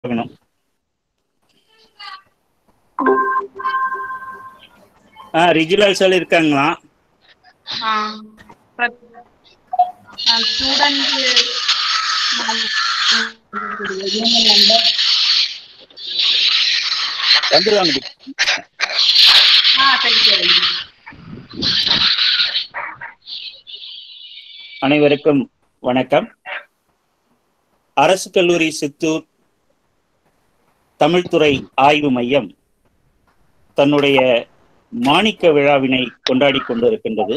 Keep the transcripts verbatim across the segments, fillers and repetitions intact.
ரிஜுலால் sir இருக்காங்களா? வந்துருவாங்க. அனைவருக்கும் வணக்கம். அரசு கல்லூரி சித்தூர் தமிழ்துறை ஆய்வு மையம் தன்னுடைய மாணிக்க விழாவினை கொண்டாடி கொண்டிருக்கின்றது.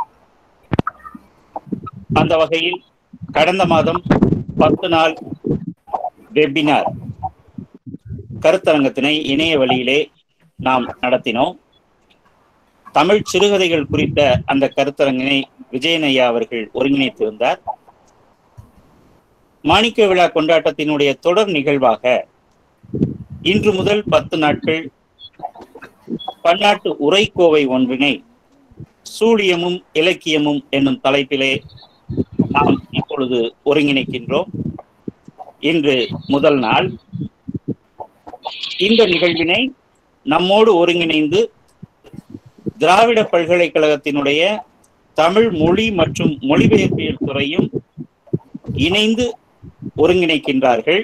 அந்த வகையில் கடந்த மாதம் பத்து நாள் வெபினார் கருத்தரங்கத்தினை இணைய வழியிலே நாம் நடத்தினோம். தமிழ் சிறுகதைகள் குறித்த அந்த கருத்தரங்கினை விஜயனையா அவர்கள் ஒருங்கிணைத்திருந்தார். மாணிக்க விழா கொண்டாட்டத்தினுடைய தொடர் நிகழ்வாக இன்று முதல் பத்து நாட்கள் பன்னாட்டு உரைக்கோவை ஒன்றினை சூழியமும் இலக்கியமும் என்னும் தலைப்பிலே நாம் இப்பொழுது ஒருங்கிணைக்கின்றோம். இன்று முதல் நாள். இந்த நிகழ்வினை நம்மோடு ஒருங்கிணைந்து திராவிட பல்கலைக்கழகத்தினுடைய தமிழ் மொழி மற்றும் மொழிபெயர்ப்பியல் துறையும் இணைந்து ஒருங்கிணைக்கின்றார்கள்.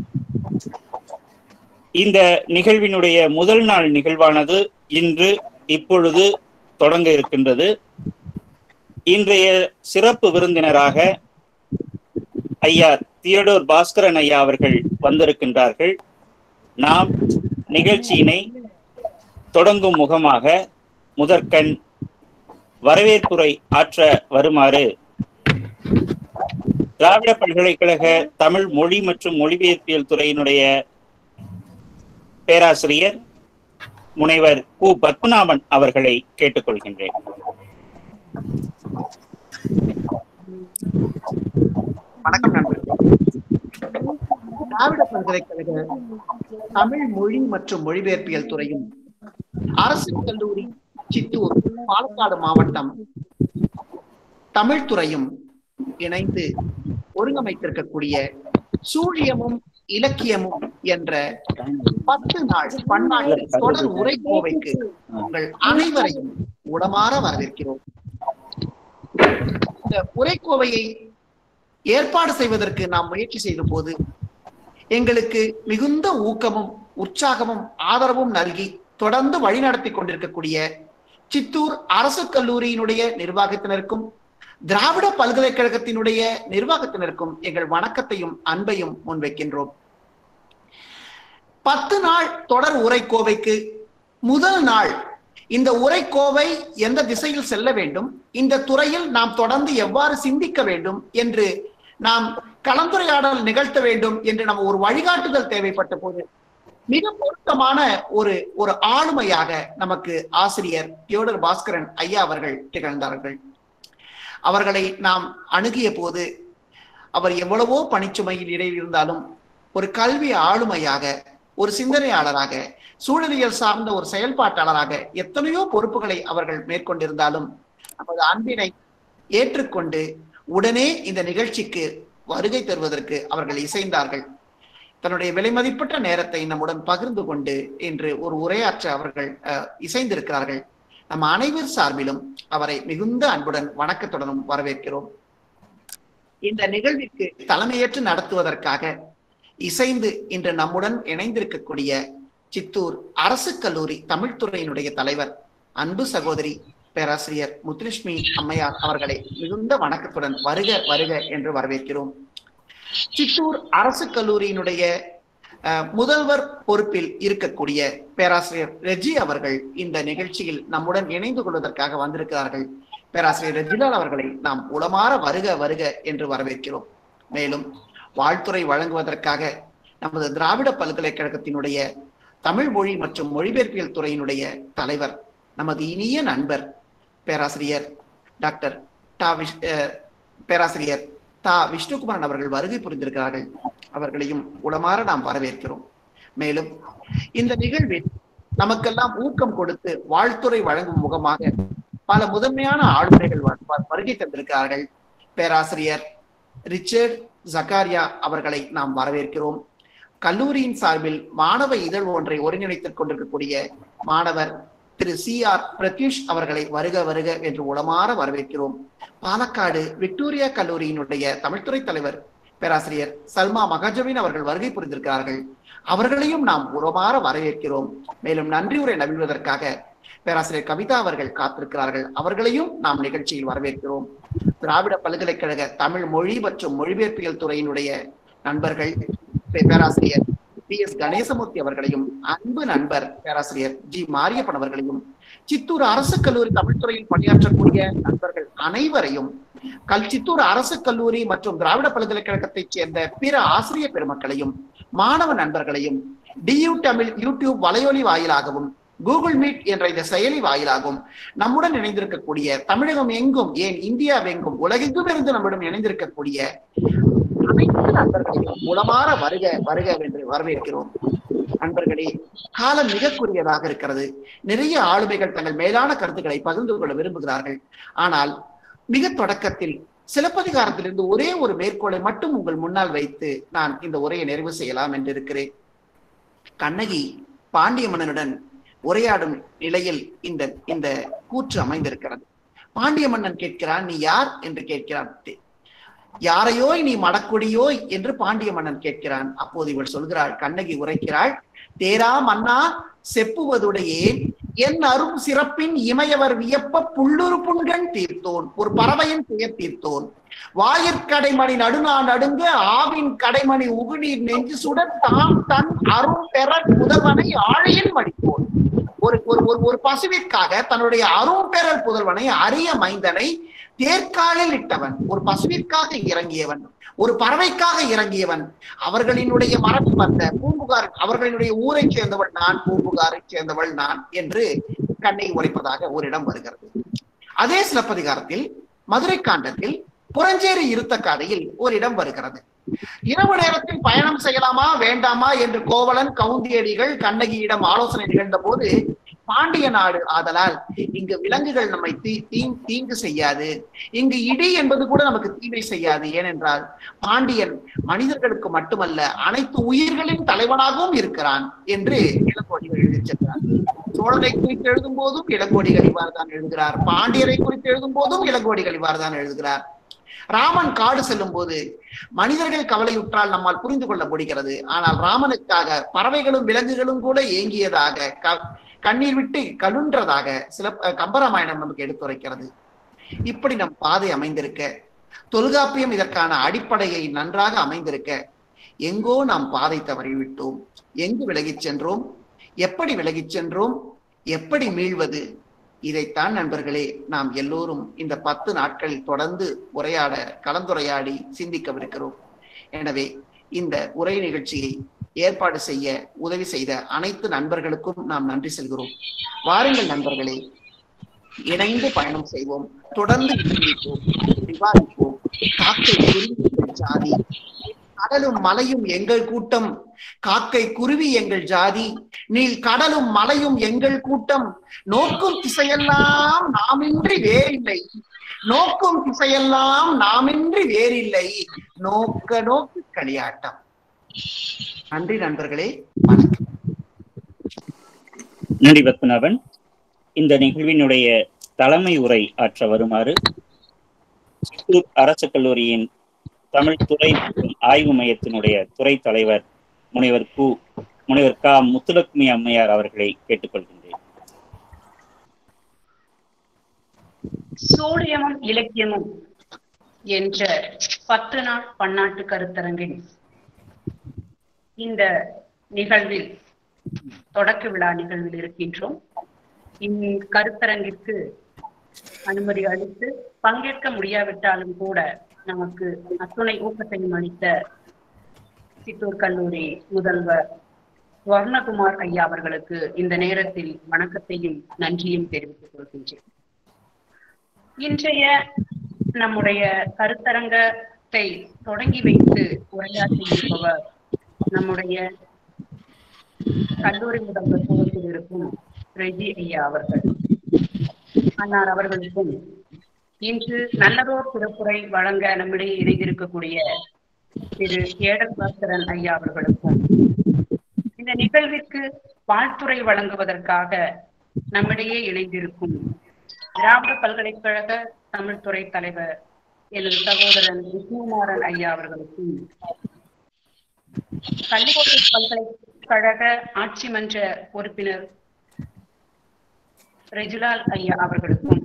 இந்த நிகழ்வினுடைய முதல் நாள் நிகழ்வானது இன்று இப்பொழுது தொடங்க இருக்கின்றது. இன்றைய சிறப்பு விருந்தினராக ஐயா தியோடோர் பாஸ்கரன் ஐயா அவர்கள் வந்திருக்கின்றார்கள். நாம் நிகழ்ச்சியினை தொடங்கும் முகமாக முதற்கண் வரவேற்புரை ஆற்ற வருமாறு திராவிட பல்கலைக்கழக தமிழ் மொழி மற்றும் மொழிபெயர்ப்பியல் துறையினுடைய பேராசிரியர் முனைவர் கு பத்மநாபன் அவர்களை கேட்டுக்கொள்கின்றேன். வணக்கம் நண்பர்களே. திராவிட பல்கலைக்கழக தமிழ் மொழி மற்றும் மொழிபெயர்ப்பியல் துறையும் அரசு கல்லூரி சித்தூர் பாலக்காடு மாவட்டம் தமிழ் துறையும் இணைந்து ஒருங்கமைத்திருக்கக்கூடிய சூழியமும் இலக்கியமும் என்ற பத்து நாள் பன்னாட்டு தொடர் உரைக்கோவைக்கு உங்கள் அனைவரையும் உளமாற வரவேற்கிறோம். இந்த உரைக்கோவையை ஏற்பாடு செய்வதற்கு நாம் முயற்சி செய்த போது எங்களுக்கு மிகுந்த ஊக்கமும் உற்சாகமும் ஆதரவும் நல்கி தொடர்ந்து வழிநடத்தி கொண்டிருக்கக்கூடிய சித்தூர் அரசு கல்லூரியினுடைய நிர்வாகத்தினருக்கும் திராவிட பல்கலைக்கழகத்தினுடைய நிர்வாகத்தினருக்கும் எங்கள் வணக்கத்தையும் அன்பையும் முன்வைக்கின்றோம். பத்து நாள் தொடர் உரைக்கோவைக்கு முதல் நாள் இந்த உரைக்கோவை எந்த திசையில் செல்ல வேண்டும், இந்த துறையில் நாம் தொடர்ந்து எவ்வாறு சிந்திக்க வேண்டும் என்று நாம் கலந்துரையாடல் நிகழ்த்த வேண்டும் என்று நம்ம ஒரு வழிகாட்டுதல் தேவைப்பட்ட போது மிக பொருத்தமான ஒரு ஒரு ஆளுமையாக நமக்கு ஆசிரியர் தியோடர் பாஸ்கரன் ஐயா அவர்கள் திகழ்ந்தார்கள். அவர்களை நாம் அணுகிய போது அவர் எவ்வளவோ பணிச்சுமையில் இடையில் இருந்தாலும் ஒரு கல்வி ஆளுமையாக, ஒரு சிந்தனையாளராக, சூழலியல் சார்ந்த ஒரு செயல்பாட்டாளராக எத்தனையோ பொறுப்புகளை அவர்கள் மேற்கொண்டிருந்தாலும் நமது அன்பினை ஏற்றுக்கொண்டு உடனே இந்த நிகழ்ச்சிக்கு வருகை தருவதற்கு அவர்கள் இசைந்தார்கள். தன்னுடைய விலைமதிப்பற்ற நேரத்தை நம்முடன் பகிர்ந்து கொண்டு இன்று ஒரு உரையாற்ற அவர்கள் இசைந்திருக்கிறார்கள். நம்ம அனைவர் சார்பிலும் அவரை மிகுந்த அன்புடன் வணக்கத்துடனும் வரவேற்கிறோம். இந்த நிகழ்விற்கு தலைமையேற்று நடத்துவதற்காக இசைந்து இன்று நம்முடன் இணைந்திருக்கக்கூடிய சித்தூர் அரசு கல்லூரி தமிழ்துறையினுடைய தலைவர் அன்பு சகோதரி பேராசிரியர் முத்துலட்சுமி அம்மையார் அவர்களை மிகுந்த வணக்கத்துடன் வருக வருக என்று வரவேற்கிறோம். சித்தூர் அரசு கல்லூரியினுடைய முதல்வர் பொறுப்பில் இருக்கக்கூடிய பேராசிரியர் ரெஜி அவர்கள் இந்த நிகழ்ச்சியில் நம்முடன் இணைந்து கொள்வதற்காக வந்திருக்கிறார்கள். பேராசிரியர் ரெஜிலால் அவர்களை நாம் உளமாற வருக வருக என்று வரவேற்கிறோம். மேலும் வாழ்த்துறை வழங்குவதற்காக நமது திராவிட பல்கலைக்கழகத்தினுடைய தமிழ் மொழி மற்றும் மொழிபெயர்ப்பியல் துறையினுடைய தலைவர் நமது இனிய நண்பர் பேராசிரியர் டாக்டர் டா விஷ் பேராசிரியர் தா விஷ்ணுகுமாரன் அவர்கள் வருகை புரிந்திருக்கிறார்கள். அவர்களையும் உளமாற நாம் வரவேற்கிறோம். மேலும் இந்த நிகழ்வில் நமக்கெல்லாம் ஊக்கம் கொடுத்து வாழ்த்துறை வழங்கும் முகமாக பல முதன்மையான ஆளுமைகள் வருகை தந்திருக்கிறார்கள். பேராசிரியர் ரிச்சர்ட் ஜக்காரியா அவர்களை நாம் வரவேற்கிறோம். கல்லூரியின் சார்பில் மாணவ இதழ் ஒன்றை ஒருங்கிணைத்துக் கொண்டிருக்கக்கூடிய மாணவர் திரு சி ஆர் பிரத்யூஷ் அவர்களை வருக வருக என்று உளமாற வரவேற்கிறோம். பாலக்காடு விக்டோரியா கல்லூரியினுடைய தமிழ்துறை தலைவர் பேராசிரியர் சல்மா மகஜவின் அவர்கள் வருகை புரிந்திருக்கிறார்கள். அவர்களையும் நாம் உளமாற வரவேற்கிறோம். மேலும் நன்றி உரை நல்குவதற்காக பேராசிரியர் கவிதா அவர்கள் காத்திருக்கிறார்கள். அவர்களையும் நாம் நிகழ்ச்சியில் வரவேற்கிறோம். திராவிட பல்கலைக்கழக தமிழ் மொழி மற்றும் மொழிபெயர்ப்பியல் துறையினுடைய நண்பர்கள் பேராசிரியர் பி எஸ் கணேசமூர்த்தி அவர்களையும், அன்பு நண்பர் பேராசிரியர் ஜி மாரியப்பன் அவர்களையும், சித்தூர் அரசு கல்லூரி தமிழ்துறையில் பணியாற்றக்கூடிய நண்பர்கள் அனைவரையும், கல் சித்தூர் அரசு கல்லூரி மற்றும் திராவிட பல்கலைக்கழகத்தைச் சேர்ந்த பிற ஆசிரியர் பெருமக்களையும் மாணவ நண்பர்களையும் டியூ தமிழ் யூடியூப் வலையொலி வாயிலாகவும் கூகுள் மீட் என்ற இந்த செயலி வாயிலாகவும் நம்முடன் இணைந்திருக்கக்கூடிய தமிழகம் எங்கும், ஏன் இந்தியாவெங்கும், உலகெங்கும் இருந்து நம்முடன் இணைந்திருக்கக்கூடிய அனைத்து நண்பர்களையும் உளமாற வருக வருக என்று வரவேற்கிறோம். நண்பர்களே, காலம் மிக குறுகியதாக இருக்கிறது. நிறைய ஆளுமைகள் தங்கள் மேலான கருத்துக்களை பகிர்ந்து கொள்ள விரும்புகிறார்கள். ஆனால் மிக தொடக்கத்தில் சிலப்பதிகாரத்திலிருந்து ஒரே ஒரு மேற்கோளை மட்டும் உங்கள் முன்னால் வைத்து நான் இந்த உரையை நிறைவு செய்யலாம் என்று இருக்கிறேன். கண்ணகி பாண்டிய மன்னனுடன் உரையாடும் நிலையில் இந்த இந்த கூற்று அமைந்திருக்கிறது. பாண்டிய மன்னன் கேட்கிறான், நீ யார் என்று கேட்கிறான். யாரையோய் நீ மடக்குடியோய் என்று பாண்டிய மன்னன் கேட்கிறான். அப்போது இவள் சொல்கிறாள், கண்ணகி உரைக்கிறாள், தேரா மன்னா செப்புவதுடையேன் என் அரும் சிறப்பின் இமையவர் வியப்ப புள்ளுரு புண்கண் தீர்த்தோன், ஒரு பறவையின் பெயர் தீர்த்தோன், வாயிற்கடைமணி நடுநா நடுங்க ஆவின் கடைமணி உகுநீர் நெஞ்சு சுடர் தாம் தன் அரும் பெற புதல்வனை ஆழையில் மடிப்போன். ஒரு ஒரு பசுவிற்காக தன்னுடைய அரும் பெறல் புதல்வனை, அரிய மைந்தனை தேர்காலில் இட்டவன், ஒரு பசுவிற்காக இறங்கியவன், ஒரு பறவைக்காக இறங்கியவன். அவர்களினுடைய மரபு வந்த பூம்புகார், அவர்களினுடைய ஊரை சேர்ந்தவள் நான், பூம்புகாரை சேர்ந்தவள் நான் என்று கண்ணை உரைப்பதாக ஒரு இடம் வருகிறது. அதே சிலப்பதிகாரத்தில் மதுரை காண்டத்தில் புறஞ்சேரி இருத்த காதையில் ஒரு இடம் வருகிறது. இரவு நேரத்தில் பயணம் செய்யலாமா வேண்டாமா என்று கோவலன் கவுந்தியடிகள் கண்ணகியிடம் ஆலோசனை நிகழ்ந்த போது, பாண்டிய நாடு ஆதலால் இங்கு விலங்குகள் நம்மை தீ தீ தீங்கு செய்யாது, இங்கு இடி என்பது கூட நமக்கு தீமை செய்யாது, ஏனென்றால் பாண்டியன் மனிதர்களுக்கு மட்டுமல்ல அனைத்து உயிர்களின் தலைவனாகவும் இருக்கிறான் என்று இளங்கோடிகள் எழுதி சென்றார். சோழனை குறித்து எழுதும் போதும் இளங்கோடிகள் இவ்வாறு தான் எழுதுகிறார். பாண்டியரை குறித்து எழுதும் போதும் இளங்கோடிகள் இவ்வாறு தான் எழுதுகிறார். ராமன் காடு செல்லும் போது மனிதர்கள் கவலையுற்றால் நம்மால் புரிந்து கொள்ள முடிகிறது. ஆனால் ராமனுக்காக பறவைகளும் விலங்குகளும் கூட ஏங்கியதாக, கண்ணீர் விட்டு கலுன்றதாக சில கம்பராமாயணம் நமக்கு எடுத்துரைக்கிறது. இப்படி நம் பாதை அமைந்திருக்க, தொல்காப்பியம் இதற்கான அடிப்படையை நன்றாக அமைந்திருக்க, எங்கோ நாம் பாதை தவறிவிட்டோம். எங்கு விலகிச் சென்றோம், எப்படி விலகிச் சென்றோம், எப்படி மீள்வது? இதைத்தான் நண்பர்களே நாம் எல்லோரும் இந்த பத்து நாட்களில் தொடர்ந்து உரையாட, கலந்துரையாடி சிந்திக்கவிருக்கிறோம். எனவே இந்த உரை நிகழ்ச்சியை ஏற்பாடு செய்ய உதவி செய்த அனைத்து நண்பர்களுக்கும் நாம் நன்றி செல்கிறோம். வாருங்கள் நண்பர்களே, இணைந்து பயணம் செய்வோம், தொடர்ந்து விவாதிப்போம் விவாதிப்போம் காக்கை குருவி ஜாதி, கடலும் மலையும் எங்கள் கூட்டம், காக்கை குருவி எங்கள் ஜாதி, நீள் கடலும் மலையும் எங்கள் கூட்டம், நோக்கும் திசையெல்லாம் நாமின்றி வேறில்லை, நோக்கும் திசையெல்லாம் நாமின்றி வேறில்லை, நோக்க நோக்கு களியாட்டம். நன்றி நண்பர்களே, வணக்கம். நன்றி பத்மநாபன். இந்த நிகழ்வினுடைய தலைமை உரை ஆற்ற வருமாறு சித்தூர் அரசு கல்லூரியின் தமிழ் துறை ஆய்வு மையத்தினுடைய துறை தலைவர் முனைவர் கு முனைவர் கா முத்துலட்சுமி அம்மையார் அவர்களை கேட்டுக்கொள்கின்றேன். சோழியமும் இலக்கியமும் என்ற பத்து நாள் பன்னாட்டு கருத்தரங்கின் இந்த நிகழ்வில் தொடக்க விழா நிகழ்வில் இருக்கின்றோம். இக்கருத்தரங்கிற்கு அனுமதி அளித்து பங்கேற்க முடியாவிட்டாலும் கூட நமக்கு அத்துணை ஊக்கத்தையும் அளித்த சித்தூர் கல்லூரி முதல்வர் வர்ணகுமார் ஐயா அவர்களுக்கு இந்த நேரத்தில் வணக்கத்தையும் நன்றியும் தெரிவித்துக் கொள்கின்றேன். இன்றைய நம்முடைய கருத்தரங்கத்தை தொடங்கி வைத்து உரையாற்றியிருப்பவர் நம்முடைய கல்லூரி முதல்வர் கூடத்தில் இருக்கும் ரெஜி ஐயா அவர்கள். அன்னார் அவர்களுக்கும் இன்று நல்லதோர் சிறப்புரை வழங்க நம்மிடையே இணைந்திருக்கக்கூடிய திரு ஏடல் பாஸ்கரன் ஐயா அவர்களுக்கும் நிகழ்விற்கு வாழ்த்துரை வழங்குவதற்காக நம்மிடையே இணைந்திருக்கும் திராவிட பல்கலைக்கழக தமிழ்துறை தலைவர் எனது சகோதரன் விஷ்ணுகுமாரன் ஐயா அவர்களுக்கும், கள்ளிக்கோட்டை பல்கலைக்கழக ஆட்சி மன்ற உறுப்பினர் ரெஜிலால் ஐயா அவர்களுக்கும்,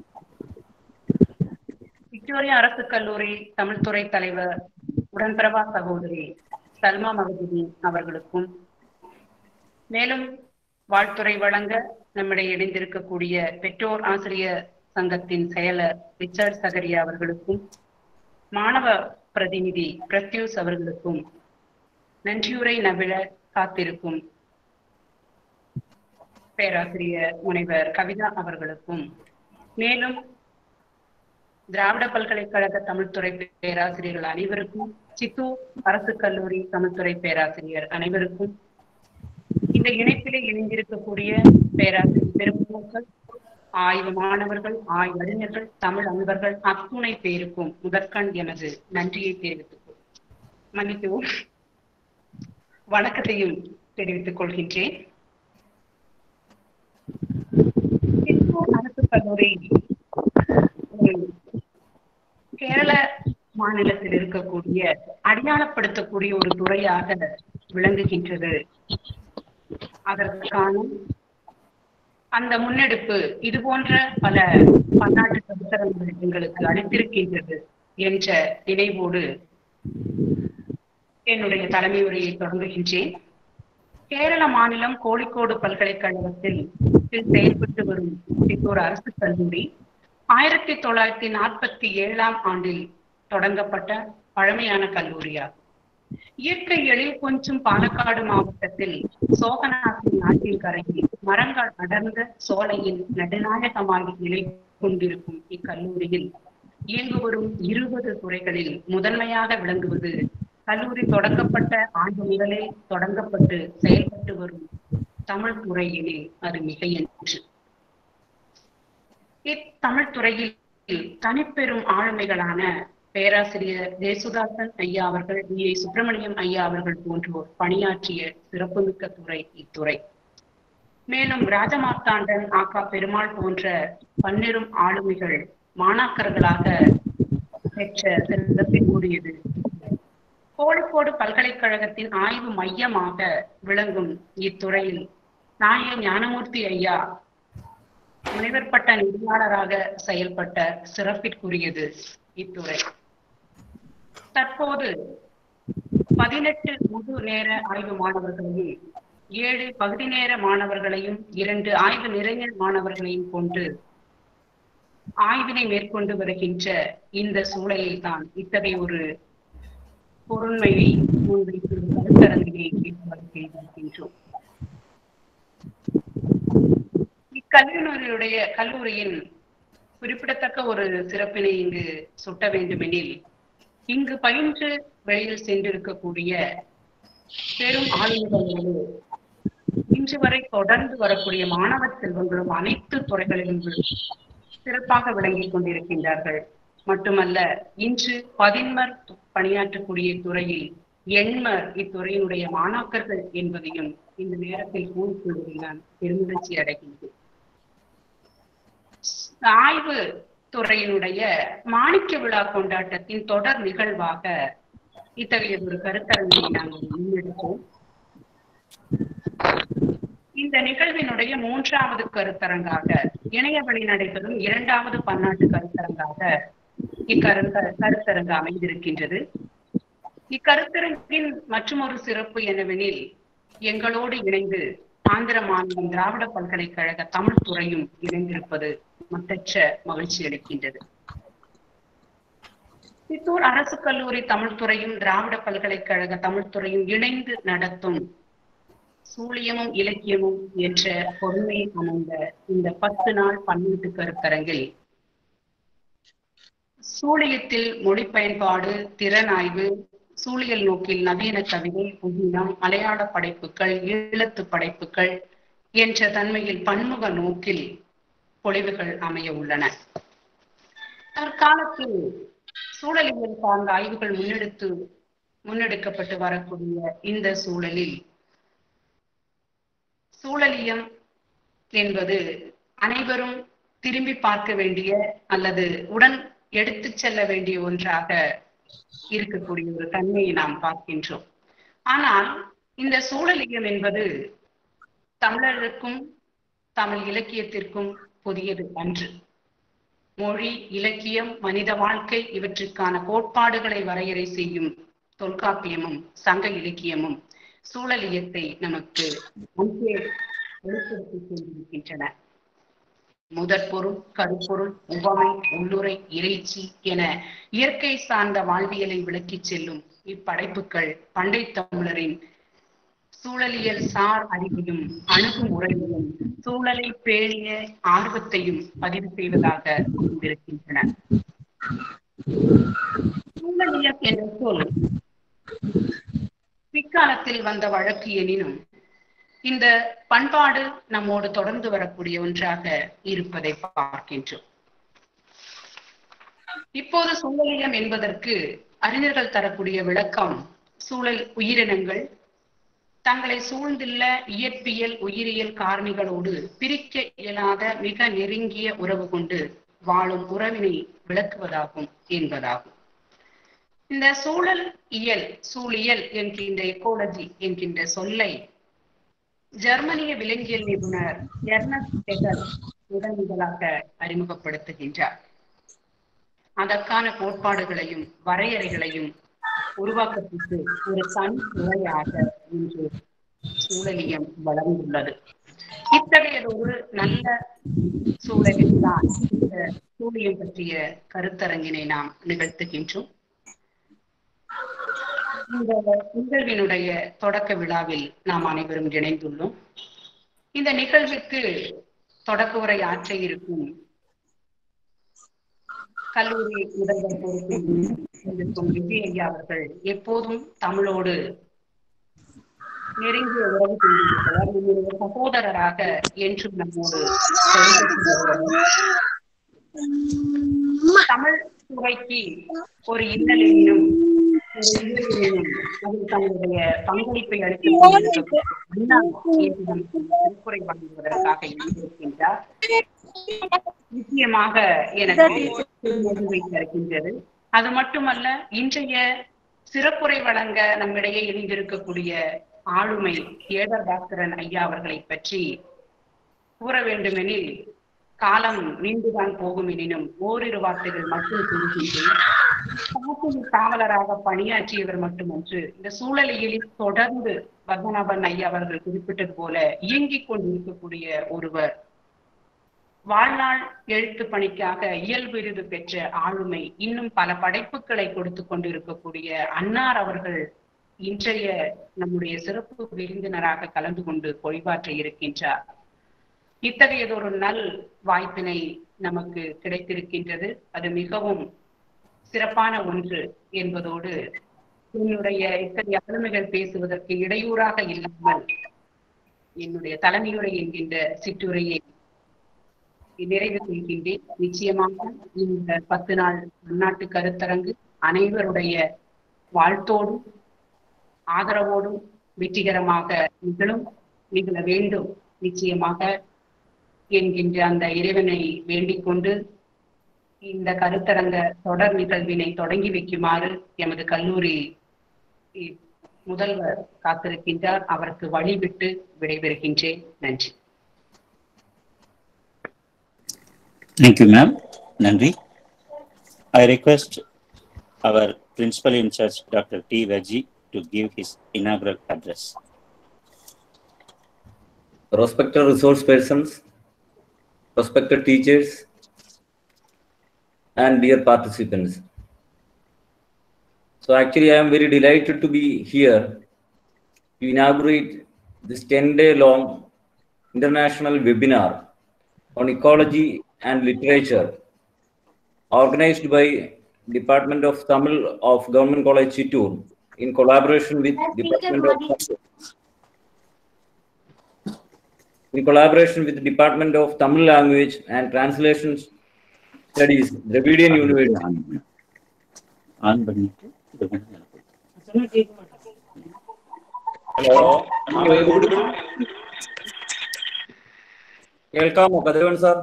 விக்டோரியா அரசு கல்லூரி தமிழ்துறை தலைவர் உடன்பிறவா சகோதரி சல்மா மகஜுதீன் அவர்களுக்கும், மேலும் வாழ்த்துறை வழங்க நம்மிடையே இணைந்திருக்கக்கூடிய பெற்றோர் ஆசிரியர் சங்கத்தின் செயலர் ரிச்சர்ட் சகரியா அவர்களுக்கும், மாணவ பிரதிநிதி பிரத்யூஸ் அவர்களுக்கும், நன்றியுரை நவிழ காத்திருக்கும் பேராசிரியர் முனைவர் கவிதா அவர்களுக்கும், மேலும் திராவிட பல்கலைக்கழக தமிழ்துறை பேராசிரியர்கள் அனைவருக்கும், சித்தூர் அரசு கல்லூரி தமிழ்துறை பேராசிரியர் அனைவருக்கும், இந்த இணைப்பிலே இணைந்திருக்கக்கூடிய பேராசிரியர் பெருமக்கள், ஆய்வு மாணவர்கள், ஆய்வறிஞர்கள், தமிழ் அன்பர்கள் அத்துணை பேருக்கும் முதற்கண் எனது நன்றியை தெரிவித்துக் மன்னிக்கவும் வணக்கத்தையும் தெரிவித்துக் கொள்கின்றேன். அரசு கல்லூரி கேரள மாநிலத்தில் இருக்கக்கூடிய அடையாளப்படுத்தக்கூடிய ஒரு துறையாக விளங்குகின்றது. அதற்கான அந்த முன்னெடுப்பு இது போன்ற பல பன்னாட்டு கருத்தரங்குகள் எங்களுக்கு அளித்திருக்கின்றது என்ற நினைவோடு என்னுடைய தலைமை உரையை தொடங்குகின்றேன். கேரள மாநிலம் கோழிக்கோடு பல்கலைக்கழகத்தில் செயல்பட்டு வரும் சித்தூர் அரசு கல்லூரி ஆயிரத்தி தொள்ளாயிரத்தி நாற்பத்தி ஏழாம் ஆண்டில் தொடங்கப்பட்ட பழமையான கல்லூரியாகும். இயற்கை எழில் கொஞ்சம் பாலக்காடு மாவட்டத்தில் சோகநாசி நாட்டின் கரையில் மரங்கள் அடர்ந்த சோலையில் நடுநாயகமாக நிலை கொண்டிருக்கும் இக்கல்லூரியில் இயங்கு வரும் இருபது துறைகளில் முதன்மையாக விளங்குவது கல்லூரி தொடங்கப்பட்ட ஆண்டு முதலே தொடங்கப்பட்டு செயல்பட்டு வரும் தமிழ் துறையிலே அது மிகையன்று. இத்தமிழ் துறையில் தனிப்பெரும் ஆளுமைகளான பேராசிரியர் ஜெயசுதாசன் ஐயா அவர்கள், வி ஐ சுப்பிரமணியம் ஐயா அவர்கள் போன்றோர் பணியாற்றிய சிறப்புமிக்க துறை இத்துறை. மேலும் ராஜமார்த்தாண்டன், ஆக்கா பெருமாள் போன்ற பன்னிரும் ஆளுமைகள் மாணாக்கர்களாக பெற்ற சிறப்பிற்குரியது. கோழிக்கோடு பல்கலைக்கழகத்தின் ஆய்வு மையமாக விளங்கும் இத்துறையில் நாய ஞானமூர்த்தி ஐயா முனைவர் பட்ட நெறியாளராக செயல்பட்ட சிறப்பிற்குரியது இத்துறை. தற்போது பதினெட்டு முழு நேர ஆய்வு மாணவர்களையும் ஏழு பகுதி நேர மாணவர்களையும் இரண்டு ஆய்வு நிறைஞர் மாணவர்களையும் கொண்டு ஆய்வினை மேற்கொண்டு வருகின்ற இந்த சூழலில் தான் இத்தகைய ஒரு பொருண்மையை முன்வைத்து கருத்தரங்கினை செய்திருக்கின்றோம். இக்கல்லூரியுடைய கல்லூரியின் குறிப்பிடத்தக்க ஒரு சிறப்பினை இங்கு சுட்ட வேண்டுமெனில், இங்கு பயின்று வெளியில் சென்றிருக்கக்கூடிய பெரும் ஆளுமைகளோடு இன்று வரை தொடர்ந்து வரக்கூடிய மாணவ செல்வங்களும் அனைத்து துறைகளிலும் சிறப்பாக விளங்கிக் கொண்டிருக்கின்றார்கள். மட்டுமல்ல, இன்று பதின்மர் பணியாற்றக்கூடிய துறையில் எண்மர் இத்துறையினுடைய மாணாக்கர்கள் என்பதையும் இந்த நேரத்தில் கூறிக்கொள்வதில் நான் பெருமகிழ்ச்சி அடைகின்றேன். ஆய்வு துறையினுடைய மாணிக்க விழா கொண்டாட்டத்தின் தொடர் நிகழ்வாக இத்தகைய ஒரு கருத்தரங்கை நாங்கள் முன்னெடுப்போம். இந்த நிகழ்வினுடைய மூன்றாவது கருத்தரங்காக இணைய வழி நடைபெறும் இரண்டாவது பன்னாட்டு கருத்தரங்காக இக்கருத்த கருத்தரங்கு அமைந்திருக்கின்றது. இக்கருத்தரங்கின் மற்றும் ஒரு சிறப்பு என்னவெனில், எங்களோடு இணைந்து ஆந்திர மாநிலம் திராவிட பல்கலைக்கழக தமிழ் துறையும் இணைந்திருப்பது மற்றற்ற மகிழ்ச்சி அளிக்கின்றது. சித்தூர் அரசு கல்லூரி தமிழ்துறையும் திராவிட பல்கலைக்கழக தமிழ்துறையும் இணைந்து நடத்தும் சூழியமும் இலக்கியமும் என்ற பொறுமையை அமைந்த இந்த பத்து நாள் பன்னாட்டு கருத்தரங்கில் சூழியத்தில் மொழி பயன்பாடு, திறனாய்வு, சூழியல் நோக்கில் நவீன கவிதை, புதினம், மலையாள படைப்புகள், ஈழத்து படைப்புகள் என்ற தன்மையில் பன்முக நோக்கில் பொழிவுகள் அமைய உள்ளன. தற்காலத்தில் சூழலியல் சார்ந்த ஆய்வுகள் முன்னெடுத்து முன்னெடுக்கப்பட்டு வரக்கூடிய இந்த சூழலில் சூழலியம் என்பது அனைவரும் திரும்பி பார்க்க வேண்டிய அல்லது உடன் எடுத்து செல்ல வேண்டிய ஒன்றாக இருக்கக்கூடிய ஒரு தன்மையை நாம் பார்க்கின்றோம். ஆனால் இந்த சூழலியம் என்பது தமிழருக்கும் தமிழ் இலக்கியத்திற்கும் புதியது அன்று. மொழி, இலக்கியம், மனித வாழ்க்கை இவற்றுக்கான கோட்பாடுகளை வரையறை செய்யும் தொல்காப்பியமும் சங்க இலக்கியமும் சூழலியத்தை நமக்கு முன்பே வெளிப்படுத்தி கொண்டிருக்கின்றன. முதற் பொருள், கருப்பொருள், உவமை, உள்ளுரை, இறைச்சி என இயற்கை சார்ந்த வாழ்வியலை விளக்கிச் செல்லும் இப்படைப்புகள் பண்டை தமிழரின் சூழலியல் சார் அறிவையும் அணுகுமுறையையும் சூழலை பேணிய ஆர்வத்தையும் பதிவு செய்வதாக இருக்கின்றன. சூழலியம் என்ற சொல் பிற்காலத்தில் வந்த வழக்கு எனினும் இந்த பண்பாடு நம்மோடு தொடர்ந்து வரக்கூடிய ஒன்றாக இருப்பதை பார்க்கின்றோம். இப்போது சூழலியம் என்பதற்கு அறிஞர்கள் தரக்கூடிய விளக்கம், சூழல் உயிரினங்கள் தங்களை சூழ்ந்துள்ள இயற்பியல் உயிரியல் காரணிகளோடு பிரிக்க இயலாத மிக நெருங்கிய உறவு கொண்டு வாழும் உறவினை விளக்குவதாகும் என்பதாகும். இந்த சூழல் இயல், சூழியல் என்கின்ற எக்கோலஜி என்கின்ற சொல்லை ஜெர்மனிய விலங்கியல் நிபுணர் எர்னஸ்ட் ஹெகல் முதன் முதலாக அறிமுகப்படுத்துகின்றார். அதற்கான கோட்பாடுகளையும் வரையறைகளையும் உருவாக்கப்பட்டு ஒரு தனி துறையாக இன்று சூழலியம் வளர்ந்துள்ளது. இத்தகையது ஒரு நல்ல சூழலில் தான் இந்த சூழியம் பற்றிய கருத்தரங்கினை நாம் நிகழ்த்துகின்றோம். இந்த நிகழ்வினுடைய தொடக்க விழாவில் நாம் அனைவரும் இணைந்துள்ளோம். இந்த நிகழ்வுக்கு தொடக்க உரை ஆற்ற இருக்கும் கல்லூரி முதல்வர் பொறுப்பில் விஜய் ஐயா அவர்கள் எப்போதும் தமிழோடு நெருங்கிய உறவு கொண்டிருக்கிறார். என்னுடைய சகோதரராக என்றும் நம்மோடு தமிழ் துறைக்கு ஒரு இன்னலினும் அதில் தங்களுடைய பங்களிப்பை அளித்துக் திருக்குறை வழங்குவதற்காக இருக்கின்றார். நிச்சயமாக எனக்கு இருக்கின்றது. அது மட்டுமல்ல, இன்றைய சிறப்புரை வழங்க நம்மிடையே இணைந்திருக்கக்கூடிய ஆளுமை ஏடர் பாஸ்கரன் ஐயா அவர்களை பற்றி கூற வேண்டுமெனில் காலம் நீண்டுதான் போகும் எனினும் ஓரிரு வார்த்தைகள் மட்டும் கூறுகின்றேன். காவலராக பணியாற்றியவர் மட்டுமன்று, இந்த சூழலியலில் தொடர்ந்து பத்மநாபன் ஐயா அவர்கள் குறிப்பிட்டது போல இயங்கிக் கொண்டிருக்கக்கூடிய ஒருவர். வாழ்நாள் எழுத்து பணிக்காக இயல் விருது பெற்ற ஆளுமை, இன்னும் பல படைப்புகளை கொடுத்து கொண்டிருக்கக்கூடிய அன்னார் அவர்கள் இன்றைய நம்முடைய சிறப்பு விருந்தினராக கலந்து கொண்டு பொழிவாற்ற இருக்கின்றார். இத்தகையதொரு நல் வாய்ப்பினை நமக்கு கிடைத்திருக்கின்றது. அது மிகவும் சிறப்பான ஒன்று என்பதோடு என்னுடைய இத்தகைய ஆளுமைகள் பேசுவதற்கு இடையூறாக இல்லாமல் என்னுடைய தலைமையுரை என்கின்ற சிற்றுரையை நிறைவு செய்கின்றேன். நிச்சயமாக இந்த பத்து நாள் பன்னாட்டு கருத்தரங்கு அனைவருடைய வாழ்த்தோடும் ஆதரவோடும் வெற்றிகரமாக நிகழும் நிகழ வேண்டும் நிச்சயமாக என்கின்ற அந்த இறைவனை வேண்டிக் கொண்டு இந்த கருத்தரங்க தொடர் நிகழ்வினை தொடங்கி வைக்குமாறு எமது கல்லூரி முதல்வர் காத்திருக்கின்றார். அவருக்கு வழிவிட்டு விடைபெறுகின்றேன். நன்றி. Thank you, ma'am. Nandri. I request our principal in charge, Doctor T. Raji, to give his inaugural address. Respected resource persons, respected teachers, and dear participants. So actually, I am very delighted to be here to inaugurate this ten-day long international webinar on ecology and literature organized by Department of Tamil of Government College Chittoor in collaboration with Department of in collaboration with the Department of Tamil Language and Translation Studies, Dravidian University. Hello. കേൾക്കാമോ Kathiravan sir?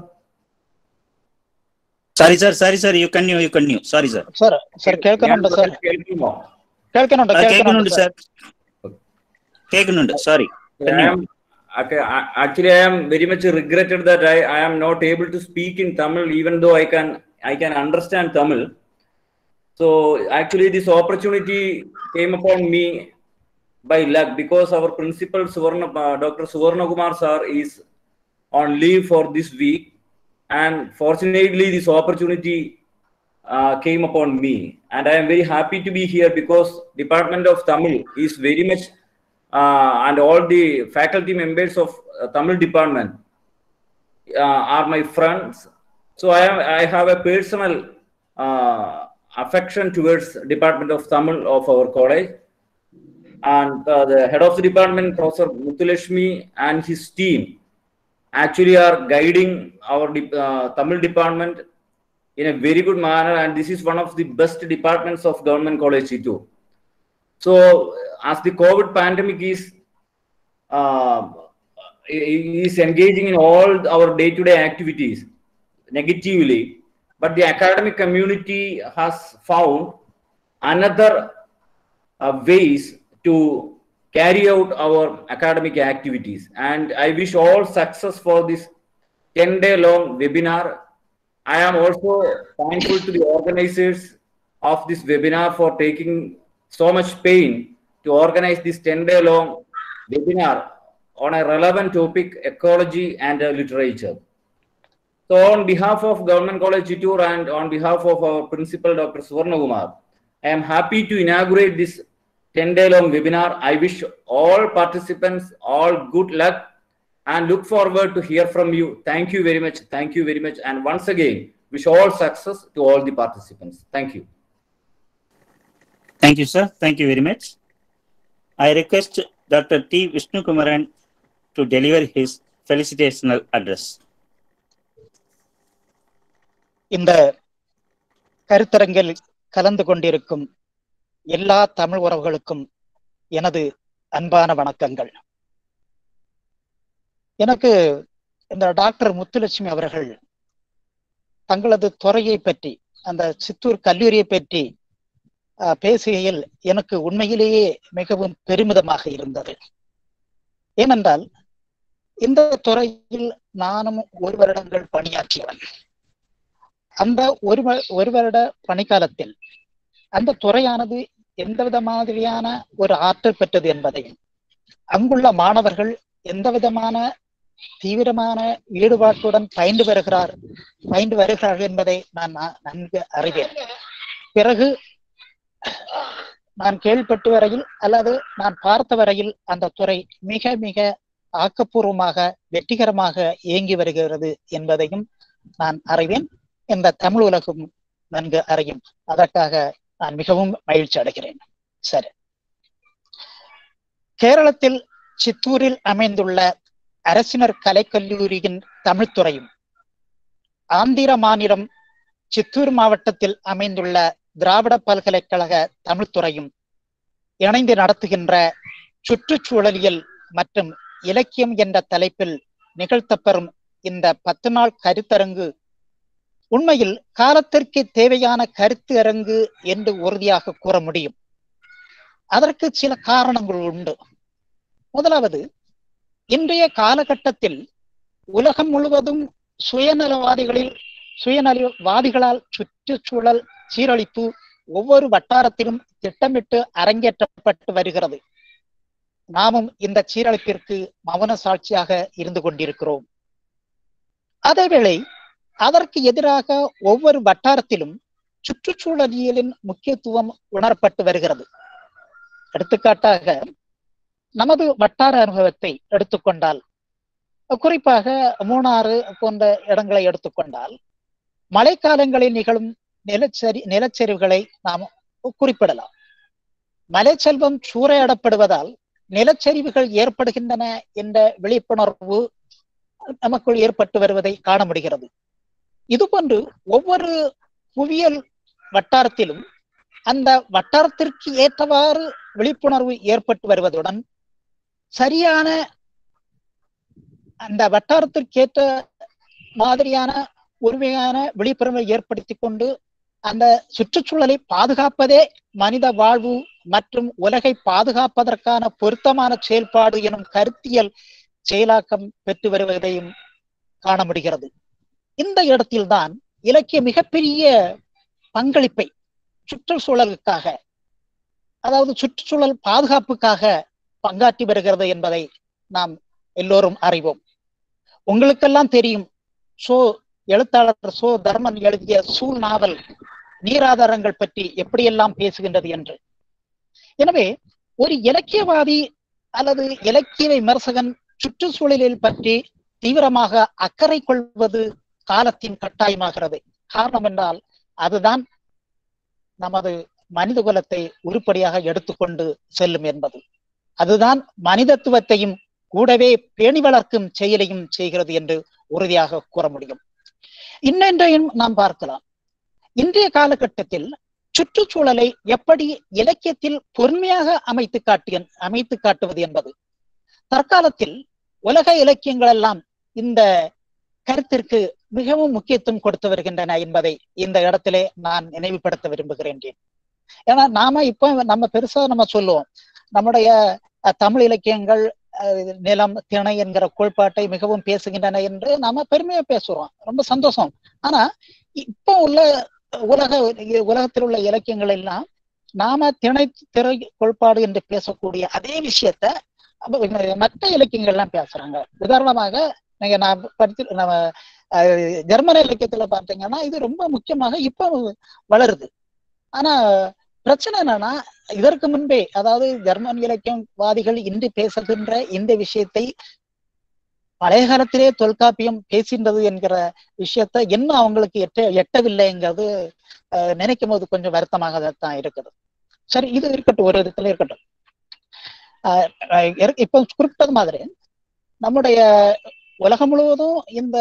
Sorry, sir. Sorry, sir. You continue. You continue. Sorry, sir. Sir, sir, കേൾക്കുന്നുണ്ട് sir. കേൾക്കുമോ? കേൾക്കുന്നുണ്ട്, കേൾക്കുന്നുണ്ട് sir. കേൾക്കുന്നുണ്ട്. Sorry. I am okay, actually I am very much regretted that I, I am not able to speak in Tamil, even though I can I can understand Tamil. So actually this opportunity came upon me by luck, because our principal Suvarna, uh, Doctor Suvarna Kumar sir is on leave for this week, and fortunately this opportunity uh, came upon me, and I am very happy to be here because Department of Tamil is very much uh, and all the faculty members of uh, Tamil department uh, are my friends. So I am I have a personal uh, affection towards Department of Tamil of our college, and uh, the head of the department, Professor Muthulashmi, and his team actually are guiding our uh, Tamil department in a very good manner, and this is one of the best departments of Government College Chittoor. So as the COVID pandemic is uh, is engaging in all our day-to-day activities negatively, but the academic community has found another uh, ways to carry out our academic activities, and I wish all success for this ten day long webinar. I am also thankful to the organizers of this webinar for taking so much pain to organize this ten day long webinar on a relevant topic, ecology and uh, literature. So on behalf of Government College Chittoor and on behalf of our principal Doctor Suvarna Kumar, I am happy to inaugurate this ten day long webinar. I wish all participants all good luck and look forward to hear from you. Thank you very much. Thank you very much. And once again, wish all success to all the participants. Thank you. Thank you, sir. Thank you very much. I request Doctor T. Vishnu Kumaran to deliver his felicitational address. இந்த கருத்தரங்கில் கலந்து கொண்டிருக்கும் எல்லா தமிழ் உறவுகளுக்கும் எனது அன்பான வணக்கங்கள். எனக்கு இந்த டாக்டர் முத்துலட்சுமி அவர்கள் தங்களது துறையை பற்றி, அந்த சித்தூர் கல்லூரியை பற்றி பேசுகையில் எனக்கு உண்மையிலேயே மிகவும் பெருமிதமாக இருந்தது. ஏனென்றால் இந்த துறையில் நானும் ஒரு வருடங்கள் பணியாற்றியவன். அந்த ஒரு ஒரு வருட பணிக்காலத்தில் அந்த துறையானது எந்தவித மாதிரியான ஒரு ஆற்றல் பெற்றது என்பதையும், அங்குள்ள மாணவர்கள் எந்த விதமான தீவிரமான ஈடுபாட்டுடன் பயின்று வருகிறார் பயின்று வருகிறார்கள் என்பதை நான் நன்கு அறிவேன். பிறகு நான் கேள்விப்பட்ட வரையில் அல்லது நான் பார்த்த வரையில் அந்த துறை மிக மிக ஆக்கப்பூர்வமாக வெற்றிகரமாக இயங்கி வருகிறது என்பதையும் நான் அறிவேன். இந்த தமிழ் உலகம் நன்கு அறியும். அதற்காக நான் மிகவும் மகிழ்ச்சி அடைகிறேன். சரி, கேரளத்தில் சித்தூரில் அமைந்துள்ள அரசினர் கலைக்கல்லூரியின் தமிழ்துறையும், ஆந்திர மாநிலம் சித்தூர் மாவட்டத்தில் அமைந்துள்ள திராவிட பல்கலைக்கழக தமிழ்துறையும் இணைந்து நடத்துகின்ற சுற்றுச்சூழலியல் மற்றும் இலக்கியம் என்ற தலைப்பில் நிகழ்த்தப்பெறும் இந்த பத்து நாள் கருத்தரங்கு உண்மையில் காலத்திற்கு தேவையான கருத்து அரங்கு என்று உறுதியாக கூற முடியும். அதற்கு சில காரணங்கள் உண்டு. முதலாவது, இன்றைய காலகட்டத்தில் உலகம் முழுவதும் சுயநலவாதிகளில் சுயநலவாதிகளால் சுற்றுச்சூழல் சீரழிப்பு ஒவ்வொரு வட்டாரத்திலும் திட்டமிட்டு அரங்கேற்றப்பட்டு வருகிறது. நாமும் இந்த சீரழிப்பிற்கு மௌன சாட்சியாக இருந்து கொண்டிருக்கிறோம். அதேவேளை அதற்கு எதிராக ஒவ்வொரு வட்டாரத்திலும் சுற்றுச்சூழலியலின் முக்கியத்துவம் உணரப்பட்டு வருகிறது. எடுத்துக்காட்டாக நமது வட்டார அனுபவத்தை எடுத்துக்கொண்டால், குறிப்பாக மூணாறு போன்ற இடங்களை எடுத்துக்கொண்டால், மழைக்காலங்களில் நிகழும் நிலச்சரி நிலச்சரிவுகளை நாம் குறிப்பிடலாம். மலைச்செல்வம் சூறையாடப்படுவதால் நிலச்சரிவுகள் ஏற்படுகின்றன என்ற விழிப்புணர்வு நமக்குள் ஏற்பட்டு வருவதை காண முடிகிறது. இதுபோன்று ஒவ்வொரு புவியியல் வட்டாரத்திலும் அந்த வட்டாரத்திற்கு ஏற்றவாறு விழிப்புணர்வு ஏற்பட்டு வருவதுடன் சரியான அந்த வட்டாரத்திற்கேற்ற மாதிரியான உரிமையான விழிப்புணர்வை ஏற்படுத்தி கொண்டு அந்த சுற்றுச்சூழலை பாதுகாப்பதே மனித வாழ்வு மற்றும் உலகை பாதுகாப்பதற்கான பொருத்தமான செயல்பாடு எனும் கருத்தியல் செயலாக்கம் பெற்று வருவதையும் காண முடிகிறது. இந்த இடத்தில்தான் இலக்கிய மிகப்பெரிய பங்களிப்பை சுற்றுச்சூழலுக்காக, அதாவது சுற்றுச்சூழல் பாதுகாப்புக்காக பங்காற்றி வருகிறது என்பதை நாம் எல்லோரும் அறிவோம். உங்களுக்கெல்லாம் தெரியும், சோ எழுத்தாளர் சோ தர்மன் எழுதிய சூழ் நாவல் நீராதாரங்கள் பற்றி எப்படியெல்லாம் பேசுகின்றது என்று. எனவே ஒரு இலக்கியவாதி அல்லது இலக்கிய விமர்சகன் சுற்றுச்சூழலில் பற்றி தீவிரமாக அக்கறை கொள்வது காலத்தின் கட்டாயமாகிறது. காரணம் என்றால் அதுதான் நமது மனித குலத்தை உருப்படியாக எடுத்துக்கொண்டு செல்லும் என்பது. அதுதான் மனிதத்துவத்தையும் கூடவே பேணி வளர்க்கும் செயலையும் செய்கிறது என்று உறுதியாக கூற முடியும். இன்னொன்றையும் நாம் பார்க்கலாம். இன்றைய காலகட்டத்தில் சுற்றுச்சூழலை எப்படி இலக்கியத்தில் பொறுமையாக அமைத்து காட்டு அமைத்து காட்டுவது என்பது. தற்காலத்தில் உலக இலக்கியங்கள் எல்லாம் இந்த கருத்திற்கு மிகவும் முக்கியத்துவம் கொடுத்து வருகின்றன என்பதை இந்த இடத்திலே நான் நினைவுபடுத்த விரும்புகிறேன். ஏன்னா நாம இப்போ நம்ம பெருசா நம்ம சொல்லுவோம், நம்முடைய தமிழ் இலக்கியங்கள் நிலம் திணை என்கிற கோட்பாட்டை மிகவும் பேசுகின்றன என்று நாம பெருமையா பேசுறோம், ரொம்ப சந்தோஷம். ஆனா இப்போ உள்ள உலக உலகத்தில் உள்ள இலக்கியங்கள் எல்லாம் நாம திணை திரை கோட்பாடு என்று பேசக்கூடிய அதே விஷயத்த மற்ற இலக்கியங்கள் எல்லாம் பேசுறாங்க. உதாரணமாக நீங்க நான் படித்து நம்ம ஜெர்மன் இலக்கியத்துல பார்த்தீங்கன்னா இது ரொம்ப முக்கியமாக இப்போ வளருது. ஆனா பிரச்சனை என்னன்னா, இதற்கு முன்பே, அதாவது ஜெர்மன் இலக்கியவாதிகள் இன்று பேசுகின்ற இந்த விஷயத்தை பழைய காலத்திலே தொல்காப்பியம் பேசின்றது என்கிற விஷயத்த இன்னும் அவங்களுக்கு எட்ட எட்டவில்லைங்கிறது அஹ் நினைக்கும் போது கொஞ்சம் வருத்தமாக தான் இருக்குது. சரி, இது இருக்கட்டும், ஒரு இடத்துல இருக்கட்டும். ஆஹ் இப்போ குறிப்பிட்டது மாதிரி நம்முடைய உலகம் முழுவதும் இந்த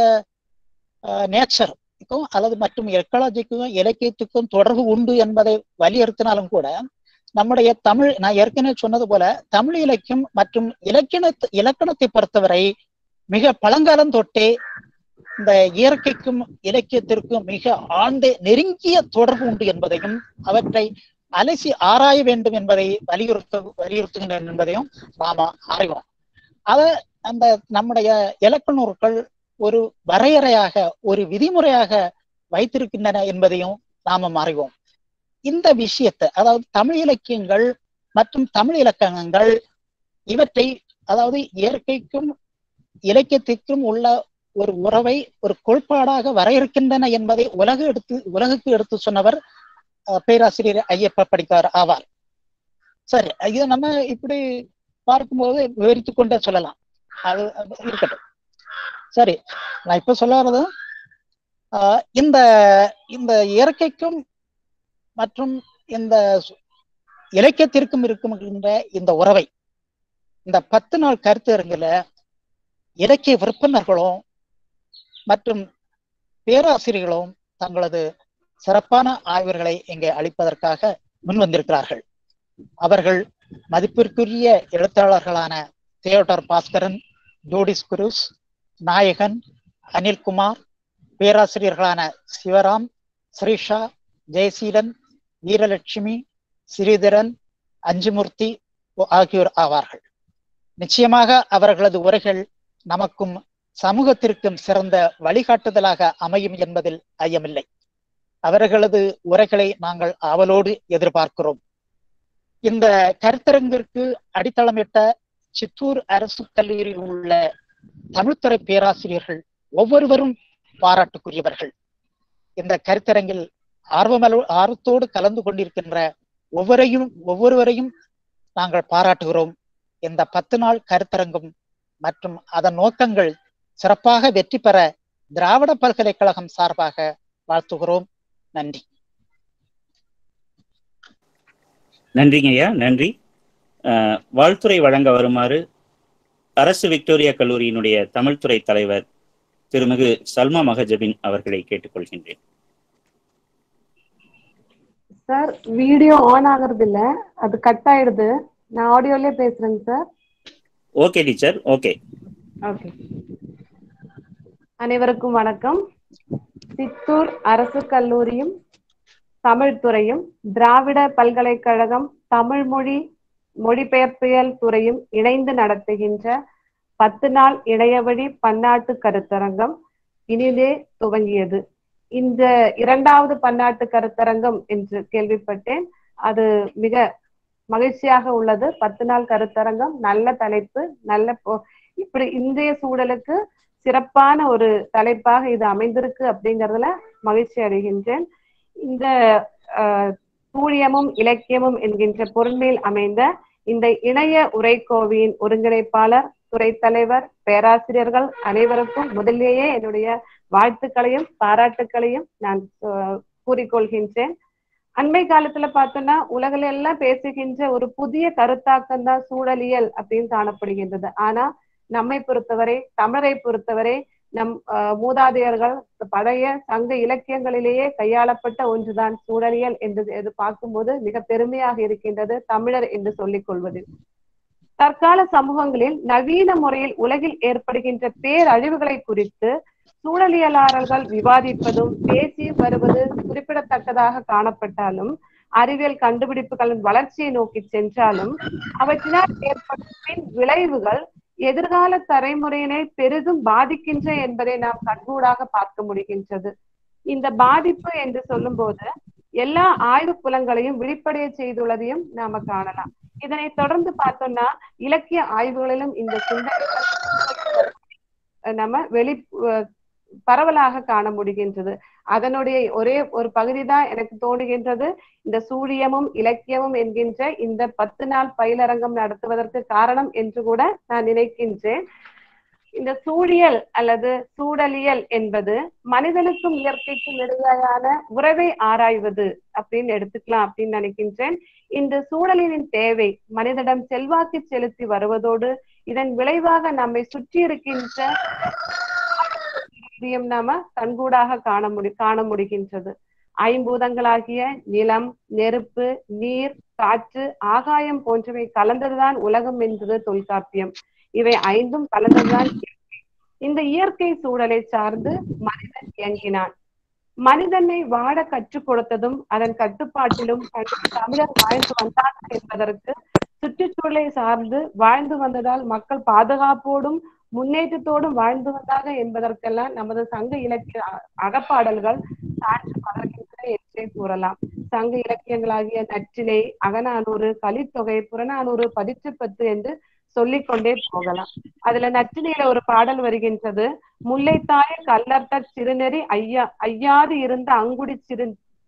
நேச்சருக்கும் அல்லது மற்றும் எக்காலஜிக்கும் இலக்கியத்துக்கும் தொடர்பு உண்டு என்பதை வலியுறுத்தினாலும் கூட நம்முடைய தமிழ், நான் ஏற்கனவே சொன்னது போல தமிழ் இலக்கியம் மற்றும் இலக்கண இலக்கணத்தை பொறுத்தவரை மிக பழங்காலம் தொட்டே இந்த இயற்கைக்கும் இலக்கியத்திற்கும் மிக ஆழ்ந்த நெருங்கிய தொடர்பு உண்டு என்பதையும் அவற்றை அலசி ஆராய வேண்டும் என்பதை வலியுறுத்த வலியுறுத்துகின்றன என்பதையும் நாம அறிவோம். அத அந்த நம்முடைய இலக்கண நூல்கள் ஒரு வரையறையாக, ஒரு விதிமுறையாக வைத்திருக்கின்றன என்பதையும் நாம அறிவோம். இந்த விஷயத்தை, அதாவது தமிழ் இலக்கியங்கள் மற்றும் தமிழ் இலக்கணங்கள் இவற்றை, அதாவது இயற்கைக்கும் இலக்கியத்திற்கும் உள்ள ஒரு உறவை ஒரு கோட்பாடாக வரையறுக்கின்றன என்பதை உலக எடுத்து உலகுக்கு எடுத்து சொன்னவர் பேராசிரியர் ஐயப்ப பணிக்கர் ஆவார். சரி, இதை நம்ம இப்படி பார்க்கும்போது விவரித்து கொண்டே சொல்லலாம், அது இருக்கட்டும். சரி, நான் இப்ப சொல்ல வர்றது ஆஹ் இந்த இந்த இயற்கைக்கும் மற்றும் இந்த இலக்கியத்திற்கும் இருக்குகின்ற இந்த உறவை இந்த பத்து நாள் கருத்தரங்குல இலக்கிய விற்பனர்களும் மற்றும் பேராசிரியர்களும் தங்களது சிறப்பான ஆய்வுகளை இங்கே அளிப்பதற்காக முன்வந்திருக்கிறார்கள். அவர்கள் மதிப்பிற்குரிய எழுத்தாளர்களான தியோடர் பாஸ்கரன், டோடிஸ் குரூஸ், நாயகன், அனில்குமார், பேராசிரியர்களான சிவராம், ஸ்ரீஷா, ஜெயசீலன், வீரலட்சுமி, ஸ்ரீதரன், அஞ்சுமூர்த்தி ஆகியோர் ஆவார்கள். நிச்சயமாக அவர்களது உரைகள் நமக்கும் சமூகத்திற்கும் சிறந்த வழிகாட்டுதலாக அமையும் என்பதில் ஐயமில்லை. அவர்களது உரைகளை நாங்கள் ஆவலோடு எதிர்பார்க்கிறோம். இந்த கருத்தரங்கிற்கு அடித்தளமிட்ட சித்தூர் அரசு கல்லூரியில் உள்ள தமிழ்துறை பேராசிரியர்கள் ஒவ்வொருவரும் பாராட்டுக்குரியவர்கள். இந்த கருத்தரங்கில் ஆர்வமல ஆர்வத்தோடு கலந்து கொண்டிருக்கின்ற ஒவ்வொரையும் ஒவ்வொருவரையும் நாங்கள் பாராட்டுகிறோம். இந்த பத்து நாள் கருத்தரங்கும் மற்றும் அதன் நோக்கங்கள் சிறப்பாக வெற்றி பெற திராவிட பல்கலைக்கழகம் சார்பாக வாழ்த்துகிறோம். நன்றி. நன்றிங்க ஐயா, நன்றி. வாழ்த்துறை வழங்க வருமாறு அரசு விக்டோரியா கல்லூரியினுடைய தமிழ்துறை தலைவர் திருமிகு சல்மா மகஜபின் அவர்களை கேட்டுக்கொள்கின்றேன். சார், வீடியோ ஆன் ஆகுறது இல்ல, அது கட் ஆயிடுது. நான் ஆடியோலயே பேசுறேங்க sir. Okay teacher, okay okay. அனைவருக்கும் வணக்கம். சித்தூர் அரசு கல்லூரியும் தமிழ் துறையும் திராவிட பல்கலைக்கழகம் தமிழ் மொழி மொழிபெயர்ப்பியல் துறையும் இணைந்து நடத்துகின்ற பத்து நாள் இணையவழி பன்னாட்டு கருத்தரங்கம் இனிதே துவங்கியது. இந்த இரண்டாவது பன்னாட்டு கருத்தரங்கம் என்று கேள்விப்பட்டேன். அது மிக மகிழ்ச்சியாக உள்ளது. பத்து நாள் கருத்தரங்கம் நல்ல தலைப்பு, நல்ல இப்படி இன்றைய சூழலுக்கு சிறப்பான ஒரு தலைப்பாக இது அமைந்திருக்கு அப்படிங்கிறதுல மகிழ்ச்சி அடைகின்றேன். இந்த அஹ் சூழியமும் இலக்கியமும் என்கின்ற பொருண்மையில் அமைந்த இந்த இணைய உரைக்கோவையின் ஒருங்கிணைப்பாளர், துறை தலைவர், பேராசிரியர்கள் அனைவருக்கும் முதலிலேயே என்னுடைய வாழ்த்துக்களையும் பாராட்டுக்களையும் நான் கூறிக்கொள்கின்றேன். அண்மை காலத்துல பார்த்தோம்னா உலகில எல்லாம் பேசுகின்ற ஒரு புதிய கருத்தாக்கம் தான் சூழலியல் அப்படின்னு காணப்படுகின்றது. ஆனா நம்மை பொறுத்தவரை, தமிழரை பொறுத்தவரை, நம் மூதாதையர்கள் பழைய சங்க இலக்கியங்களிலேயே கையாளப்பட்ட ஒன்றுதான் சூழலியல் என்று எது பார்க்கும்போது மிக பெருமையாக இருக்கின்றது தமிழர் என்று சொல்லிக் கொள்வது. தற்கால சமூகங்களில் நவீன முறையில் உலகில் ஏற்படுகின்ற பேரழிவுகளை குறித்து சூழலியலாளர்கள் விவாதிப்பதும் பேசி வருவது குறிப்பிடத்தக்கதாக காணப்பட்டாலும், அறிவியல் கண்டுபிடிப்புகளின் வளர்ச்சியை நோக்கி சென்றாலும் அவற்றினால் ஏற்படும் விளைவுகள் எதிர்கால தலைமுறையினை பெரிதும் பாதிக்கின்ற என்பதை நாம் கண்கூடாக பார்க்க முடிகின்றது. இந்த பாதிப்பு என்று சொல்லும் போது எல்லா ஆய்வு புலங்களையும் வெளிப்படைய செய்துள்ளதையும் நாம காணலாம். இதனை தொடர்ந்து பார்த்தோம்னா இலக்கிய ஆய்வுகளிலும் இந்த சிந்தனைகள் நம்ம வெளி பரவலாக காண முடிகின்றது. அதனுடைய ஒரே ஒரு பகுதி தான் எனக்கு தோணுகின்றது இந்த சூழியமும் இலக்கியமும் என்கின்ற இந்த பத்து நாள் பயிலரங்கம் நடத்துவதற்கு காரணம் என்று கூட நான் நினைக்கின்றேன். இந்த சூழியல் அல்லது சூழலியல் என்பது மனிதனுக்கும் இயற்கைக்கும் இடையேயான உறவை ஆராய்வது அப்படின்னு எடுத்துக்கலாம் அப்படின்னு நினைக்கின்றேன். இந்த சூழலின் தேவை மனிதனிடம் செல்வாக்கு செலுத்தி வருவதோடு இதன் விளைவாக நம்மை சுற்றி இருக்கின்ற நாம கண்கூடாக காண முடி காண முடிகின்றது. ஐம்பூதங்களாகிய நிலம், நெருப்பு, நீர், காற்று, ஆகாயம் போன்றவை கலந்ததுதான் உலகம் என்பது தொல்காப்பியம். இவை ஐந்தும் கலந்ததுதான் இயற்கை. இந்த இயற்கை சூழலை சார்ந்து மனிதன் இயங்கினான். மனிதனை வாழ கற்றுக் கொடுத்ததும் அதன் கட்டுப்பாட்டிலும் தமிழர் வாழ்ந்து வந்தார்கள் என்பதற்கு சுற்றுச்சூழலை சார்ந்து வாழ்ந்து வந்ததால் மக்கள் பாதுகாப்போடும் முன்னேற்றத்தோடும் வாழ்ந்து வந்தாங்க என்பதற்கெல்லாம் நமது சங்க இலக்கிய அகப்பாடல்கள் சான்று பகர்கின்றன என்றே கூறலாம். சங்க இலக்கியங்களாகிய நற்றிணை, அகநானூறு, கலித்தொகை, புறநானூறு, பதிற்றுப்பத்து என்று சொல்லிக்கொண்டே போகலாம். அதுல நற்றிணையில ஒரு பாடல் வருகின்றது. முல்லைத்தாய கல்லர்த்த சிறுநெறி ஐயா ஐயாது இருந்த அங்குடி சிறு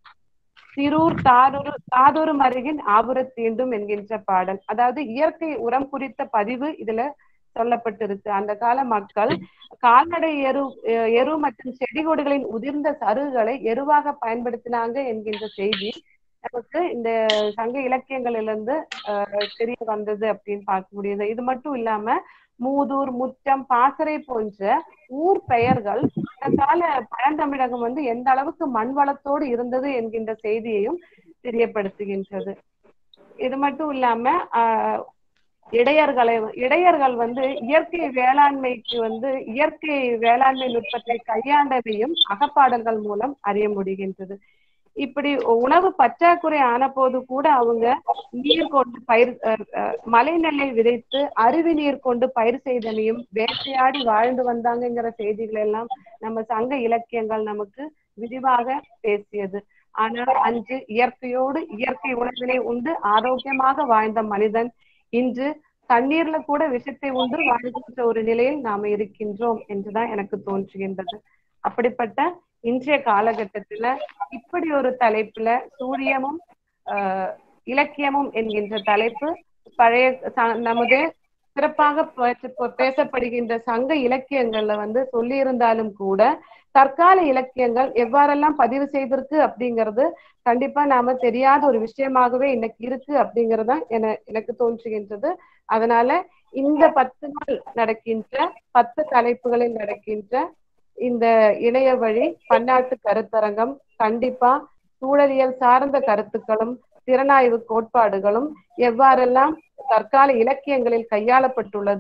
சிறூர் தாரொரு தாதொரு மருகின் ஆபுர தீண்டும் என்கின்ற பாடல். அதாவது இயற்கை உரம் குறித்த பதிவு இதுல சொல்லப்பட்டிருக்கு. அந்த கால மக்கள் கால்நடை எரு எரு மற்றும் செடி கொடிகளின் உதிர்ந்த சருகுகளை எருவாக பயன்படுத்தினாங்க என்கின்ற செய்தி நமக்கு இந்த சங்க இலக்கியங்களிலிருந்து அஹ் தெரிய வந்தது அப்படின்னு பார்க்க முடியுது. இது மட்டும் இல்லாம மூதூர், முற்றம், பாசறை போன்ற ஊர் பெயர்கள் அந்த கால பழந்தமிழகம் வந்து எந்த அளவுக்கு மண் வளத்தோடு இருந்தது என்கின்ற செய்தியையும் தெரியப்படுத்துகின்றது. இது மட்டும் இல்லாம ஆஹ் இடையர்களை இடையர்கள் வந்து இயற்கை வேளாண்மைக்கு வந்து இயற்கை வேளாண்மை நுட்பத்தை கையாண்டதையும் அகப்பாடல்கள் மூலம் அறிய முடிகின்றது. இப்படி உணவு பற்றாக்குறை ஆன போது கூட அவங்க நீர் கொண்டு பயிர் மழை நெல்லை விதைத்து அருவி நீர் கொண்டு பயிர் செய்தனையும் வேட்டையாடி வாழ்ந்து வந்தாங்கிற செய்திகள் எல்லாம் நம்ம சங்க இலக்கியங்கள் நமக்கு விரிவாக பேசியது. ஆனால் அன்று இயற்கையோடு இயற்கை உணவினை உண்டு ஆரோக்கியமாக வாழ்ந்த மனிதன் இன்று தண்ணீர்ல கூட விஷத்தை உண்டு வாழ்கின்ற ஒரு நிலையில் நாம இருக்கின்றோம் என்றுதான் எனக்கு தோன்றுகின்றது. அப்படிப்பட்ட இன்றைய காலகட்டத்துல இப்படி ஒரு தலைப்புல சூரியமும் ஆஹ் இலக்கியமும் என்கின்ற தலைப்பு பழைய நமது சிறப்பாக பேசப்படுகின்ற சங்க இலக்கியங்கள்ல வந்து சொல்லி இருந்தாலும் கூட தற்கால இலக்கியங்கள் எவ்வாறெல்லாம் பதிவு செய்திருக்கு அப்படிங்கிறது கண்டிப்பா நாம தெரியாத ஒரு விஷயமாகவே இன்னைக்கு இருக்கு அப்படிங்கறதுதான் என எனக்கு தோன்றுகின்றது. அதனால இந்த பத்து நாள் நடக்கின்ற பத்து தலைப்புகளில் நடக்கின்ற இந்த இணைய வழி பன்னாட்டு கருத்தரங்கம் கண்டிப்பா சூழலியல் சார்ந்த கருத்துக்களும் திறனாய்வு கோட்பாடுகளும் எவ்வாறெல்லாம் தற்கால இலக்கியங்களில் கையாளப்பட்டுள்ளது,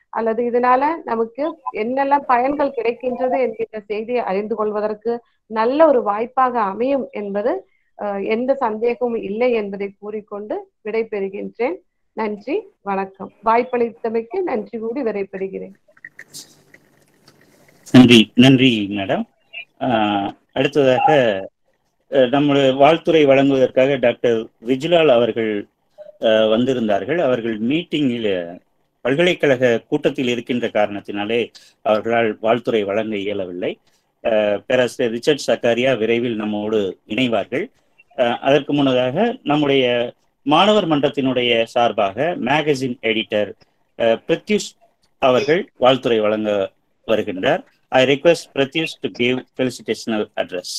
அல்லது இதனால நமக்கு என்னெல்லாம் பயன்கள் கிடைக்கின்றது என்கின்ற செய்தியை அறிந்து கொள்வதற்கு நல்ல ஒரு வாய்ப்பாக அமையும் என்பது எந்த சந்தேகமும் இல்லை என்பதை கூறிக்கொண்டு விடைபெறுகின்றேன். நன்றி, வணக்கம். வாய்ப்பளித்தமைக்கு நன்றி கூறி விடைபெறுகிறேன். நன்றி நன்றி மேடம். அடுத்ததாக நம்முடைய வாழ்த்துறை வழங்குவதற்காக டாக்டர் விஜிலால் அவர்கள் வந்திருந்தார்கள். அவர்கள் மீட்டிங்கில் பல்கலைக்கழக கூட்டத்தில் இருக்கின்ற காரணத்தினாலே அவர்களால் வாழ்த்துறை வழங்க இயலவில்லை. பேராசிரியர் ரிச்சர்ட் சக்காரியா விரைவில் நம்மோடு இணைவார்கள். அதற்கு முன்னதாக நம்முடைய மாணவர் மன்றத்தினுடைய சார்பாக மேகசின் எடிட்டர் பிரத்யூஷ் அவர்கள் வாழ்த்துறை வழங்க வருகின்றார். I request Pratyush to give felicitational address.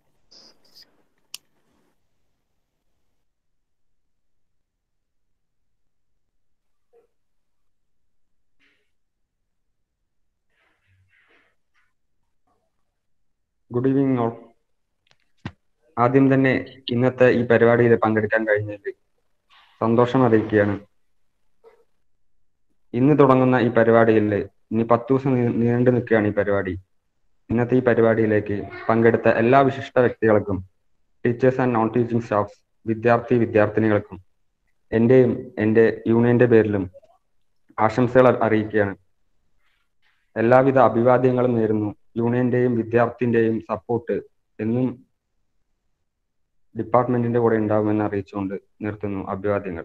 Good evening all. ആദ്യം തന്നെ ഇന്നത്തെ ഈ പരിപാടിയിൽ പങ്കെടുക്കാൻ കഴിഞ്ഞതിൽ സന്തോഷം അറിയിക്കുകയാണ്. ഇന്ന് തുടങ്ങുന്ന ഈ പരിപാടിയിൽ ഇനി പത്ത് ദിവസം നീണ്ടു നിൽക്കുകയാണ് ഈ പരിപാടി. ഇന്നത്തെ ഈ പരിപാടിയിലേക്ക് പങ്കെടുത്ത എല്ലാ വിശിഷ്ട വ്യക്തികൾക്കും, teachers and non teaching staffs, വിദ്യാർത്ഥി വിദ്യാർത്ഥിനികൾക്കും എൻ്റെയും എൻ്റെ യൂണിയന്റെ പേരിലും ആശംസകൾ അറിയിക്കുകയാണ്. എല്ലാവിധ അഭിവാദ്യങ്ങളും നേരുന്നു. യൂണിയന്റെയും വിദ്യാർത്ഥിന്റെയും സപ്പോർട്ട് എന്നും ഡിപ്പാർട്ട്മെന്റിന്റെ കൂടെ ഉണ്ടാകുമെന്ന് അറിയിച്ചുകൊണ്ട് നിർത്തുന്നു. അഭിവാദ്യങ്ങൾ.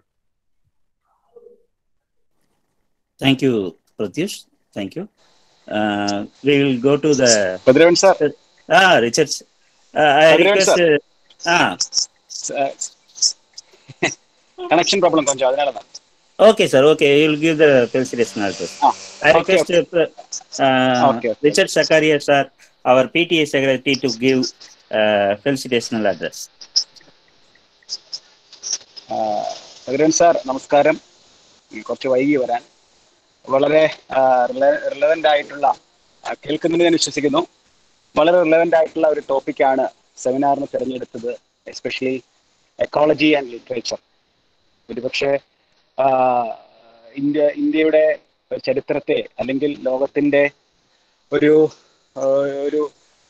Thank you Pratyush. Thank you. Uh, we will go to the Padrevan sir. Ah, Richard. Uh, I Padrevan request. Sir. Ah. Uh, connection problem konja adanaladha. Okay sir. Okay, you will give the felicitation address. Ah, I request okay, okay. Uh, okay, okay. Richard Sakaria sir, our P T A secretary, to give uh, felicitational address. Uh, Padrevan sir, namaskaram. കുറച്ച് വൈകി വരാൻ വളരെ relevant ആയിട്ടുള്ള, കേൾക്കുന്നതിന് ഞാൻ വിശ്വസിക്കുന്നു, വളരെ relevant ആയിട്ടുള്ള ഒരു ടോപ്പിക്കാണ് സെമിനാറിന് തിരഞ്ഞെടുത്തത്. Especially ecology and literature. ഒരുപക്ഷെ ഇന്ത്യ ഇന്ത്യയുടെ ചരിത്രത്തെ അല്ലെങ്കിൽ ലോകത്തിൻ്റെ ഒരു ഒരു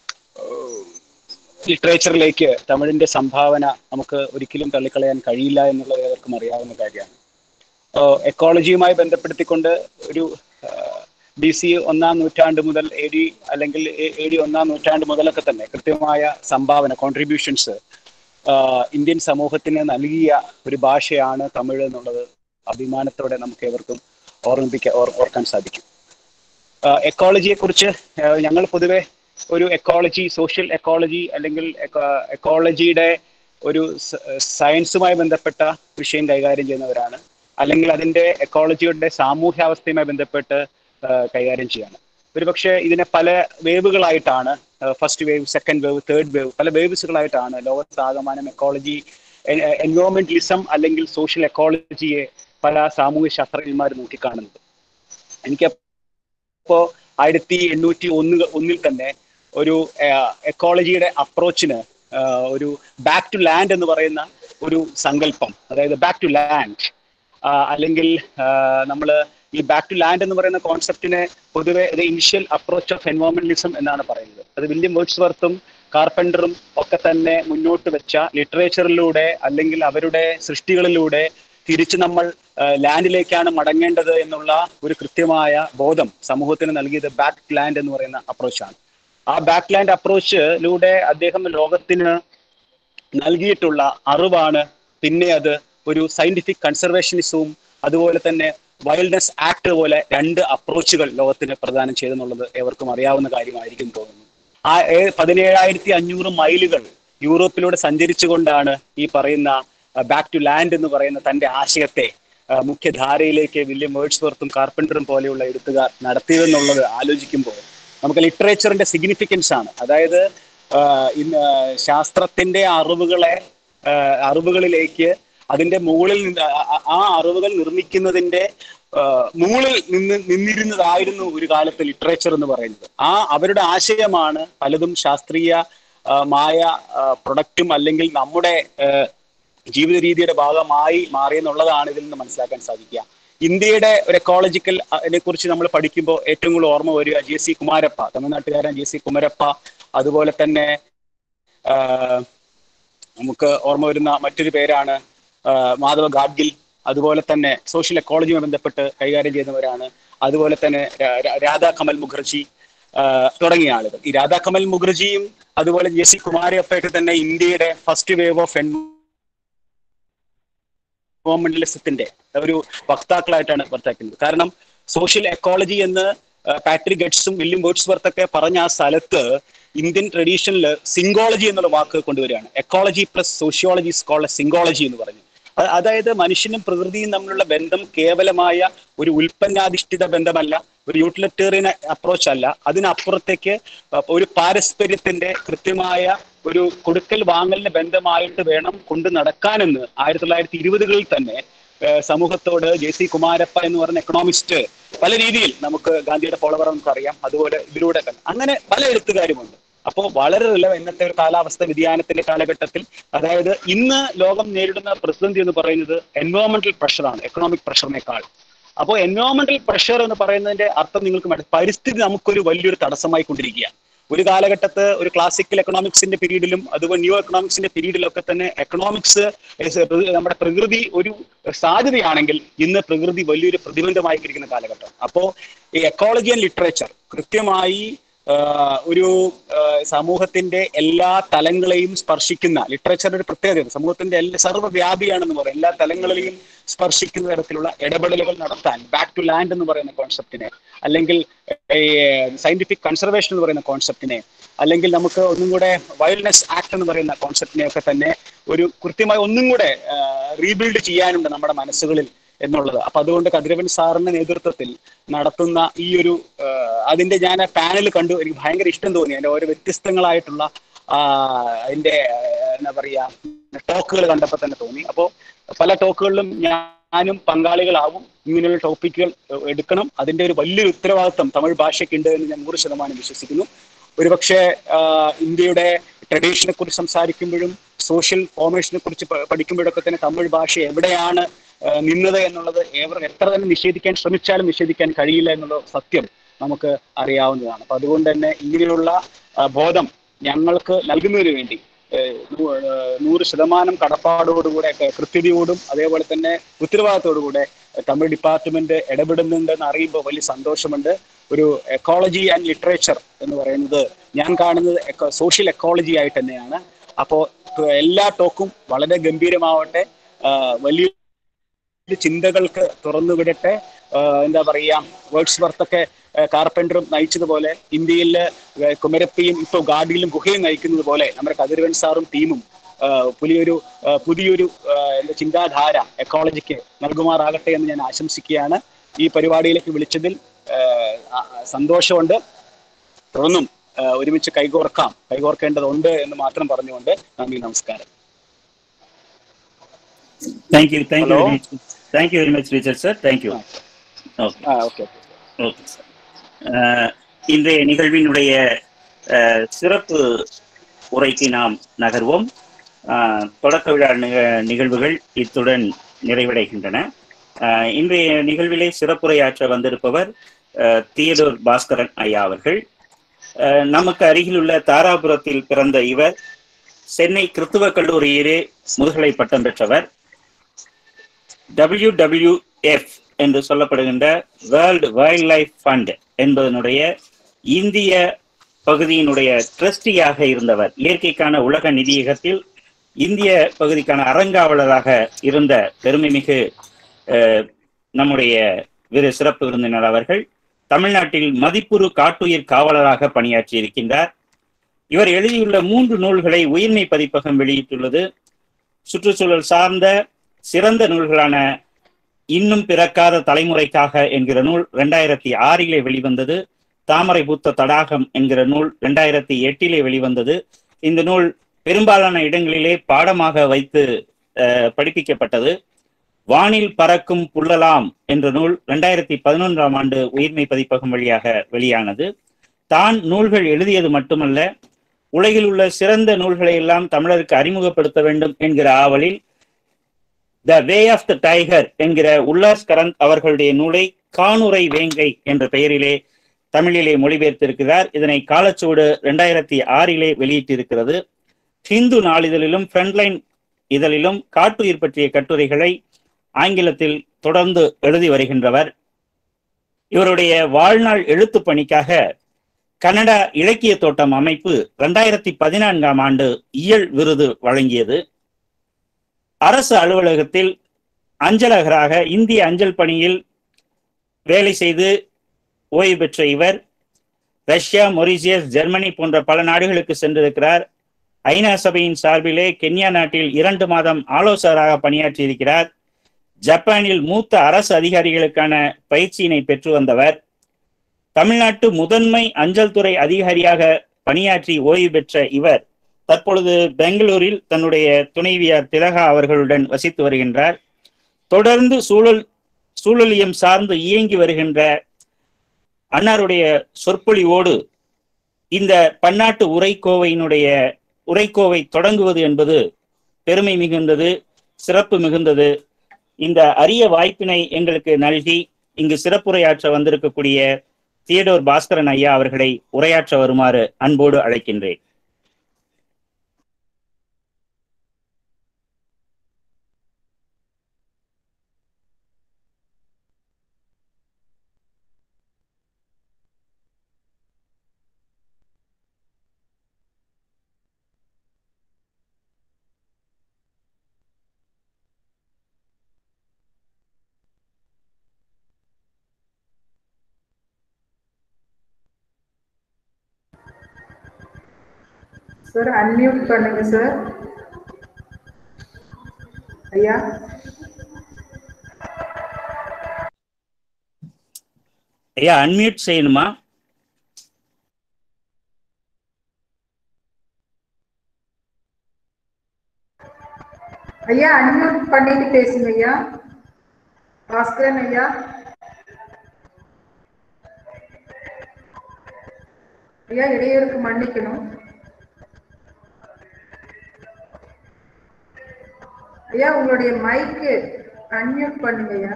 ലിറ്ററേച്ചറിലേക്ക് തമിഴിൻ്റെ സംഭാവന നമുക്ക് ഒരിക്കലും തള്ളിക്കളയാൻ കഴിയില്ല എന്നുള്ളത് ഏവർക്കും അറിയാവുന്ന കാര്യമാണ്. എക്കോളജിയുമായി ബന്ധപ്പെടുത്തിക്കൊണ്ട് ഒരു ബി സി ഒന്നാം നൂറ്റാണ്ട് മുതൽ എ ഡി അല്ലെങ്കിൽ എ ഡി ഒന്നാം നൂറ്റാണ്ട് മുതലൊക്കെ തന്നെ കൃത്യമായ സംഭാവന, കോൺട്രിബ്യൂഷൻസ് ഇന്ത്യൻ സമൂഹത്തിന് നൽകിയ ഒരു ഭാഷയാണ് തമിഴ് എന്നുള്ളത് അഭിമാനത്തോടെ നമുക്ക് ഏവർക്കും ഓർമ്മിപ്പിക്കാൻ ഓർക്കാൻ സാധിക്കും. എക്കോളജിയെ കുറിച്ച് ഞങ്ങൾ പൊതുവെ ഒരു എക്കോളജി, സോഷ്യൽ എക്കോളജി അല്ലെങ്കിൽ എക്കോളജിയുടെ ഒരു സയൻസുമായി ബന്ധപ്പെട്ട വിഷയം കൈകാര്യം ചെയ്യുന്നവരാണ്, അല്ലെങ്കിൽ അതിൻ്റെ എക്കോളജിയുടെ സാമൂഹ്യാവസ്ഥയുമായി ബന്ധപ്പെട്ട് കൈകാര്യം ചെയ്യാണ്. ഒരുപക്ഷെ ഇതിനെ പല വേവുകളായിട്ടാണ്, first wave, second wave, third wave, പല വേവ്സുകളായിട്ടാണ് ലോകത്താകമാനം എക്കോളജി, എൻവയോൺമെന്റലിസം അല്ലെങ്കിൽ സോഷ്യൽ എക്കോളജിയെ പല സാമൂഹ്യ ശാസ്ത്രജ്ഞന്മാർ നോക്കിക്കാണുന്നത്. എനിക്കപ്പോൾ ആയിരത്തി എണ്ണൂറ്റി ഒന്ന് ഒന്നിൽ തന്നെ ഒരു എക്കോളജിയുടെ അപ്രോച്ചിന് ഒരു ബാക്ക് ടു ലാൻഡ് എന്ന് പറയുന്ന ഒരു സങ്കല്പം, അതായത് ബാക്ക് ടു ലാൻഡ് അല്ലെങ്കിൽ നമ്മൾ ഈ ബാക്ക് ടു ലാൻഡ് എന്ന് പറയുന്ന കോൺസെപ്റ്റിനെ പൊതുവെ the initial approach of environmentalism എന്നാണ് പറയുന്നത്. അത് വില്യം വേർഡ്സ്വർത്തും കാർപ്പൻറ്ററും ഒക്കെ തന്നെ മുന്നോട്ട് വെച്ച ലിറ്ററേച്ചറിലൂടെ അല്ലെങ്കിൽ അവരുടെ സൃഷ്ടികളിലൂടെ തിരിച്ച് നമ്മൾ ലാൻഡിലേക്കാണ് മടങ്ങേണ്ടത് എന്നുള്ള ഒരു കൃത്യമായ ബോധം സമൂഹത്തിന് നൽകിയത് ബാക്ക് ലാൻഡ് എന്ന് പറയുന്ന അപ്രോച്ചാണ്. ആ ബാക്ക് ലാൻഡ് അപ്രോച്ചിലൂടെ അദ്ദേഹം ലോകത്തിന് നൽകിയിട്ടുള്ള അറിവാണ് പിന്നെ അത് ഒരു സയന്റിഫിക് കൺസർവേഷനിസവും അതുപോലെ തന്നെ വൈൽഡ്നസ് ആക്ട് പോലെ രണ്ട് അപ്രോച്ചുകൾ ലോകത്തിന് പ്രദാനം ചെയ്തെന്നുള്ളത് ഏവർക്കും അറിയാവുന്ന കാര്യമായിരിക്കും തോന്നുന്നു. ആ പതിനേഴായിരത്തി അഞ്ഞൂറ് മൈലുകൾ യൂറോപ്പിലൂടെ സഞ്ചരിച്ചുകൊണ്ടാണ് ഈ പറയുന്ന ബാക്ക് ടു ലാൻഡ് എന്ന് പറയുന്ന തന്റെ ആശയത്തെ മുഖ്യധാരയിലേക്ക് വില്യം വേർഡ്സ്വർത്തും കാർപ്പൻറ്ററും പോലെയുള്ള എഴുത്തുകാർ നടത്തിയതെന്നുള്ളത് ആലോചിക്കുമ്പോൾ നമുക്ക് ലിറ്ററേച്ചറിന്റെ സിഗ്നിഫിക്കൻസ് ആണ്. അതായത് ഇന്ന് ശാസ്ത്രത്തിന്റെ അറിവുകളെ അറിവുകളിലേക്ക് അതിന്റെ മുകളിൽ നിന്ന് ആ അറിവുകൾ നിർമ്മിക്കുന്നതിന്റെ മുകളിൽ നിന്ന് നിന്നിരുന്നതായിരുന്നു ഒരു കാലത്ത് ലിറ്ററേച്ചർ എന്ന് പറയുന്നത്. ആ അവരുടെ ആശയമാണ് പലതും ശാസ്ത്രീയമായ പ്രൊഡക്റ്റും അല്ലെങ്കിൽ നമ്മുടെ ജീവിത രീതിയുടെ ഭാഗമായി മാറിയെന്നുള്ളതാണ് ഇതിൽ നിന്ന് മനസ്സിലാക്കാൻ സാധിക്കുക. ഇന്ത്യയുടെ ഒരു എക്കോളജിക്കൽ അതിനെ കുറിച്ച് നമ്മൾ പഠിക്കുമ്പോൾ ഏറ്റവും കൂടുതൽ ഓർമ്മ വരിക ജെ സി കുമാരപ്പ, തമിഴ്നാട്ടുകാരൻ ജെ സി കുമാരപ്പ. അതുപോലെ തന്നെ നമുക്ക് ഓർമ്മ വരുന്ന മറ്റൊരു പേരാണ് മാധവ ഗാഡ്ഗിൽ. അതുപോലെ തന്നെ സോഷ്യൽ എക്കോളജിയുമായി ബന്ധപ്പെട്ട് കൈകാര്യം ചെയ്യുന്നവരാണ്. അതുപോലെ തന്നെ രാധാ കമൽ മുഖർജി തുടങ്ങിയ ആളുകൾ. ഈ രാധാ കമൽ മുഖർജിയും അതുപോലെ ജെ സി കുമാരപ്പയൊക്കെ തന്നെ ഇന്ത്യയുടെ ഫസ്റ്റ് വേവ് ഓഫ് എൻവോൺമെന്റലിസത്തിന്റെ ഒരു വക്താക്കളായിട്ടാണ് വർത്താക്കുന്നത്. കാരണം സോഷ്യൽ എക്കോളജി എന്ന് പാട്രിക് ഗെറ്റ്സും വില്യം വേർഡ്സ്വർത്ത് ഒക്കെ പറഞ്ഞ ആ സ്ഥലത്ത് ഇന്ത്യൻ ട്രഡീഷനിൽ സിംഗോളജി എന്നുള്ള വാക്ക് കൊണ്ടുവരികയാണ്. Ecology plus sociology is called സിംഗോളജി എന്ന് പറഞ്ഞു. അതായത് മനുഷ്യനും പ്രകൃതിയും തമ്മിലുള്ള ബന്ധം കേവലമായ ഒരു ഉൽപ്പന്നാധിഷ്ഠിത ബന്ധമല്ല, ഒരു യൂട്ടിലിറ്റേറിയൻ അപ്രോച്ച് അല്ല. അതിനപ്പുറത്തേക്ക് ഒരു പാരസ്പര്യത്തിന്റെ കൃത്യമായ ഒരു കൊടുക്കൽ വാങ്ങലിന്റെ ബന്ധമായിട്ട് വേണം കൊണ്ടു നടക്കാനെന്ന് ആയിരത്തി തൊള്ളായിരത്തി ഇരുപതുകളിൽ തന്നെ സമൂഹത്തോട് ജെ സി കുമാരപ്പ എന്ന് പറയുന്ന എക്കണോമിസ്റ്റ് പല രീതിയിൽ നമുക്ക് ഗാന്ധിയുടെ ഫോളോവർ നമുക്കറിയാം. അതുപോലെ ഇതിലൂടെ അങ്ങനെ പല എഴുത്തുകാരുമുണ്ട്. അപ്പോൾ വളരെ റിലവ ഇന്നത്തെ ഒരു കാലാവസ്ഥ വ്യതിയാനത്തിന്റെ കാലഘട്ടത്തിൽ, അതായത് ഇന്ന് ലോകം നേരിടുന്ന പ്രതിസന്ധി എന്ന് പറയുന്നത് എൻവയോൺമെന്റൽ പ്രഷറാണ്, എക്കണോമിക് പ്രഷറിനേക്കാൾ. അപ്പോൾ എൻവയോൺമെന്റൽ പ്രഷർ എന്ന് പറയുന്നതിന്റെ അർത്ഥം നിങ്ങൾക്ക് പരിസ്ഥിതി നമുക്കൊരു വലിയൊരു തടസ്സമായി കൊണ്ടിരിക്കുകയാണ്. ഒരു കാലഘട്ടത്ത് ഒരു ക്ലാസിക്കൽ എക്കണോമിക്സിന്റെ പീരീഡിലും അതുപോലെ ന്യൂ എക്കണോമിക്സിന്റെ പീരീഡിലൊക്കെ തന്നെ എക്കണോമിക്സ് നമ്മുടെ പ്രകൃതി ഒരു സാധ്യതയാണെങ്കിൽ ഇന്ന് പ്രകൃതി വലിയൊരു പ്രതിബന്ധമായിരിക്കുന്ന കാലഘട്ടം. അപ്പോൾ ഈ എക്കോളജി ആൻഡ് ലിറ്ററേച്ചർ കൃത്യമായി ഒരു സമൂഹത്തിന്റെ എല്ലാ തലങ്ങളെയും സ്പർശിക്കുന്ന ലിറ്ററേച്ചറിന്റെ ഒരു പ്രത്യേകത, സമൂഹത്തിന്റെ എല്ലാ സർവ്വവ്യാപിയാണെന്ന് പറയും, എല്ലാ തലങ്ങളെയും സ്പർശിക്കുന്ന തരത്തിലുള്ള ഇടപെടലുകൾ നടത്താൻ ബാക്ക് ടു ലാൻഡ് എന്ന് പറയുന്ന കോൺസെപ്റ്റിനെ, അല്ലെങ്കിൽ സയന്റിഫിക് കൺസർവേഷൻ എന്ന് പറയുന്ന കോൺസെപ്റ്റിനെ, അല്ലെങ്കിൽ നമുക്ക് ഒന്നും കൂടെ വൈൽഡ്നെസ് ആക്ട് എന്ന് പറയുന്ന കോൺസെപ്റ്റിനെ ഒക്കെ തന്നെ ഒരു കൃത്യമായി ഒന്നും കൂടെ റീബിൽഡ് ചെയ്യാനുണ്ട് നമ്മുടെ മനസ്സുകളിൽ എന്നുള്ളത്. അപ്പൊ അതുകൊണ്ട് കതിരവൻ സാറിന്റെ നേതൃത്വത്തിൽ നടത്തുന്ന ഈ ഒരു അതിന്റെ ഞാൻ ആ പാനൽ കണ്ടു, എനിക്ക് ഭയങ്കര ഇഷ്ടം തോന്നി. അതിന്റെ ഓരോ വ്യത്യസ്തങ്ങളായിട്ടുള്ള അതിന്റെ എന്താ പറയാ ടോക്കുകൾ കണ്ടപ്പോൾ തന്നെ തോന്നി. അപ്പോൾ പല ടോക്കുകളിലും ഞാനും പങ്കാളികളാവും. ഇങ്ങനെയുള്ള ടോപ്പിക്കുകൾ എടുക്കണം. അതിന്റെ ഒരു വലിയൊരു ഉത്തരവാദിത്വം തമിഴ് ഭാഷയ്ക്കുണ്ട് എന്ന് ഞാൻ നൂറ് ശതമാനം വിശ്വസിക്കുന്നു. ഒരുപക്ഷെ ഇന്ത്യയുടെ ട്രഡീഷനെ കുറിച്ച് സംസാരിക്കുമ്പോഴും സോഷ്യൽ ഫോർമേഷനെ കുറിച്ച് പഠിക്കുമ്പോഴൊക്കെ തന്നെ തമിഴ് ഭാഷ എവിടെയാണ് നിന്നത് എന്നുള്ളത് ഏവർ എത്ര തന്നെ നിഷേധിക്കാൻ ശ്രമിച്ചാലും നിഷേധിക്കാൻ കഴിയില്ല എന്നുള്ള സത്യം നമുക്ക് അറിയാവുന്നതാണ്. അപ്പൊ അതുകൊണ്ട് തന്നെ ഇങ്ങനെയുള്ള ബോധം ഞങ്ങൾക്ക് നൽകുന്നതിന് വേണ്ടി നൂറ് ശതമാനം കടപ്പാടോടുകൂടെ കൃത്യതയോടും അതേപോലെ തന്നെ ഉത്തരവാദിത്തോടുകൂടെ തമിഴ് ഡിപ്പാർട്ട്മെന്റ് ഇടപെടുന്നുണ്ടെന്ന് അറിയുമ്പോൾ വലിയ സന്തോഷമുണ്ട്. ഒരു എക്കോളജി ആൻഡ് ലിറ്ററേച്ചർ എന്ന് പറയുന്നത് ഞാൻ കാണുന്നത് സോഷ്യൽ എക്കോളജി ആയിട്ട് തന്നെയാണ്. അപ്പോൾ എല്ലാ ടോക്കും വളരെ ഗംഭീരമാവട്ടെ, വലിയ ചിന്തകൾക്ക് തുറന്നുവിടട്ടെ. എന്താ പറയാ, വേർഡ്സ്വർത്ത് കാർപ്പൻറ്ററും നയിച്ചതുപോലെ ഇന്ത്യയിലെ കുമരപ്പിയും ഇപ്പൊ ഗാഡിയിലും ഗുഹയും നയിക്കുന്നത് പോലെ നമ്മുടെ കതിരവൻ സാറും ടീമും പുതിയൊരു പുതിയൊരു ചിന്താധാര എക്കോളജിക്ക് നൽകുമാറാകട്ടെ എന്ന് ഞാൻ ആശംസിക്കുകയാണ്. ഈ പരിപാടിയിലേക്ക് വിളിച്ചതിൽ സന്തോഷമുണ്ട്. തുടർന്നും ഒരുമിച്ച് കൈകോർക്കാം, കൈകോർക്കേണ്ടതുണ്ട് എന്ന് മാത്രം പറഞ്ഞുകൊണ്ട് നന്ദി, നമസ്കാരം. Thank you, thank you, thank you very much, Richard sir. Thank you. Okay. Ah, okay. Okay, sir. இன்றைய நிகழ்வினுடைய சிறப்பு உரைக்கு நாம் நகர்வோம். தொடக்க விழா நிகழ்வுகள் இத்துடன் நிறைவடைகின்றன. இன்றைய நிகழ்விலே சிறப்புரையாற்ற வந்திருப்பவர் தியடோர் பாஸ்கரன் ஐயா அவர்கள். நமக்கு அருகில் உள்ள தாராபுரத்தில் பிறந்த இவர் சென்னை கிறிஸ்துவ கல்லூரியிலே முதுகலை பட்டம் பெற்றவர். டபிள்யூ டபிள்யூ எஃப் என்று சொல்லப்படுகின்ற வேர்ல்டு வைல்ட் லைஃப் ஃபண்ட் என்பதனுடைய இந்திய பகுதியினுடைய ட்ரஸ்டியாக இருந்தவர். இயற்கைக்கான உலக நிதியகத்தில் இந்திய பகுதிக்கான அறங்காவலராக இருந்த பெருமைமிகு நம்முடைய விரு சிறப்பு விருந்தினர் அவர்கள் தமிழ்நாட்டில் மதிப்புறு காட்டுயிர் காவலராக பணியாற்றி இருக்கின்றார். இவர் எழுதியுள்ள மூன்று நூல்களை உயிர்மை பதிப்பகம் வெளியிட்டுள்ளது. சுற்றுச்சூழல் சார்ந்த சிறந்த நூல்களான இன்னும் பிறக்காத தலைமுறைக்காக என்கிற நூல் இரண்டாயிரத்தி ஆறிலே வெளிவந்தது. தாமரை பூத்த தடாகம் என்கிற நூல் இரண்டாயிரத்தி எட்டிலே வெளிவந்தது. இந்த நூல் பெரும்பாலான இடங்களிலே பாடமாக வைத்து படிப்பிக்கப்பட்டது. வானில் பறக்கும் புள்ளலாம் என்ற நூல் இரண்டாயிரத்தி பதினொன்றாம் ஆண்டு உயிர்மை பதிப்பகம் வழியாக வெளியானது. தான் நூல்கள் எழுதியது மட்டுமல்ல, உலகில் உள்ள சிறந்த நூல்களை எல்லாம் தமிழருக்கு அறிமுகப்படுத்த வேண்டும் என்கிற ஆவலில் த வே ஆஃப் த டைகர் என்கிற உல்லாஸ் கரந்த் அவர்களுடைய நூலை காணுரை வேங்கை என்ற பெயரிலே தமிழிலே மொழிபெயர்த்திருக்கிறார். இதனை காலச்சுவடு இரண்டாயிரத்தி ஆறிலே வெளியிட்டிருக்கிறது. ஹிந்து நாளிதழிலும் ஃப்ரண்ட்லைன் இதழிலும் காட்டுயிர் பற்றிய கட்டுரைகளை ஆங்கிலத்தில் தொடர்ந்து எழுதி வருகின்றவர். இவருடைய வாழ்நாள் எழுத்து பணிக்காக கனடா இலக்கிய தோட்டம் அமைப்பு இரண்டாயிரத்தி பதினான்காம் ஆண்டு இயல் விருது வழங்கியது. அரசு அலுவலகத்தில் அஞ்சலகராக இந்திய அஞ்சல் பணியில் வேலை செய்து ஓய்வு பெற்ற இவர் ரஷ்யா, மொரீசியஸ், ஜெர்மனி போன்ற பல நாடுகளுக்கு சென்றிருக்கிறார். ஐநா சபையின் சார்பிலே கென்யா நாட்டில் இரண்டு மாதம் ஆலோசகராக பணியாற்றி இருக்கிறார். ஜப்பானில் மூத்த அரசு அதிகாரிகளுக்கான பயிற்சியினை பெற்று வந்தவர். தமிழ்நாட்டு முதன்மை அஞ்சல் துறை அதிகாரியாக பணியாற்றி ஓய்வு பெற்ற இவர் தற்பொழுது பெங்களூரில் தன்னுடைய துணைவியார் திலகா அவர்களுடன் வசித்து வருகின்றார். தொடர்ந்து சூழல் சூழலியம் சார்ந்து இயங்கி வருகின்ற அன்னாருடைய சொற்பொழிவோடு இந்த பன்னாட்டு உரைக்கோவையினுடைய உரைக்கோவை தொடங்குவது என்பது பெருமை மிகுந்தது, சிறப்பு மிகுந்தது. இந்த அரிய வாய்ப்பினை எங்களுக்கு நல்கி இங்கு சிறப்புரையாற்ற வந்திருக்கக்கூடிய தியடோர் பாஸ்கரன் ஐயா அவர்களை உரையாற்ற வருமாறு அன்போடு அழைக்கின்றேன். சார் அன்மியூட் பண்ணுங்க சார். ஐயா ஐயா அன்மியூட் செய்யணுமா? ஐயா அன்மியூட் பண்ணிட்டு பேசுங்க ஐயா. பாஸ்கரன் ஐயா. ஐயா இடையூறுக்கு மன்னிக்கணும். ஐயா உங்களுடைய மைக்கு அன்மியூட் பண்ணுங்க ஐயா.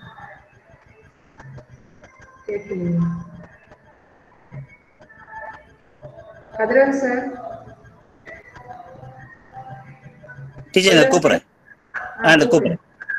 கேட்கலையா? கதிரவன் சார். டீச்சர் கூப்பிடுறேன். அந்த கூப்பிடுறேன்.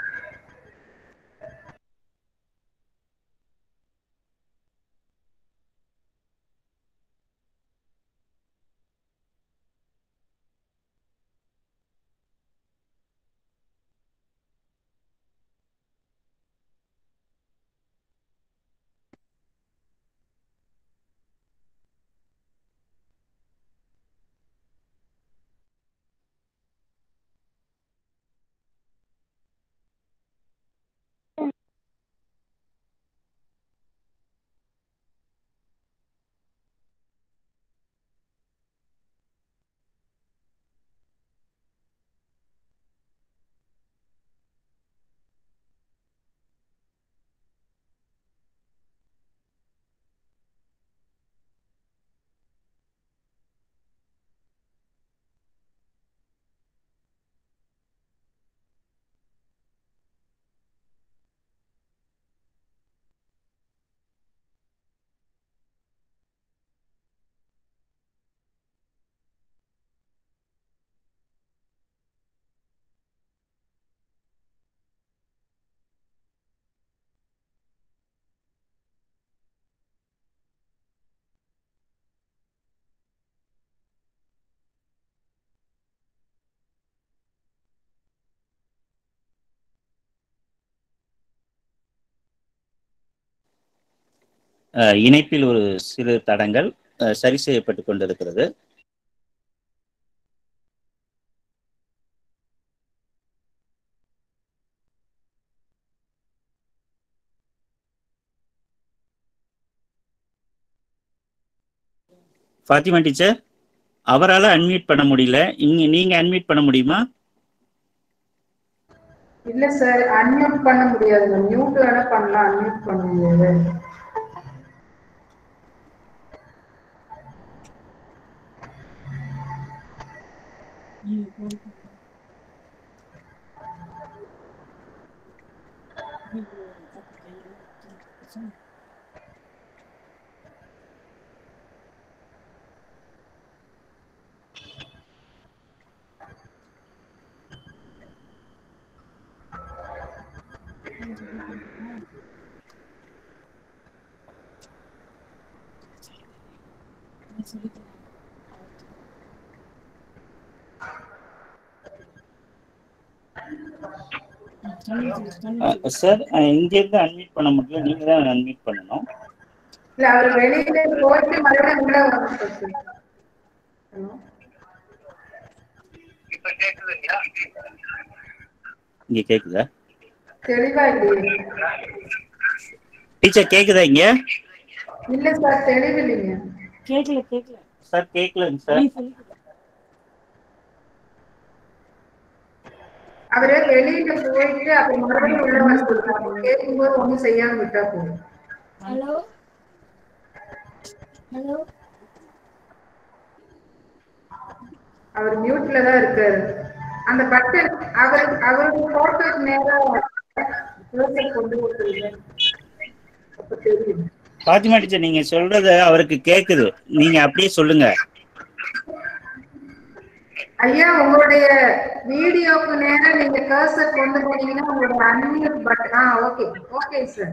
இணைப்பில் ஒரு சிறு தடங்கள் சரி செய்யப்பட்டு கொண்டிருக்கிறது. ஃபாத்திமா டீச்சர், அவரால் அன்மியூட் பண்ண முடியல. இங்க நீங்க அன்மியூட் பண்ண முடியுமா? இல்ல சார், அன்மியூட் பண்ண முடியாது. மியூட் வேணா பண்ணலாம், அன்மியூட் பண்ண முடியாது. சார் இங்க இருந்து அன்மியூட் பண்ண முடியல, நீங்க தான் அன்மியூட் பண்ணணும். இல்ல அவர் வெளியில போயிட்டு மறுபடியும் உள்ள வந்து இங்க கேக்குதா? தெளிவா இல்லையே டீச்சர், கேக்குதா இங்க? இல்ல சார், தெளிவு இல்லைங்க. கேக்கல கேக்கல சார் கேக்கலங்க சார். அவரு வெளியில போயிட்டு அப்புறம் மறுபடியும் உள்ள வந்து சொல்றாங்க. கேட்கும்போது ஒண்ணும் செய்யாம விட்டா போதும். ஹலோ ஹலோ, அவர் மியூட்ல தான் இருக்காரு. அந்த பட்டன் அவர் அவருடைய போட்டோ நேரா கொண்டு போட்டுருங்க. அப்ப தெரியும். பாத்திமா டீச்சர், நீங்க சொல்றத அவருக்கு கேக்குது, நீங்க அப்படியே சொல்லுங்க. ஐயா, உங்களுடைய வீடியோக்கு நேரா நீங்க கர்சர் கொண்டு போனீங்கன்னா உங்களோட அன்மியூட் பட்டன். ஆ okay okay sir.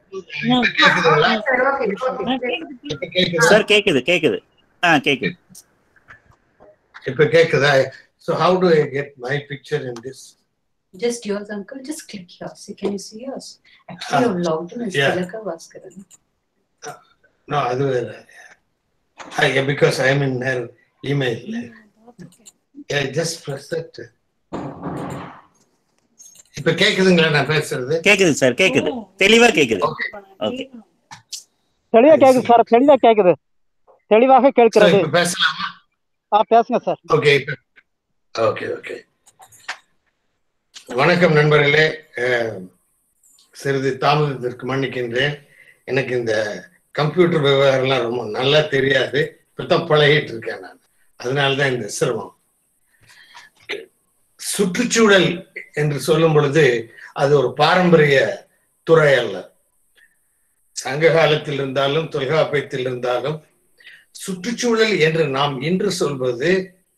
Sir okay okay sir கேக்குது கேக்குது. ஆ கேக்குது. இப்ப கேக்குதா? So how do I get my picture in this? Just yours, uncle. Just click here. See, can you see yours? Actually, you're logged in as Tilaka Vaskaran. No, adu vera. Yeah, because I am in her email. Yeah, just press that. இப்ப கேக்குதுங்களா நான் பேசுறது? கேக்குது sir, கேக்குது, தெளிவா கேக்குது. Okay, தெளிவா கேக்குது சார், தெளிவா கேக்குது, தெளிவாக கேட்கிறது. இப்ப பேசலாமா? ஆ பேசுங்க சார். Okay okay okay. வணக்கம் நண்பர்களே, சிறிது தாமதத்திற்கு மன்னிக்கின்றேன். எனக்கு இந்த கம்ப்யூட்டர் விவகாரம்லாம் ரொம்ப நல்லா தெரியாது, இப்பதான் பழகிட்டு இருக்கேன் நான், அதனாலதான் இந்த சிரமம். சுற்றுச்சூழல் என்று சொல்லும் பொழுது அது ஒரு பாரம்பரிய துறை அல்ல. சங்க காலத்தில் இருந்தாலும் தொல்காப்பியத்தில் இருந்தாலும் சுற்றுச்சூழல் என்று நாம் இன்று சொல்வது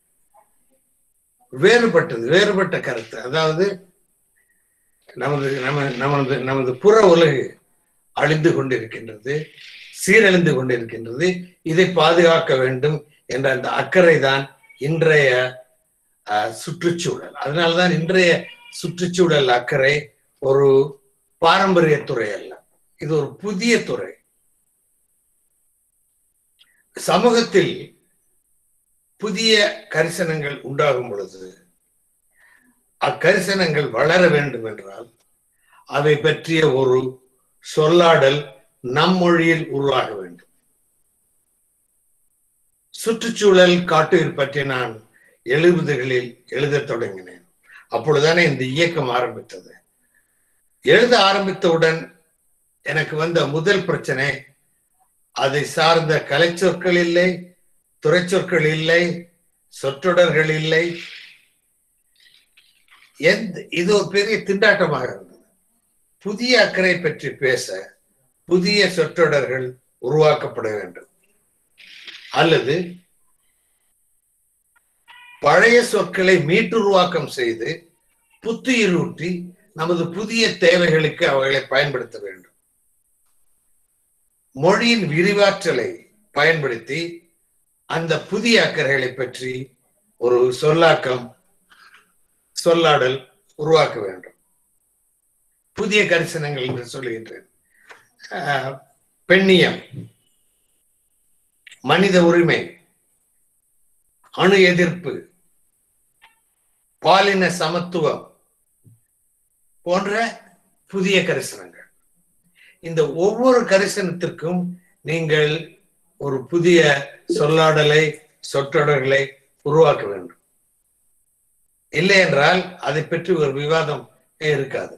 வேறுபட்டது, வேறுபட்ட கருத்து. அதாவது நமது நம்ம நமது நமது புற உலகு அழிந்து கொண்டிருக்கின்றது, சீரழிந்து கொண்டிருக்கின்றது. இதை பாதுகாக்க வேண்டும் என்ற அந்த அக்கறை தான் இன்றைய சுற்றுச்சூழல். அதனால்தான் இன்றைய சுற்றுச்சூழல் அக்கறை ஒரு பாரம்பரிய துறை அல்ல, இது ஒரு புதிய துறை. சமூகத்தில் புதிய கரிசனங்கள் உண்டாகும் பொழுது அக்கரிசனங்கள் வளர வேண்டும் என்றால் அதை பற்றிய ஒரு சொல்லாடல் நம் மொழியில் உருவாக வேண்டும். சுற்றுச்சூழல் காட்டுயிர் பற்றி நான் எழுபதுகளில் எழுத தொடங்கினேன். அப்பொழுதுதானே இந்த இயக்கம் ஆரம்பித்தது. எழுத ஆரம்பித்தவுடன் எனக்கு வந்த முதல் பிரச்சனை, அதை சார்ந்த கலை சொற்கள் இல்லை, துறை சொற்கள் இல்லை, சொற்றொடர்கள் இல்லை. எந்த இது ஒரு பெரிய திண்டாட்டமாக இருந்தது. புதிய அக்கறை பற்றி பேச புதிய சொற்றொடர்கள் உருவாக்கப்பட வேண்டும், அல்லது பழைய சொற்களை மீட்டுருவாக்கம் செய்து புத்துயிரூட்டி நமது புதிய தேவைகளுக்கு அவைகளை பயன்படுத்த வேண்டும். மொழியின் விரிவாற்றலை பயன்படுத்தி அந்த புதிய அக்கறைகளை பற்றி ஒரு சொல்லாக்கம், சொல்லாடல் உருவாக்க வேண்டும். புதிய கரிசனங்கள் என்று சொல்லுகின்றேன். பெண்ணியம், மனித உரிமை, அணு எதிர்ப்பு, பாலின சமத்துவம் போன்ற புதிய கரிசனங்கள். இந்த ஒவ்வொரு கரிசனத்திற்கும் நீங்கள் ஒரு புதிய சொல்லாடலை, சொற்றொடர்களை உருவாக்க வேண்டும். இல்லை என்றால் அதை பற்றி ஒரு விவாதம் இருக்காது.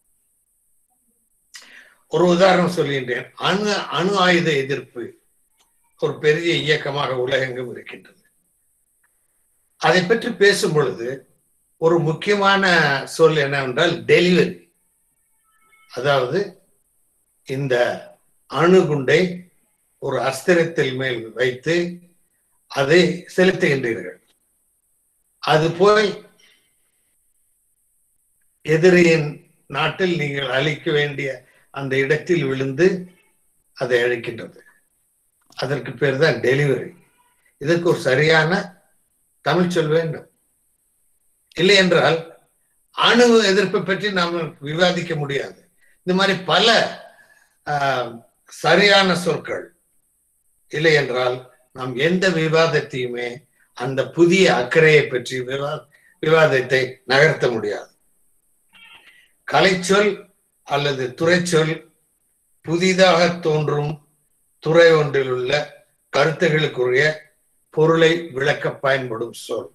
ஒரு உதாரணம் சொல்கின்றேன். அணு அணு ஆயுத எதிர்ப்பு ஒரு பெரிய இயக்கமாக உலகெங்கும் இருக்கின்றது. அதை பற்றி பேசும் பொழுது ஒரு முக்கியமான சொல் என்னவென்றால் டெலிவரி. அதாவது இந்த அணுகுண்டை ஒரு அஸ்திரத்தில் மேல் வைத்து அதை செலுத்துகின்றீர்கள். அது போய் எதிரியின் நாட்டில் நீங்கள் அழிக்க வேண்டிய அந்த இடத்தில் விழுந்து அதை அழிக்கின்றது. அதற்கு பேர் தான் டெலிவரி. இதற்கு ஒரு சரியான தமிழ் சொல் வேண்டும். இல்லை என்றால் அணு எதிர்ப்பை பற்றி நாம் விவாதிக்க முடியாது. இந்த மாதிரி பல சரியான சொற்கள் இல்லை என்றால் நாம் எந்த விவாதத்தையுமே அந்த புதிய அக்கறையை பற்றி விவா விவாதத்தை நகர்த்த முடியாது. கலைச்சொல் அல்லது துறைச்சொல் புதிதாக தோன்றும் துறை ஒன்றில் உள்ள கருத்துகளுக்குரிய பொருளை விளக்க பயன்படும் சொல்.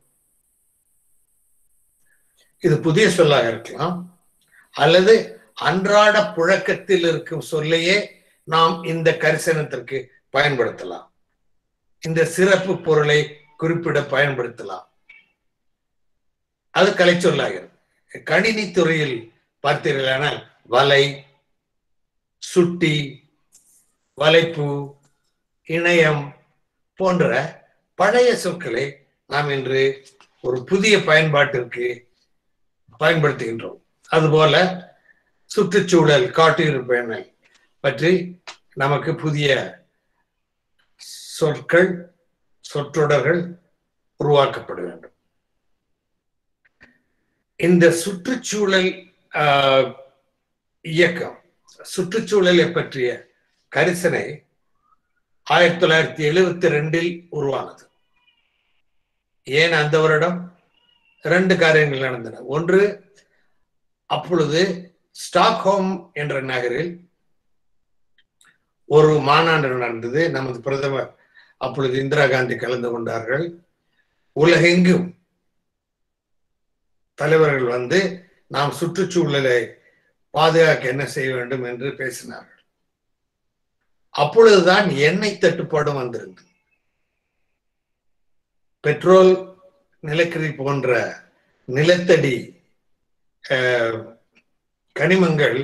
இது புதிய சொல்லாக இருக்கலாம், அல்லது அன்றாட புழக்கத்தில் இருக்கும் சொல்லையே நாம் இந்த கரிசனத்திற்கு பயன்படுத்தலாம். இந்த சிறப்பு பொருளை குறிப்பிட பயன்படுத்தலாம். அது கலைச்சொல்லாகிறது. கணினி துறையில் பார்த்தீர்களானால் வலை, சுட்டி, வலைப்பு, இணையம் போன்ற பழைய சொற்களை நாம் இன்று ஒரு புதிய பயன்பாட்டிற்கு பயன்படுத்துகின்றோம். அதுபோல சுற்றுச்சூழல், காட்டியிருப்பேனல் பற்றி நமக்கு புதிய சொற்கள், சொற்றொடர்கள் உருவாக்கப்பட வேண்டும். இந்த சுற்றுச்சூழல் இயக்கம், சுற்றுச்சூழலை பற்றிய கரிசனை ஆயிரத்தி தொள்ளாயிரத்தி எழுபத்தி ரெண்டில் உருவானது. ஏன் அந்த வருடம்? இரண்டு காரியங்கள் நடந்தன. ஒன்று, அப்பொழுது ஸ்டாக்ஹோம் என்ற நகரில் ஒரு மாநாடு நடந்தது. நமது பிரதமர் அப்பொழுது இந்திரா காந்தி கலந்து கொண்டார்கள். உலகெங்கும் தலைவர்கள் வந்து நாம் சுற்றுச்சூழலை பாதுகாக்க என்ன செய்ய வேண்டும் என்று பேசினார்கள். அப்பொழுதுதான் எண்ணெய் தட்டுப்பாடும் வந்திருந்தது. பெட்ரோல், நிலக்கரி போன்ற நிலத்தடி கனிமங்கள்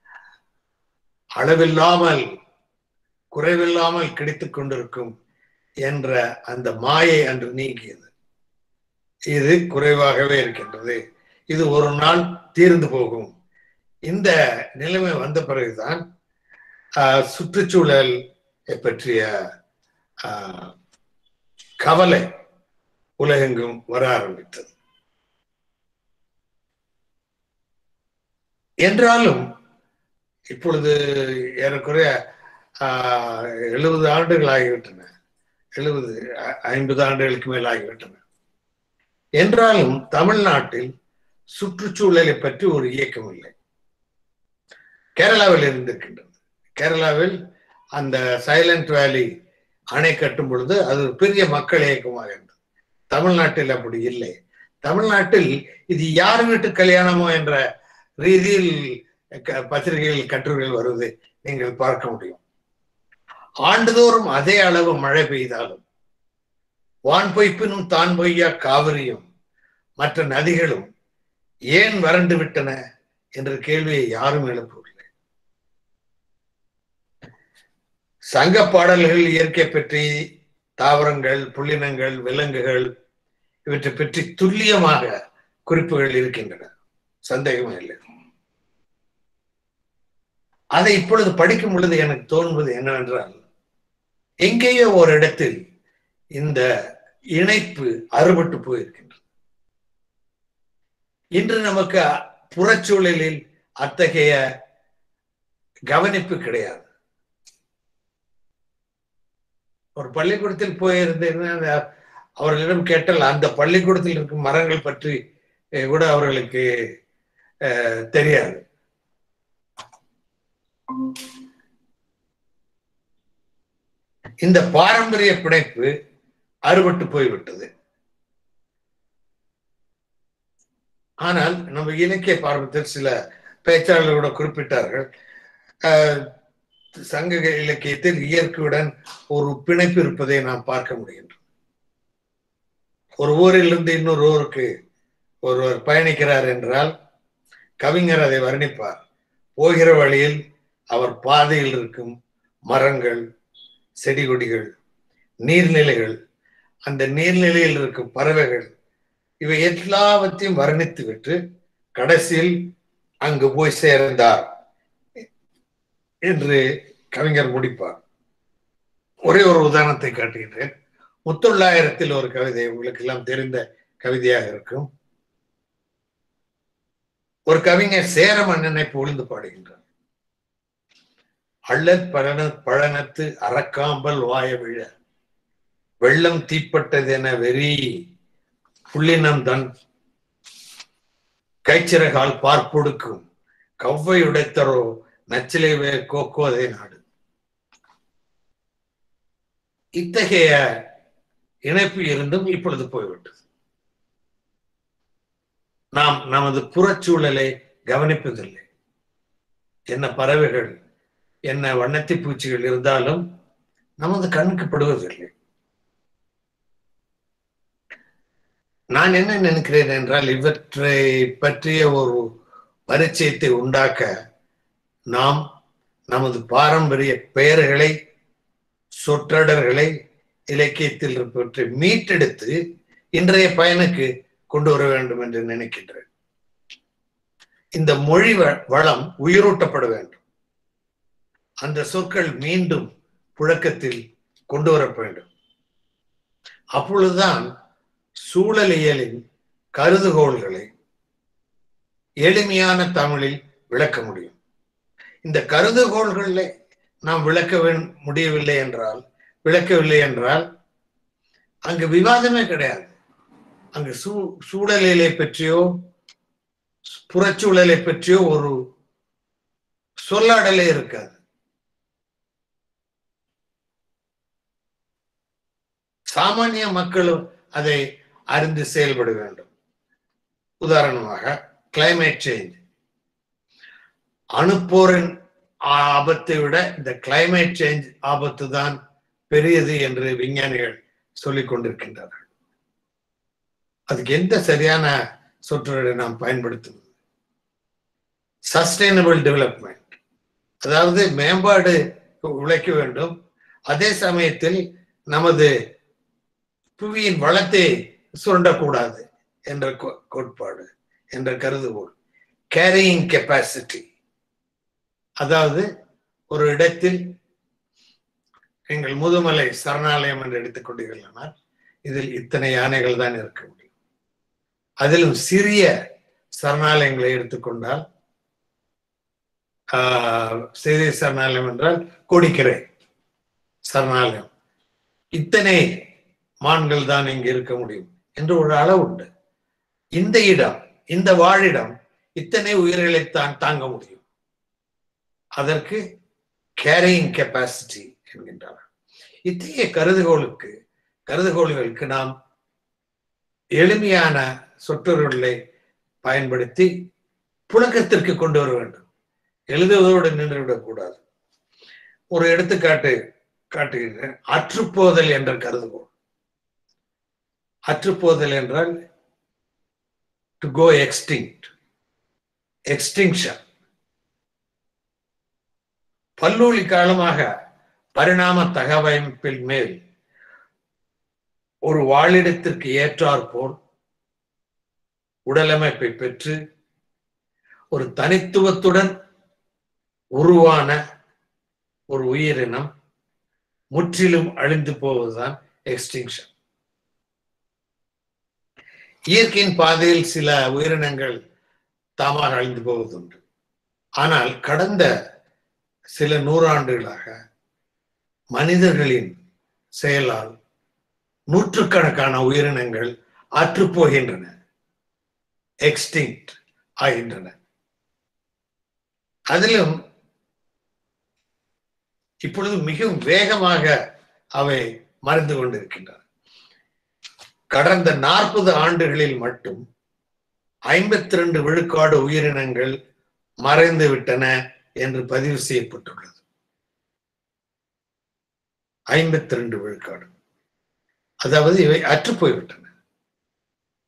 அளவில்லாமல் குறைவில்லாமல் கிடைத்துக் கொண்டிருக்கும் என்ற அந்த மாயை அன்று நீங்கியது. இது குறைவாகவே இருக்கின்றது, இது ஒரு நாள் தீர்ந்து போகும். இந்த நிலைமை வந்த பிறகுதான் சுற்றுச்சூழல் பற்றிய கவலை உலகெங்கும் வர ஆரம்பித்தது. என்றாலும் இப்பொழுது ஏறக்குறைய எழுபது ஆண்டுகள் ஆகிவிட்டன, எழுபது ஐம்பது ஆண்டுகளுக்கு மேல் ஆகிவிட்டன. என்றாலும் தமிழ்நாட்டில் சுற்றுச்சூழலை பற்றி ஒரு இயக்கம் இல்லை. கேரளாவில் இருந்திருக்கின்றது. கேரளாவில் அந்த சைலண்ட் வேலி அணை கட்டும் பொழுது அது ஒரு பெரிய மக்கள் இயக்கமாக இருந்தது. தமிழ்நாட்டில் அப்படி இல்லை. தமிழ்நாட்டில் இது யார் வீட்டு கல்யாணமோ என்ற ரீதியில் பத்திரிகைகள் கட்டுரைகள் வருவது நீங்கள் பார்க்க முடியும். ஆண்டுதோறும் அதே அளவு மழை பெய்தாலும் வான் பொய்ப்பினும் தான் பொய்யா காவிரியும் மற்ற நதிகளும் ஏன் வறண்டு விட்டன என்ற கேள்வியை யாரும் எழுப்பவில்லை. சங்க பாடல்கள் இயற்கை பற்றி, தாவரங்கள், புள்ளினங்கள், விலங்குகள் இவற்றை பற்றி துல்லியமாக குறிப்புகள் இருக்கின்றன, சந்தேகமே இல்லை. அதை இப்பொழுது படிக்கும் பொழுது எனக்கு தோன்றுவது என்னவென்றால், எங்கேயோ ஒரு இடத்தில் இந்த இணைப்பு அறுபட்டு போயிருக்கின்றது. இன்று நமக்கு புறச்சூழலில் அத்தகைய கவனிப்பு கிடையாது. ஒரு பள்ளிக்கூடத்தில் போயிருந்தேன்னா அவர்களிடம் கேட்டால் அந்த பள்ளிக்கூடத்தில் இருக்கும் மரங்கள் பற்றி கூட அவர்களுக்கு தெரியாது. இந்த பாரம்பரிய பிணைப்பு அறுபட்டு போய்விட்டது. ஆனால் நம்ம இலக்கிய பாரம்பரியத்தில் சில பேச்சாளர்கள் கூட குறிப்பிட்டார்கள், சங்க இலக்கியத்தில் இயற்கையுடன் ஒரு பிணைப்பு இருப்பதை நாம் பார்க்க முடிகின்றோம். ஒரு ஊரிலிருந்து இன்னொரு ஊருக்கு ஒருவர் பயணிக்கிறார் என்றால் கவிஞர் அதை வர்ணிப்பார். போகிற வழியில் அவர் பாதையில் இருக்கும் மரங்கள், செடி கொடிகள், நீர்நிலைகள், அந்த நீர்நிலையில் இருக்கும் பறவைகள், இவை எல்லாவற்றையும் வர்ணித்து விட்டு கடைசியில் அங்கு போய் சேர்ந்தார் என்று கவிஞர் முடிப்பார். ஒரே ஒரு உதாரணத்தை காட்டுகின்றேன். முத்தொள்ளாயிரத்தில் ஒரு கவிதை, உங்களுக்கு எல்லாம் தெரிந்த கவிதையாக இருக்கும். ஒரு கவிஞர் சேர மன்னனை புகழ்ந்து பாடுகின்றார். அள்ளற் பழன பழனத்து அறக்காம்பல் வாய விழ வெள்ளம் தீப்பட்டதென வெறி புள்ளினம் தன் கைச்சிறகால் பார்ப்பொடுக்கும் கவ்வை உடைத்தரோ நச்சிலை வே கோக்கோதை நாடு. இத்தகைய இணைப்பு இருந்தும் இப்பொழுது போய்விட்டது. நாம் நமது புறச்சூழலை கவனிப்பதில்லை. என்ன பறவைகள், என்ன வண்ணத்தி பூச்சிகள் இருந்தாலும் நமது கண்ணுக்கு படுவதில்லை. நான் என்ன நினைக்கிறேன் என்றால், இவற்றை பற்றிய ஒரு பரிச்சயத்தை உண்டாக்க நாம் நமது பாரம்பரிய பெயர்களை, சொற்றொடர்களை இலக்கியத்தில் பற்றி மீட்டெடுத்து இன்றைய பயனுக்கு கொண்டு வர வேண்டும் என்று நினைக்கின்றேன். இந்த மொழி வளம் உயிரூட்டப்பட வேண்டும். அந்த சொற்கள் மீண்டும் புழக்கத்தில் கொண்டு வர வேண்டும். அப்பொழுதுதான் சூழலியலின் கருதுகோள்களை எளிமையான தமிழில் விளக்க முடியும். இந்த கருதுகோள்களை நாம் விளக்க முடியவில்லை என்றால் விளக்கவில்லை என்றால் அங்கு விவாதமே கிடையாது. அங்கு சூ சூழலை பற்றியோ புறச்சூழலை பற்றியோ ஒரு சொல்லாடலே இருக்காது. சாமானிய மக்களும் அதை அறிந்து செயல்பட வேண்டும். உதாரணமாக கிளைமேட் சேஞ்ச், அணுப்போரின் ஆபத்தை விட இந்த கிளைமேட் சேஞ்ச் ஆபத்து தான் பெரியது என்று விஞ்ஞானிகள் சொல்லிக் கொண்டிருக்கின்றார்கள். அதுக்கு எந்த சரியான சொற்றொடரை நாம் பயன்படுத்துவது? சஸ்டைனபிள் டெவலப்மெண்ட், அதாவது மேம்பாடு உழைக்க வேண்டும், அதே சமயத்தில் நமது புவியின் வளத்தை சுரண்டக்கூடாது என்ற கோட்பாடு, என்ற கருதுகோள். கேரியிங் கெப்பாசிட்டி, அதாவது ஒரு இடத்தில் எங்கள் முதுமலை சரணாலயம் என்று எடுத்துக்கொண்டீர்களானால் இதில் இத்தனை யானைகள் தான் இருக்க முடியும். அதிலும் சிறிய சரணாலயங்களை எடுத்துக்கொண்டால், ஆஹ் சிறிய சரணாலயம் என்றால் கோடிக்கரை சரணாலயம், இத்தனை மான்கள் தான் இங்கு இருக்க முடியும் என்று ஒரு அளவு உண்டு. இந்த இடம், இந்த வாழிடம் இத்தனை உயிர்களை தான் தாங்க முடியும். அதற்கு கேரியிங் கெப்பாசிட்டி என்கின்றார். இத்தகைய கருதுகோளுக்கு கருதுகோள்களுக்கு நாம் எளிமையான சொற்றொடர்களை பயன்படுத்தி புழக்கத்திற்கு கொண்டு வர வேண்டும். எழுதுவதோடு நின்றுவிடக் கூடாது. ஒரு எடுத்துக்காட்டு காட்டுகிறேன். அற்றுப்போதல் என்ற கருதுகோள். அற்றுப்போதல் என்றால் டு கோ எக்ஸ்டிங்க்ட், எக்ஸ்டிங்ஷன். பல்லூலி காலமாக பரிணாம தகவமைப்பில் மேல் ஒரு வாழிடத்திற்கு ஏற்றாற்போல் உடலமைப்பை பெற்று ஒரு தனித்துவத்துடன் உருவான ஒரு உயிரினம் முற்றிலும் அழிந்து போவதுதான் எக்ஸ்டிங்ஷன். இயற்கையின் பாதையில் சில உயிரினங்கள் தாமாக அழிந்து போவதுண்டு. ஆனால் கடந்த சில நூறாண்டுகளாக மனிதர்களின் செயலால் நூற்றுக்கணக்கான உயிரினங்கள் அற்றுப்போகின்றன, எக்ஸ்டிங்க்ட் ஆகின்றன. அதிலும் இப்பொழுது மிகவும் வேகமாக அவை மறைந்து கொண்டிருக்கின்றன. கடந்த நாற்பது ஆண்டுகளில் மட்டும் ஐம்பத்தி ரெண்டு விழுக்காடு உயிரினங்கள் மறைந்து விட்டன என்று பதிவு செய்யப்பட்டுள்ளது. ஐம்பத்தி ரெண்டு விழுக்காடு, அதாவது இவை அற்று போய்விட்டன.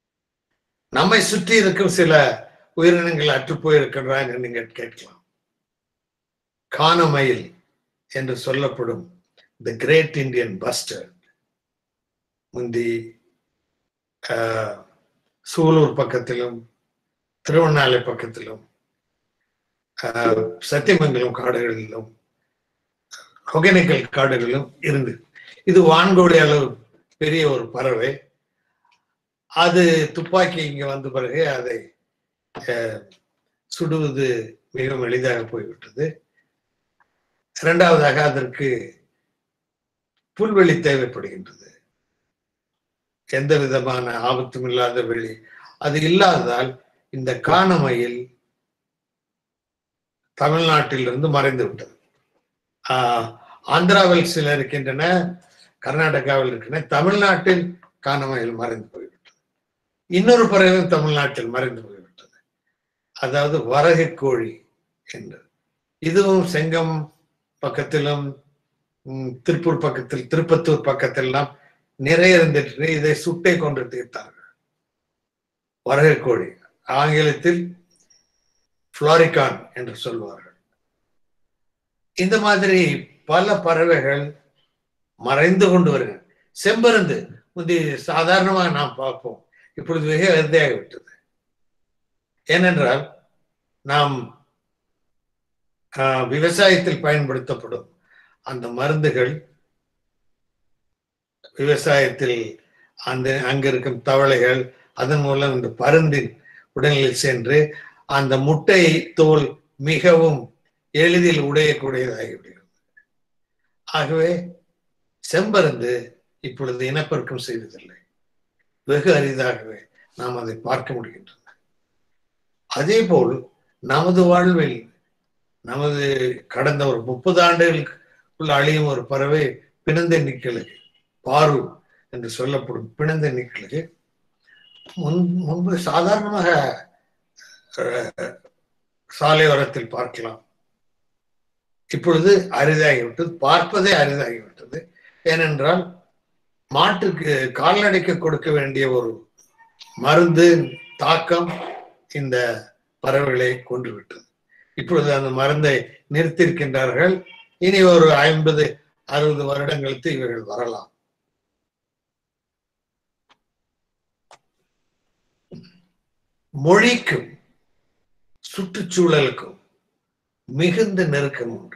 நம்மை சுற்றி இருக்கும் சில உயிரினங்கள் அற்று போயிருக்கின்றன என்று நீங்கள் கேட்கலாம். கானமயில் என்று சொல்லப்படும் தி கிரேட் இந்தியன் பஸ்டர் முந்தி சூலூர் பக்கத்திலும் திருவண்ணாமலை பக்கத்திலும் சத்தியமங்கலம் காடுகளிலும் ஒகேனக்கல் காடுகளிலும் இருந்து இது வான்கோழி அளவு பெரிய ஒரு பறவை. அது துப்பாக்கி இங்க வந்த பிறகு அதை சுடுவது மிகவும் எளிதாக போய்விட்டது. இரண்டாவதாக அதற்கு புல்வெளி தேவைப்படுகின்றது, எந்த விதமான ஆபத்தும் இல்லாத வெளி. அது இல்லாததால் இந்த கானமயில் தமிழ்நாட்டிலிருந்து மறைந்து விட்டது. ஆஹ் ஆந்திராவில் சில இருக்கின்றன, கர்நாடகாவில் இருக்கின்றன. தமிழ்நாட்டில் கானமயில் மறைந்து போய்விட்டது. இன்னொரு பறவையும் தமிழ்நாட்டில் மறைந்து போய்விட்டது, அதாவது வரகு கோழி என்று. இதுவும் செங்கம் பக்கத்திலும் திருப்பூர் பக்கத்தில் திருப்பத்தூர் பக்கத்திலாம் நிறைய இருந்துட்டு இதை சுட்டை கொண்டு தீர்த்தார்கள். வரகு கோழி ஆங்கிலத்தில் புளோரிகான் என்று சொல்வார்கள். இந்த மாதிரி பல பறவைகள் மறைந்து கொண்டு வருகின்றன. செம்பருந்து முந்தி சாதாரணமாக நாம் பார்ப்போம், இப்பொழுது மிக அரிதாகிவிட்டது. ஏனென்றால் நாம் விவசாயத்தில் பயன்படுத்தப்படும் அந்த மருந்துகள் விவசாயத்தில் அந்த அங்க இருக்கும் தவளைகள் அதன் மூலம் இந்த பருந்தின் உடலில் சென்று அந்த முட்டை தோல் மிகவும் எளிதில் உடையக்கூடியதாகிவிடுகிறது. ஆகவே செம்பருந்து இப்பொழுது இனப்பெருக்கம் செய்வதில்லை, வெகு அரிதாகவே நாம் அதை பார்க்க முடிகின்றன. அதே போல் நமது வாழ்வில் நமது கடந்த ஒரு முப்பது ஆண்டுகளுக்குள்ள அழியும் ஒரு பறவை பிணந்தெண்ணி கிழகு, பாரு என்று சொல்லப்படும் பிணந்தெண்ணி கிழகு. முன் முன்பு சாதாரணமாக சாலையோரத்தில் பார்க்கலாம், இப்பொழுது அரிதாகிவிட்டது, பார்ப்பதே அரிதாகிவிட்டது. ஏனென்றால் மாட்டுக்கு கால்நடைக்கு கொடுக்க வேண்டிய ஒரு மருந்து தாக்கம் இந்த பறவைகளை கொன்றுவிட்டது. இப்பொழுது அந்த மருந்தை நிறுத்தியிருக்கின்றார்கள். இனி ஒரு ஐம்பது அறுபது வருடங்களுக்கு இவர்கள் வரலாம். மொழிக்கும் சுற்றுச்சூழலுக்கும் மிகுந்த நெருக்கம் உண்டு.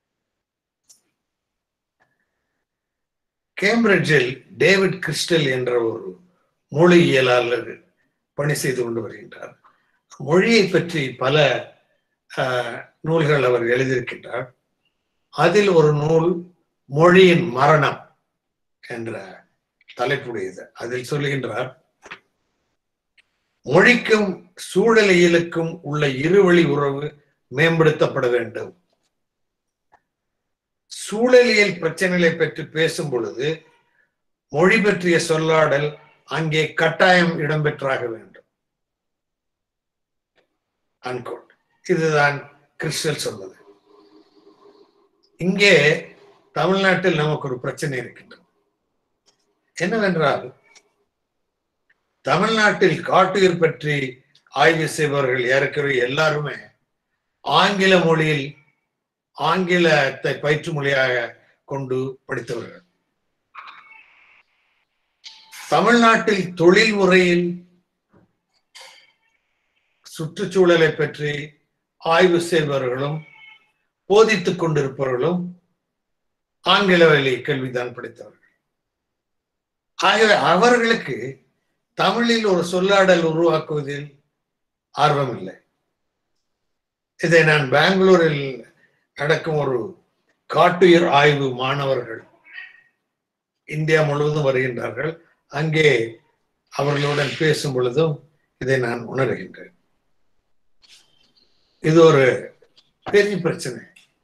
கேம்பிரிட்ஜில் டேவிட் கிறிஸ்டல் என்ற ஒரு மொழியியலாளர் பணி செய்து கொண்டு வருகின்றார். மொழியை பற்றி பல நூல்கள் அவர் எழுதியிருக்கின்றார். அதில் ஒரு நூல் மொழியின் மரணம் என்ற தலைப்புடையது. அதில் சொல்லுகின்றார், மொழிக்கும் சூழலியலுக்கும் உள்ள இருவழி உறவு மேம்படுத்தப்பட வேண்டும். சூழலியல் பிரச்சனைகளை பற்றி பேசும் பொழுது மொழி பற்றிய சொல்லாடல் அங்கே கட்டாயம் இடம்பெற்றாக வேண்டும். அன்கோட். இதுதான் கிறிஸ்டல் சொன்னது. இங்கே தமிழ்நாட்டில் நமக்கு ஒரு பிரச்சனை இருக்கின்றது. என்னவென்றால், தமிழ்நாட்டில் காட்டுயிர் பற்றி ஆய்வு செய்பவர்கள் ஏற்கனவே எல்லாருமே ஆங்கில மொழியில் ஆங்கிலத்தை பயிற்று மொழியாக கொண்டு படித்தவர்கள். தமிழ்நாட்டில் தொழில் முறையில் சுற்றுச்சூழலை பற்றி ஆய்வு செய்பவர்களும் போதித்துக் கொண்டிருப்பவர்களும் ஆங்கில வழி கல்விதான் படித்தவர்கள். ஆகவே அவர்களுக்கு தமிழில் ஒரு சொல்லாடல் உருவாக்குவதில் ஆர்வம் இல்லை. இதை நான் பெங்களூரில் நடக்கும் ஒரு காட்டுயிர் ஆய்வு மாணவர்கள் இந்தியா முழுவதும் வருகின்றார்கள். அங்கே அவர்களுடன் பேசும் பொழுதும் இதை நான் உணர்கின்றேன். இது ஒரு பெரிய பிரச்சனை.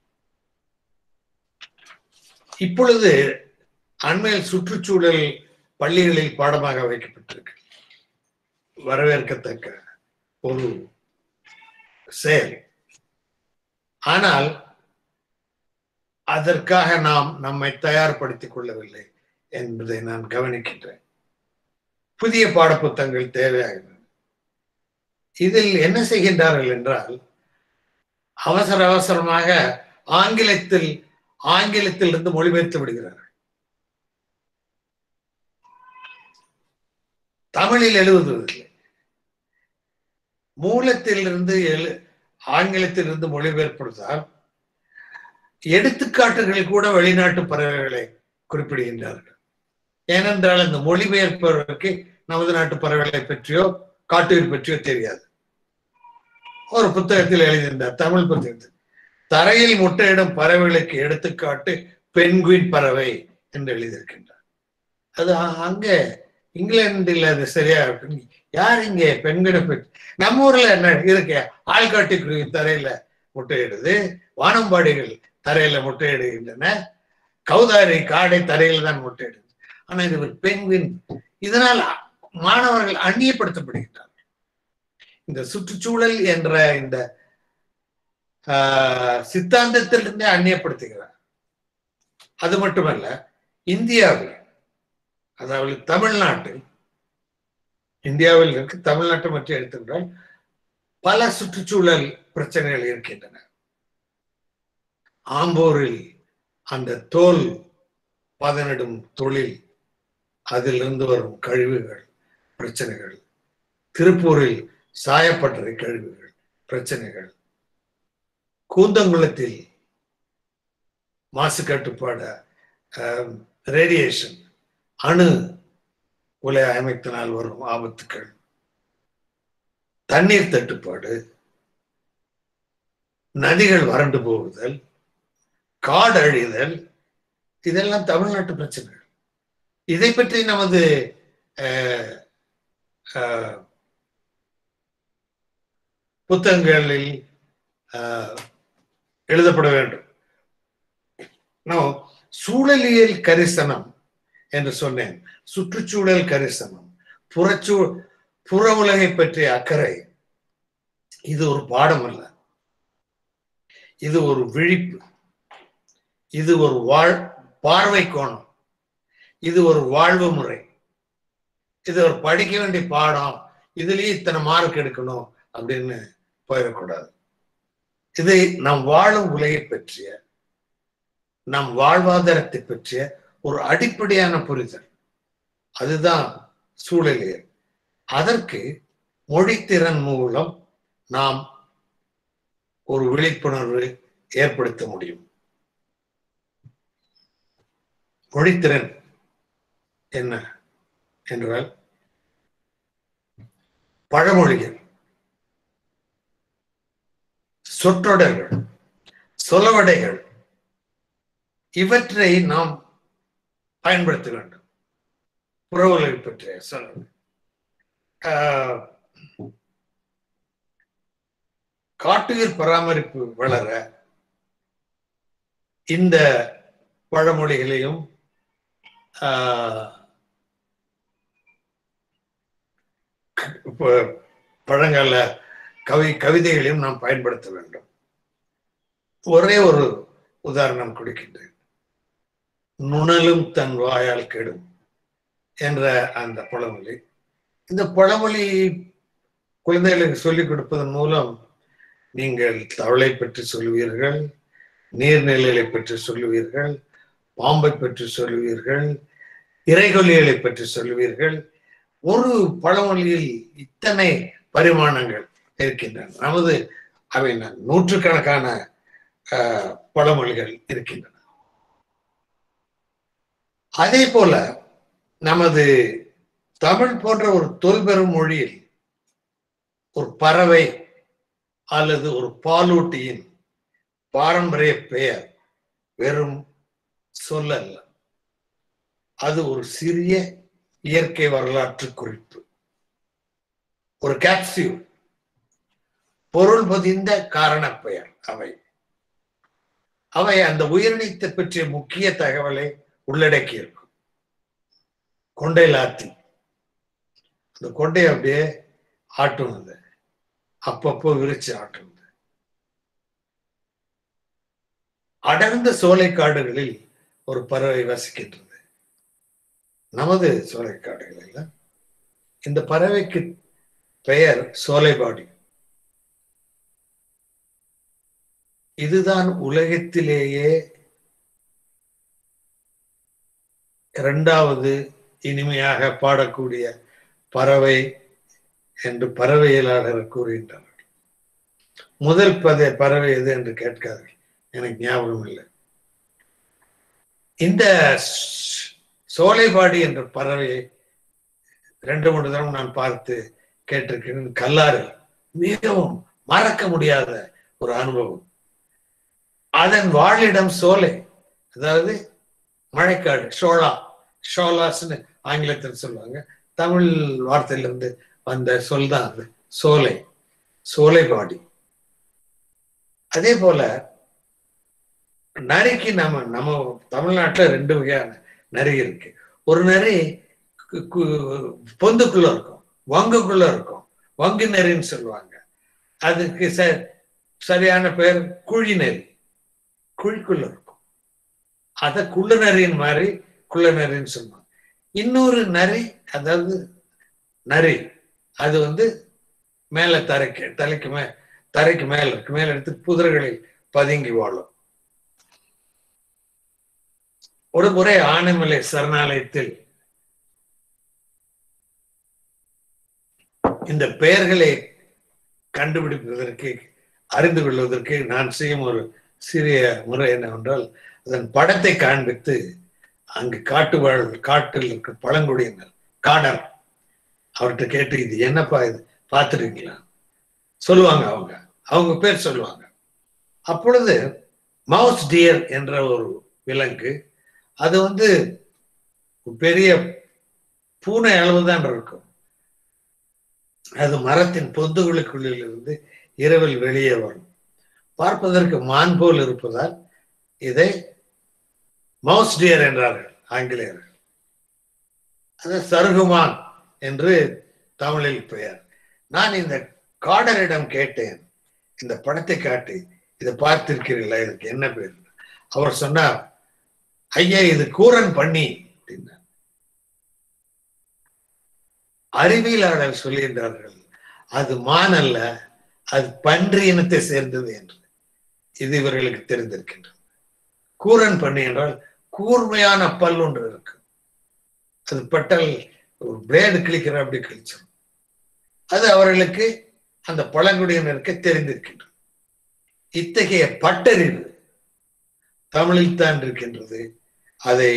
இப்பொழுது அண்மையில் சுற்றுச்சூழல் பள்ளிகளில் பாடமாக வைக்கப்பட்டிருக்கு. வரவேற்கத்தக்க ஒரு செயல். ஆனால் அதற்காக நாம் நம்மை தயார்படுத்திக் கொள்ளவில்லை என்பதை நான் கவனிக்கின்றேன். புதிய பாடப்புத்தகங்கள் தேவையாகிறது. இதில் என்ன செய்கின்றார்கள் என்றால், அவசர அவசரமாக ஆங்கிலத்தில் ஆங்கிலத்தில் இருந்து மொழிபெயர்த்து விடுகிறார்கள். தமிழில் எழுதுவதில்லை. மூலத்தில் இருந்து எழு ஆங்கிலத்தில் இருந்து மொழிபெயர்ப்பதால் எடுத்துக்காட்டுகள் கூட வெளிநாட்டு பறவைகளை குறிப்பிடுகின்றார்கள். ஏனென்றால் அந்த மொழிபெயர்ப்பவருக்கு நமது நாட்டு பறவைகளை பற்றியோ காட்டுயிர் பற்றியோ தெரியாது. ஒரு புத்தகத்தில் எழுதியிருந்தார், தமிழ் புத்தகத்தில், தரையில் முட்டையிடும் பறவைகளுக்கு எடுத்துக்காட்டு பென்குயின் பறவை என்று எழுதியிருக்கின்றார். அது அங்க இங்கிலாந்தில் அது சரியா இருக்கு. யார் இங்கே பெண்களை பற்றி? நம்ம ஊர்ல என்ன இருக்கு? ஆள்காட்டி குருவி தரையில முட்டையிடுது, வானம்பாடிகள் தரையில முட்டையிடுகின்றன, கௌதாரி காடை தரையில் தான் முட்டையிடுது. ஆனா இது ஒரு பெண்குயின். இதனால் மாணவர்கள் அந்நியப்படுத்தப்படுகின்றார்கள். இந்த சுற்றுச்சூழல் என்ற இந்த ஆஹ் சித்தாந்தத்திலிருந்தே அந்நியப்படுத்துகிறார். அது மட்டுமல்ல, இந்தியாவில், அதாவது தமிழ்நாட்டில், இந்தியாவில் இருக்கு தமிழ்நாட்டை பற்றி எடுத்துக்கிட்டால் பல சுற்றுச்சூழல் பிரச்சனைகள் இருக்கின்றன. ஆம்பூரில் அந்த தோல் பதனிடும் தொழில், அதிலிருந்து வரும் கழிவுகள் பிரச்சனைகள், திருப்பூரில் சாயப்பட்டறை கழிவுகள் பிரச்சனைகள், கூந்தங்குளத்தில் மாசு கட்டுப்பாடு, ரேடியேஷன், அணு உலை அமைப்பினால் வரும் ஆபத்துக்கள், தண்ணீர் தட்டுப்பாடு, நதிகள் வறண்டு போகுதல், காடு அழிதல், இதெல்லாம் தமிழ்நாட்டு பிரச்சனைகள். இதை பற்றி நமது புத்தகங்களில் எழுதப்பட வேண்டும். சூழலியல் கரிசனம் என்று சொன்னேன். சுற்றுச்சூழல் கரிசனம், புறச்சூ புற உலகை பற்றிய அக்கறை, இது ஒரு பாடம் அல்ல, இது ஒரு விழிப்பு, இது ஒரு வாழ் பார்வை கோணம், இது ஒரு வாழ்வு முறை. இது ஒரு படிக்க வேண்டிய பாடம், இதுலயே இத்தனை மார்க் எடுக்கணும் அப்படின்னு போயிடக்கூடாது. இது நம் வாழும் உலகை பற்றிய, நம் வாழ்வாதாரத்தை பற்றிய ஒரு அடிப்படையான புரிதல். அதுதான் சூழலியல். அதற்கு மொழித்திறன் மூலம் நாம் ஒரு விழிப்புணர்வு ஏற்படுத்த முடியும். மொழித்திறன் என்ன என்றால், பழமொழிகள், சொற்றொடர்கள், சொலவடைகள், இவற்றை நாம் பயன்படுத்த வேண்டும். புறவுலகை பற்றிய சொல்ல காட்டுயிர் பராமரிப்பு வளர இந்த பழமொழிகளையும் பழங்கால கவி கவிதைகளையும் நாம் பயன்படுத்த வேண்டும். ஒரே ஒரு உதாரணம் கொடுக்கின்றேன். நுணலும் தன் வாயால் கெடும் என்ற அந்த பழமொழி. இந்த பழமொழி குழந்தைகளுக்கு சொல்லிக் கொடுப்பதன் மூலம் நீங்கள் தவளை பற்றி சொல்லுவீர்கள், நீர்நிலைகளை பற்றி சொல்லுவீர்கள், பாம்பை பற்றி சொல்லுவீர்கள், இறைகொல்லிகளை பற்றி சொல்லுவீர்கள். ஒரு பழமொழியில் இத்தனை பரிமாணங்கள் இருக்கின்றன. நமது அவை நூற்றுக்கணக்கான பழமொழிகள் இருக்கின்றன. அதே போல நமது தமிழ் போன்ற ஒரு தொல்பெரும் மொழியில் ஒரு பறவை அல்லது ஒரு பாலூட்டியின் பாரம்பரிய பெயர் வெறும் சொல்லல்ல, அது ஒரு சிறிய இயற்கை வரலாற்று குறிப்பு, ஒரு கேப்சியூல், பொருள் பதிந்த காரண பெயர். அவை அவை அந்த உயிரினத்தை பற்றிய முக்கிய தகவலை உள்ளடக்கி இருக்கும். கொண்டை லாத்தி, அந்த கொண்டை அப்படியே ஆட்டுனது, அப்பப்போ விரிச்சு ஆட்டுனது. அடர்ந்த சோலைக்காடுகளில் ஒரு பறவை வசிக்கின்றது. நமது சோலைக்காடுகளில் இந்த பறவைக்கு பெயர் சோலைபாடி. இதுதான் உலகத்திலேயே இரண்டாவது இனிமையாக பாடக்கூடிய பறவை என்று பறவையியலாளர் கூறுகின்றனர். முதல் பத பறவை எது என்று கேட்காதீர்கள், எனக்கு ஞாபகம் இல்லை. இந்த சோலைபாடி என்ற பறவையை ரெண்டு மூணு தரம் நான் பார்த்து கேட்டிருக்கிறேன். கல்லாறு மிகவும் மறக்க முடியாத ஒரு அனுபவம். அதன் வாழிடம் சோலை, அதாவது மழைக்காடு, ஷோலா ஷோலாஸ்ன்னு ஆங்கிலத்தில் சொல்லுவாங்க. தமிழ் வார்த்தையிலிருந்து வந்த சொல் தான் அது, சோலை, சோலைபாடி. அதே போல நரிக்கு நம்ம நம்ம தமிழ்நாட்டுல ரெண்டு வகையான நரி இருக்கு. ஒரு நரி பொந்துக்குள்ள இருக்கும், வங்குக்குள்ள இருக்கும், வங்கு நரின்னு சொல்லுவாங்க. அதுக்கு ச சரியான பெயர் குழி நரி, குழிக்குள்ள இருக்கும். அத குள்ள நரியின் மாதிரி குள்ள நரின்னு சொல்லுவாங்க. இன்னொரு நரி, அதாவது நரி, அது வந்து மேல தரைக்கு தலைக்கு மே தரைக்கு மேல இருக்கு, மேல எடுத்து புதர்களில் பதுங்கி வாழும். ஒரு முறை ஆனைமலை சரணாலயத்தில் இந்த பெயர்களை கண்டுபிடிப்பதற்கு, அறிந்து கொள்வதற்கு நான் செய்யும் ஒரு சிறிய முறை என்னவென்றால், அதன் படத்தை காண்பித்து அங்கு காட்டு வாழ் காட்டில் இருக்க பழங்குடியினர், காடர், அவர்கிட்ட கேட்டு இது என்னப்பா இது பார்த்துருக்கீங்களா சொல்லுவாங்க. அவங்க அவங்க பேர் சொல்லுவாங்க. அப்பொழுது மவுஸ் டியர் என்ற ஒரு விலங்கு, அது வந்து பெரிய பூனை அளவுதான் இருக்கும். அது மரத்தின் பொந்துகளுக்குள்ளில் இருந்து இரவில் வெளியே வரும். பார்ப்பதற்கு மான் போல் இருப்பதால் இதை மவுஸ் டியர் என்றார்கள் ஆங்கிலேயர்கள். அது சருகுமான் என்று தமிழில் பெயர். நான் இந்த காடரிடம் கேட்டேன், இந்த படத்தை காட்டி இதை பார்த்திருக்கிறீர்களா, இதுக்கு என்ன பேர்? அவர் சொன்னார், ஐயா இது கூரன் பண்ணி அப்படின்னா. அறிவியலாளர் சொல்லுகின்றார்கள் அது மான் அல்ல, அது பன்றி இனத்தை சேர்ந்தது என்று. இது இவர்களுக்கு தெரிந்திருக்கின்றது. கூரன் பண்ணி என்றால் கூர்மையான பல் ஒன்று இருக்கு, அது பட்டல் ஒரு பிளேடு கிழிக்கிற அப்படி கிழிச்சிடும். அது அவர்களுக்கு, அந்த பழங்குடியினருக்கு தெரிந்திருக்கின்றது. இத்தகைய பட்டறிவு தமிழில் தான் இருக்கின்றது. அதை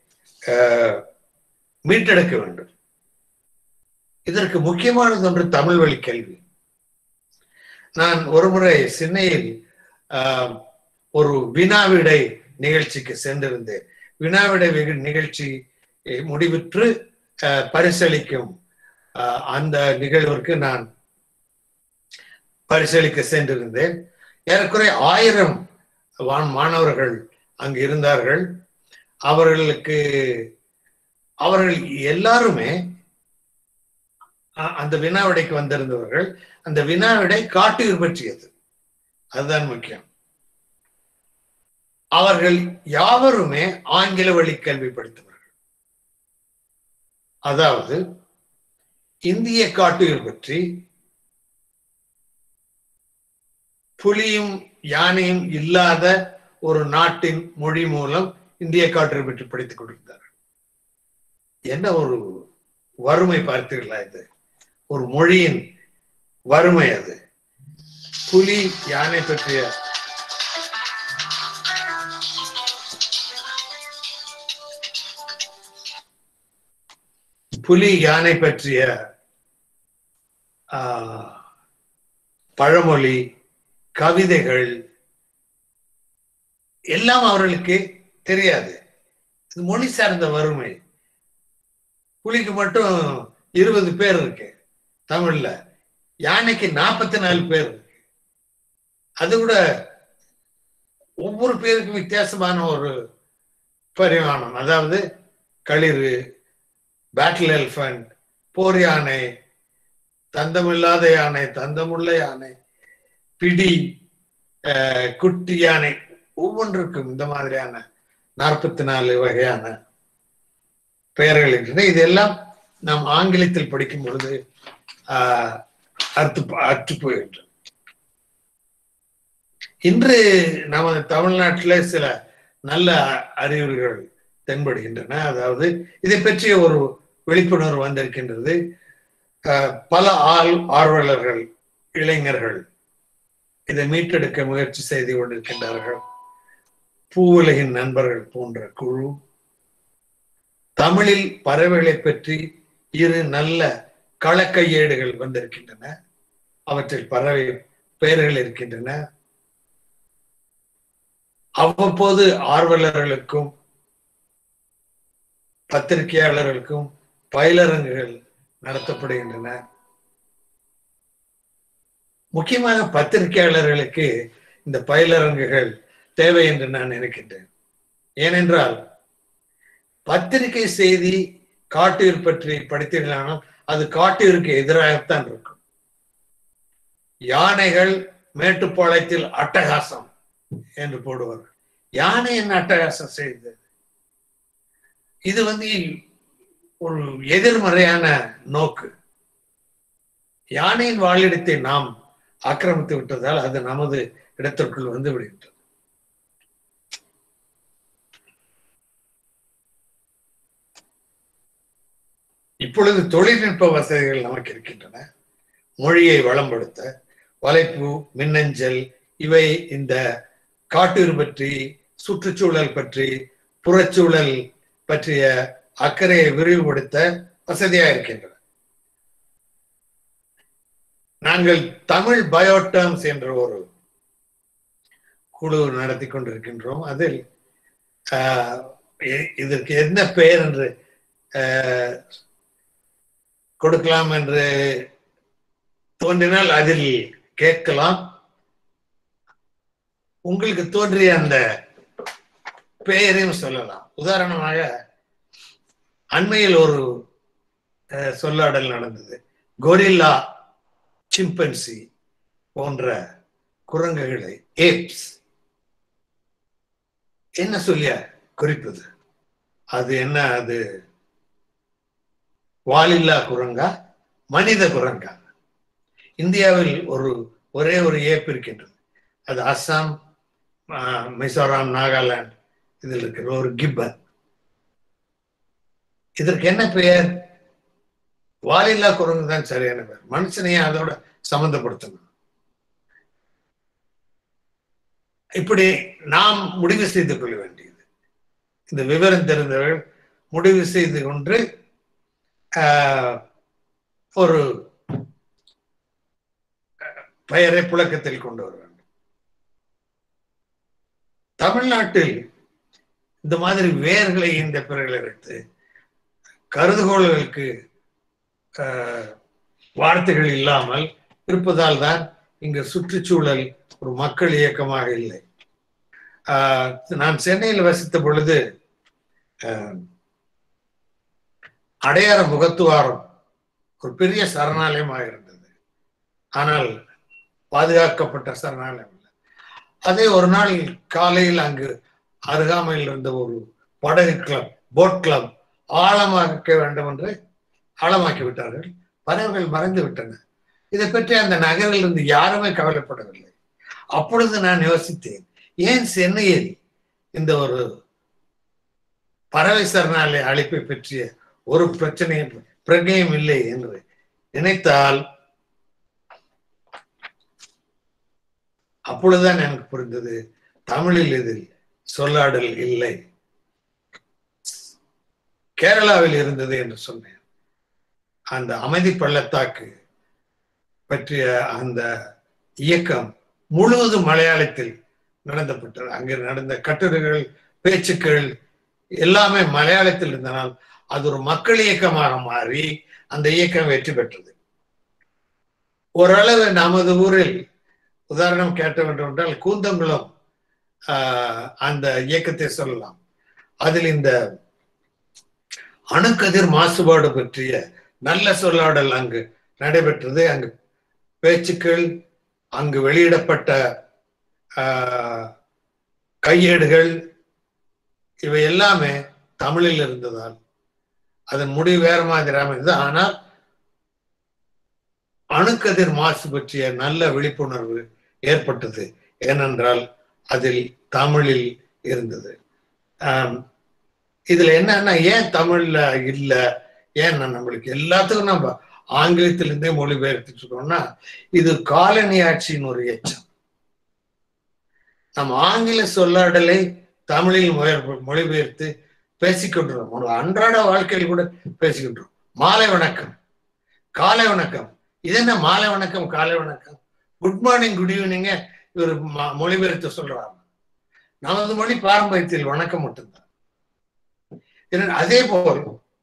மீட்டெடுக்க வேண்டும். இதற்கு முக்கியமானது ஒன்று தமிழ் வழி கல்வி. நான் ஒரு முறை சென்னையில் ஒரு வினாவிடை நிகழ்ச்சிக்கு சென்றிருந்தேன். வினாவிடை நிகழ்ச்சி முடிவுற்று பரிசளிக்கும் அந்த நிகழ்விற்கு நான் பரிசளிக்க சென்றிருந்தேன். ஏறக்குறைய ஆயிரம் மாணவர்கள் அங்கு இருந்தார்கள். அவர்களுக்கு அவர்கள் எல்லாருமே அந்த வினாவிடைக்கு வந்திருந்தவர்கள். அந்த வினாவிடை காட்டுயிர் பற்றியது, அதுதான் முக்கியம். அவர்கள் யாவருமே ஆங்கில வழி கல்வி படித்தவர்கள். அதாவது இந்திய காட்டுயிர் பற்றி, புலியும் யானையும் இல்லாத ஒரு நாட்டின் மொழி மூலம் இந்திய காட்டுயிர் பற்றி படித்துக் கொண்டிருந்தார்கள். என்ன ஒரு வறுமை பார்த்தீர்களா? இது ஒரு மொழியின் வறுமை. அது புலி யானை பற்றிய புலி யானை பற்றிய பழமொழி, கவிதைகள் எல்லாம் அவர்களுக்கு தெரியாது. இது மொழி சார்ந்த வறுமை. புலிக்கு மட்டும் இருபது பேர் இருக்கு தமிழ்ல, யானைக்கு நாற்பத்தி நாலு பேர் இருக்கு. அது கூட ஒவ்வொரு பேருக்கும் வித்தியாசமான ஒரு பரிமாணம். அதாவது களிறு, பேட்டில் எலிஃபண்ட், போர் யானை, தந்தமில்லாத யானை, தந்தமுள்ள யானை, பிடி, குட்டி யானை, ஒவ்வொன்றுக்கும் இந்த மாதிரியான நாற்பத்தி நாலு வகையான பெயர்கள் இருக்கின்றன. இதெல்லாம் நாம் ஆங்கிலத்தில் படிக்கும் பொழுது ஆஹ் அர்த்து அற்று போகின்றன. இன்று நமது தமிழ்நாட்டிலே சில நல்ல அறிகுறிகள் தென்படுகின்றன. அதாவது இதை பற்றிய ஒரு விழிப்புணர்வு வந்திருக்கின்றது. பல ஆள் ஆர்வலர்கள், இளைஞர்கள் இதை மீட்டெடுக்க முயற்சி செய்து கொண்டிருக்கின்றார்கள். பூவுலகின் நண்பர்கள் போன்ற குழு தமிழில் பறவைகளை பற்றி இரு நல்ல களக்கையேடுகள் வந்திருக்கின்றன. அவற்றில் பறவை பெயர்கள் இருக்கின்றன. அவ்வப்போது ஆர்வலர்களுக்கும் பத்திரிகையாளர்களுக்கும் பயிலரங்குகள் நடத்தப்படுகின்றன. முக்கியமாக பத்திரிகையாளர்களுக்கு இந்த பயிலரங்குகள் தேவை என்று நான் நினைக்கின்றேன். ஏனென்றால் பத்திரிகை செய்தி காட்டூர் பற்றி படித்தீர்களானால் அது காட்டூருக்கு எதிராகத்தான் இருக்கும். யானைகள் மேட்டுப்பாளையத்தில் அட்டகாசம் என்று போடுவார்கள். யானை என்ன அட்டகாசம் செய்தது? இது வந்து ஒரு எதிர்மறையான நோக்கு. யானையின் வாழிடத்தை நாம் ஆக்கிரமித்து விட்டதால் அது நமது இடத்திற்குள் வந்து விடுகின்றது. இப்பொழுது தொழில்நுட்ப வசதிகள் நமக்கு இருக்கின்றன. மொழியை வளம்படுத்த வலைப்பு, மின்னஞ்சல் இவை இந்த காட்டூர் பற்றி, சுற்றுச்சூழல் பற்றி, புறச்சூழல் பற்றிய அக்கறையை விரிவுபடுத்த வசதியாக இருக்கின்றன. நாங்கள் தமிழ் பயோடர்ம்ஸ் என்ற ஒரு குழு நடத்தி கொண்டிருக்கின்றோம். அதில் இதற்கு என்ன பெயர் என்று கொடுக்கலாம் என்று தோன்றினால் அதில் கேட்கலாம். உங்களுக்கு தோன்றிய அந்த பெயரையும் சொல்லலாம். உதாரணமாக அண்மையில் ஒரு சொல்லாடல் நடந்தது. கொரில்லா, சிம்பன்சி போன்ற குரங்குகளை ஏப்ஸ் என்ன சொல்லிய குறிப்பது? அது என்ன? அது வாலில்லா குரங்கா, மனித குரங்கா? இந்தியாவில் ஒரு ஒரே ஒரு ஏப் இருக்கின்றது. அது அஸ்ஸாம், மிசோராம், நாகாலாந்து இதில் இருக்கிற ஒரு கிப்பன். இதற்கு என்ன பெயர்? வாலில்லா குரங்கு தான் சரியான பெயர். மனுஷனையே அதோட சம்பந்தப்படுத்தணும். இப்படி நாம் முடிவு செய்து கொள்ள வேண்டியது. இந்த விவரம் தெரிந்தவர்கள் முடிவு செய்து கொண்டு ஒரு பெயரை புழக்கத்தில் கொண்டு வர வேண்டும். தமிழ்நாட்டில் இந்த மாதிரி வேர்களை இந்த பெயர்களை வைத்து கருதுகோள்களுக்கு வார்த்தைகள் இல்லாமல் இருப்பதால் தான் இங்கு சுற்றுச்சூழல் ஒரு மக்கள் இயக்கமாக இல்லை. நான் சென்னையில் வசித்த பொழுது அடையாறு முகத்துவாரம் ஒரு பெரிய சரணாலயமாக இருந்தது. ஆனால் பாதுகாக்கப்பட்ட சரணாலயம் இல்லை. அதே ஒரு நாள் காலையில் அங்கு அருகாமையில் இருந்த ஒரு படகு கிளப், போட் கிளப் ஆழமாக்க வேண்டும் என்று ஆழமாக்கி விட்டார்கள். பறவைகள் மறைந்து விட்டன. இதை பற்றி அந்த நகரில் இருந்து யாருமே கவலைப்படவில்லை. அப்பொழுது நான் யோசித்தேன், ஏன் சென்னையில் இந்த ஒரு பறவை சரணாலய அழைப்பை பற்றிய ஒரு பிரச்சனையும் பிரஜையும் இல்லை என்று நினைத்தால் அப்பொழுதுதான் எனக்கு புரிந்தது, தமிழில் இதில் சொல்லாடல் இல்லை. கேரளாவில் இருந்தது என்று சொன்னேன். அந்த அமைதி பள்ளத்தாக்கு பற்றிய அந்த இயக்கம் முழுவதும் மலையாளத்தில் நடத்தப்பட்டது. அங்கு நடந்த கட்டுரைகள், பேச்சுக்கள் எல்லாமே மலையாளத்தில் இருந்தனால் அது ஒரு மக்கள் இயக்கமாக மாறி அந்த இயக்கம் வெற்றி பெற்றது. ஓரளவு நமது ஊரில் உதாரணம் கேட்ட வேண்டும் என்றால் கூந்தங்குளம் ஆஹ் அந்த இயக்கத்தை சொல்லலாம். அதில் இந்த அணுக்கதிர் மாசுபாடு பற்றிய நல்ல சொல்லாடல் அங்கு நடைபெற்றது. அங்கு பேச்சுக்கள், அங்கு வெளியிடப்பட்ட ஆஹ் கையேடுகள் இவை எல்லாமே தமிழில் இருந்ததால் அதன் முடிவு வேற மாதிரி அமைந்தது. ஆனால் அணுக்கதிர் மாசு பற்றிய நல்ல விழிப்புணர்வு ஏற்பட்டது. ஏனென்றால் அதில் தமிழில் இருந்தது. இதுல என்னன்னா ஏன் தமிழ்ல இல்ல, ஏன் நம்மளுக்கு எல்லாத்துக்கும் நம்ம ஆங்கிலத்திலிருந்தே மொழிபெயர்த்துட்டு இருக்கோம்னா இது காலனி ஆட்சியின் ஒரு எச்சம். நம்ம ஆங்கில சொல்லாடலை தமிழில் மொழிபெயர்த்து பேசிக்கொண்டிருக்கோம். ஒரு அன்றாட வாழ்க்கையில் கூட பேசிக்கின்றோம். மாலை வணக்கம், காலை வணக்கம், இது என்ன மாலை வணக்கம் காலை வணக்கம், குட் மார்னிங் குட் ஈவினிங்க இவர் மொழிபெயர்த்து சொல்றாங்க. நமது மொழி பாரம்பரியத்தில் வணக்கம் மட்டும்தான். அதே போல்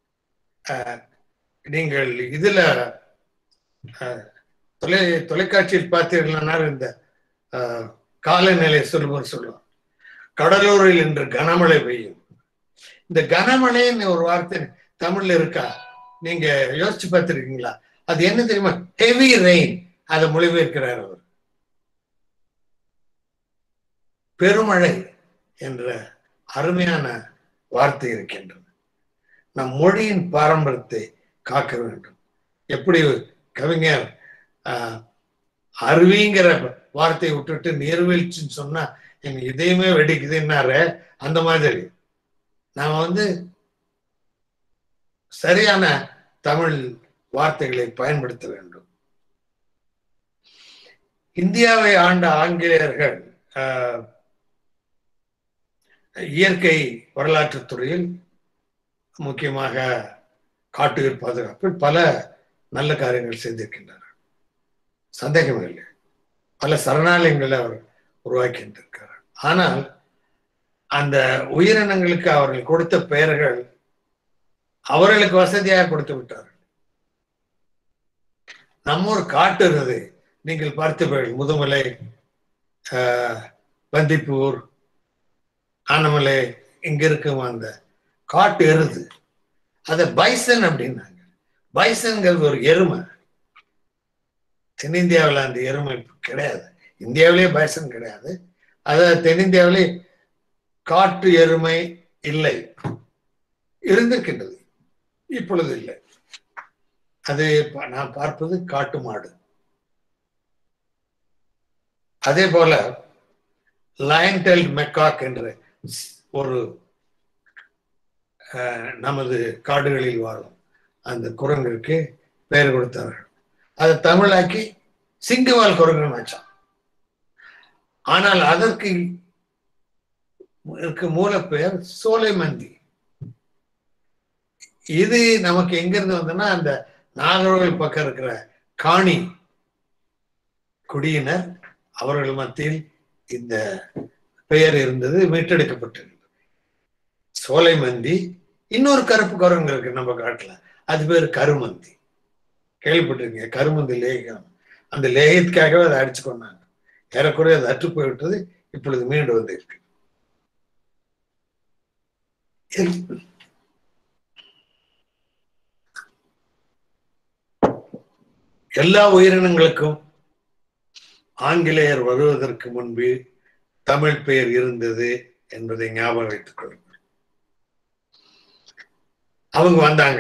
நீங்கள் இதுல தொலை தொலைக்காட்சியில் பார்த்தீர்கள்னா இந்த காலநிலை சொல்லுவோம் சொல்லுவோம் கடலூரில் இன்று கனமழை பெய்யும். இந்த கனமழைன்னு ஒரு வார்த்தை தமிழ்ல இருக்கா? நீங்க யோசிச்சு பார்த்திருக்கீங்களா? அது என்ன தெரியுமா? Heavy rain. அதை மொழிபெயர்க்கிறார் அவர். பெருமழை என்ற அருமையான வார்த்தை இருக்கின்றது. நம் மொழியின் பாரம்பரியத்தை காக்க வேண்டும். எப்படி கவிஞர் ஆஹ் அருவிங்கிற வார்த்தையை விட்டுட்டு நீர்வீழ்ச்சின்னு சொன்னா எங்க இதையுமே வெடிக்குதுன்னாரு. அந்த மாதிரி நாம வந்து சரியான தமிழ் வார்த்தைகளை பயன்படுத்த வேண்டும். இந்தியாவை ஆண்ட ஆங்கிலேயர்கள் ஆஹ் இயற்கை வரலாற்று துறையில் முக்கியமாக காட்டுயிர் பாதுகாப்பில் பல நல்ல காரியங்கள் செய்திருக்கின்றனர், சந்தேகம் இல்லை. பல சரணாலயங்களை அவர் உருவாக்கின்றிருக்கிறார். ஆனால் அந்த உயிரினங்களுக்கு அவர்கள் கொடுத்த பெயர்கள் அவர்களுக்கு வசதியாக கொடுத்து விட்டார்கள். நம்மூர் காட்டு இருந்தது, நீங்கள் பார்த்து முதுமலை, ஆஹ் பந்திப்பூர், ஆனமலை, இங்க இருக்கும் அந்த காட்டு எருது, அத பைசன் அப்படின்னாங்க. பைசன்கிறது ஒரு எருமை. தென்னிந்தியாவில் அந்த எருமை கிடையாது, இந்தியாவிலேயே பைசன் கிடையாது. அதாவது தென்னிந்தியாவிலே காட்டு எருமை இல்லை, இருந்திருக்கின்றது, இப்பொழுது இல்லை. அது நான் பார்ப்பது காட்டு மாடு. அதே போல லயன்டெல் மெக்காக் என்ற ஒரு நமது காடுகளில் வாழும் அந்த குரங்கிற்கு பெயர் கொடுத்தார்கள். அதை தமிழாக்கி சிங்கவால் குரங்குன்னு வச்சான். ஆனால் அதற்கு இருக்கு மூல பெயர் சோலைமந்தி. இது நமக்கு எங்கிருந்து வந்ததுன்னா அந்த நாகர்கோவில் பக்கம் இருக்கிற காணி குடியினர் அவர்கள் மத்தியில் இந்த பெயர் இருந்தது, மீட்டெடுக்கப்பட்டிருந்தது. சோலைமந்தி. இன்னொரு கருப்பு குரங்கு இருக்கு நம்ம காட்டுல, அது பேர் கருமந்தி. கேள்விப்பட்டிருக்கீங்க? கருமந்தி லேகம். அந்த லேகத்துக்காகவே அதை அடிச்சு கொண்டாங்க. ஏறக்குறைய அது அற்று போய்விட்டது, இப்பொழுது மீண்டு வந்து இருக்கு. எல்லா உயிரினங்களுக்கும் ஆங்கிலேயர் வருவதற்கு முன்பு தமிழ் பெயர் இருந்தது என்பதை ஞாபகம் வைத்துக் கொள்ளுங்கள். அவங்க வந்தாங்க,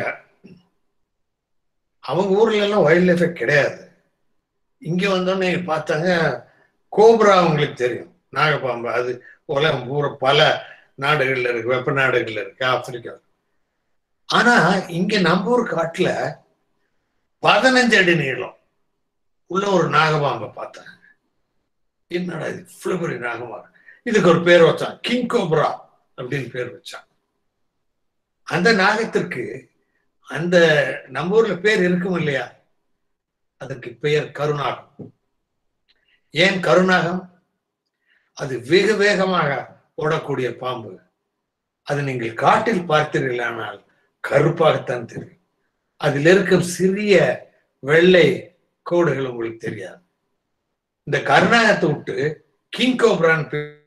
அவங்க ஊர்ல எல்லாம் வைல்ட் லைஃபே கிடையாது. இங்க வந்தோடனே பார்த்தாங்க கோப்ரா, அவங்களுக்கு தெரியும், நாகப்பாம்பு. அது உலகம் பூரா பல நாடுகள்ல இருக்கு, வெப்ப நாடுகள்ல இருக்கு, ஆப்பிரிக்கா. ஆனா இங்க நம்ம ஊர் காட்டுல பதினஞ்சு அடி நீளம் உள்ள ஒரு நாகபாம்பை பார்த்தாங்க. என்னடா இது இவ்வளவு பெரிய நாகமா? இதுக்கு ஒரு பேர் வச்சான், கிங் கோப்ரா அப்படின்னு பேர் வச்சான். அந்த நாகத்திற்கு அந்த நம்ம ஊர்ல பேர் இருக்கும் இல்லையா, அதற்கு பெயர் கருநாகம். ஏன் கருநாகம்? அது வெக வேகமாக ஓடக்கூடிய பாம்பு. அது நீங்கள் காட்டில் பார்த்தீர்களானால் கருப்பாகத்தான் தெரியும். அதில் இருக்கும் சிறிய வெள்ளை கோடுகள் உங்களுக்கு தெரியாது. இந்த கருநாகத்தை விட்டு கிங் கோப்ரான்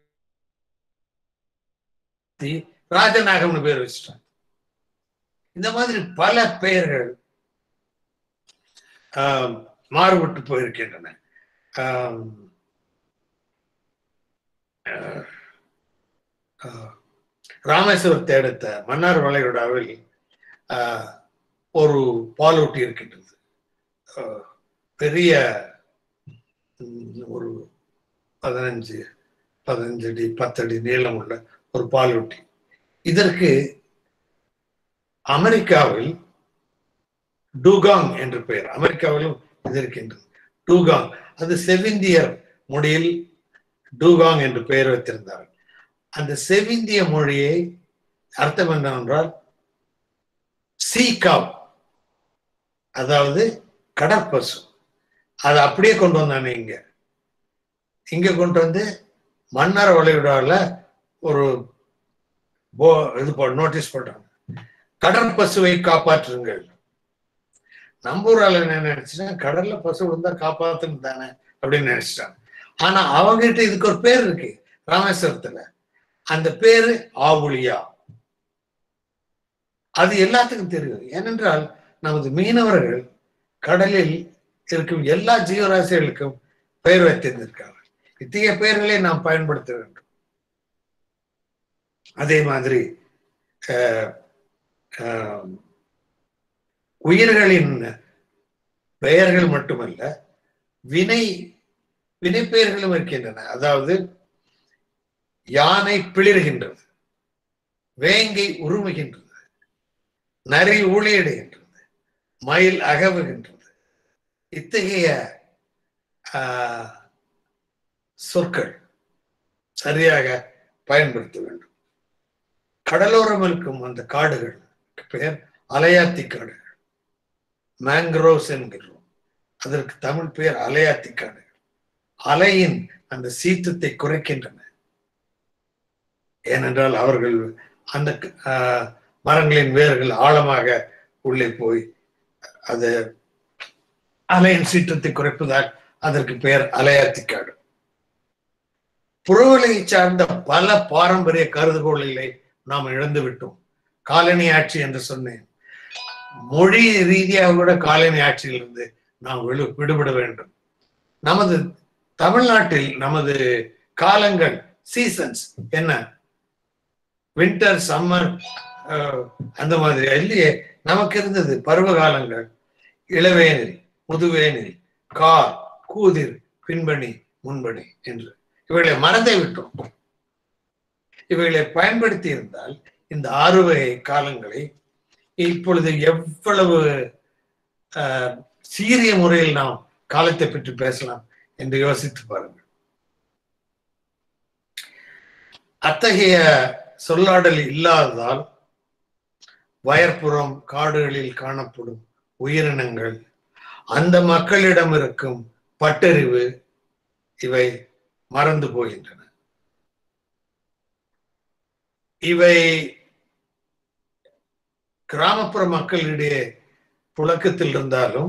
ராஜநாகம்னு பேர் வச்சுட்டாங்க. இந்த மாதிரி பல பெயர்கள் ஆஹ் மாறுபட்டு போயிருக்கின்றன. ராமேஸ்வரத்தை அடுத்த மன்னார் வளைகுடாவில் ஆஹ் ஒரு பாலூட்டி இருக்கின்றது. பெரிய ஒரு பதினஞ்சு பதினஞ்சு அடி பத்து அடி நீளம் உள்ள ஒரு பாலூட்டி. இதற்கு அமெரிக்காவில் டூகாங் என்று பெயர். அமெரிக்காவிலும் இது இருக்கின்றது டூகாங். அது செவிந்தியர் மொழியில் டூகாங் என்று பெயர் வைத்திருந்தார்கள். அந்த செவிந்திய மொழியை அர்த்தம் என்னவென்றால் சீகாவ், அதாவது கடற்பசு. அதை அப்படியே கொண்டு வந்தானே இங்க இங்க கொண்டு வந்து மன்னார் வளைகுடாவில் ஒரு இது நோட்டீஸ் போட்டாங்க, கடற்பசுவை காப்பாற்றுங்கள். நம்ம ஊரால் என்ன நினைச்சுன்னா கடல்ல பசு விழுந்தா காப்பாத்துன்னு தானே அப்படின்னு நினைச்சிட்டாங்க. ஆனா அவங்ககிட்ட இதுக்கு ஒரு பேர் இருக்கு ராமேஸ்வரத்துல. அந்த பேரு ஆவுளியா. அது எல்லாத்துக்கும் தெரியும். ஏனென்றால் நமது மீனவர்கள் கடலில் இருக்கும் எல்லா ஜீவராசிகளுக்கும் பெயர் வைத்திருந்திருக்காங்க. இத்தகைய பெயர்களை நாம் பயன்படுத்த வேண்டும். அதே மாதிரி உயிர்களின் பெயர்கள் மட்டுமல்ல, வினை வினை பெயர்களும் இருக்கின்றன. அதாவது யானை பிளிர்கின்றது, வேங்கை உருமுகின்றது, நரி ஊழியிடுகின்றது, மயில் அகவுகின்றது. இத்தகைய சொற்கள் சரியாக பயன்படுத்த வேண்டும். கடலோரம் இருக்கும் அந்த காடுகள் பெயர் அலையாத்தி காடுகள், மேங்க்ரோவ்ஸ் என்கிறோம். அதற்கு தமிழ் பெயர் அலையாத்தி காடுகள். அலையின் அந்த சீற்றத்தை குறைக்கின்றன. ஏனென்றால் அவர்கள் அந்த மரங்களின் வேர்கள் ஆழமாக உள்ளே போய் அது அலையின் சீற்றத்தை குறைப்பதால் அதற்கு பெயர் அலையாத்தி காடு. புறவலையை சார்ந்த பல பாரம்பரிய கருதுகோள்களை நாம் இழந்து விட்டோம். காலனி ஆட்சி என்று சொன்னேன். மொழி ரீதியாக கூட காலனி ஆட்சியிலிருந்து நாம் விடு விடுபட வேண்டும். நமது தமிழ்நாட்டில் நமது காலங்கள் சீசன்ஸ் என்ன, வின்டர், சம்மர், அந்த மாதிரி இல்லையே. நமக்கு இருந்தது பருவ காலங்கள், இளவேனில், முதுவேனில், கார், கூதிர், பின்பணி, முன்பணி என்று. இவைகளை மறந்தே விட்டோம். இவைகளை பயன்படுத்தி இருந்தால் இந்த ஆறு வகை காலங்களை இப்பொழுது எவ்வளவு சீரிய முறையில் நாம் காலத்தை பற்றி பேசலாம் என்று யோசித்து பாருங்கள். அத்தகைய சொல்லாடல் இல்லாததால் வயற்புறம் காடுகளில் காணப்படும் உயிரினங்கள், அந்த மக்களிடம் இருக்கும் பட்டறிவு, இவை மறந்து போகின்றன. இவை கிராமப்புற மக்களிடையே புழக்கத்தில் இருந்தாலும்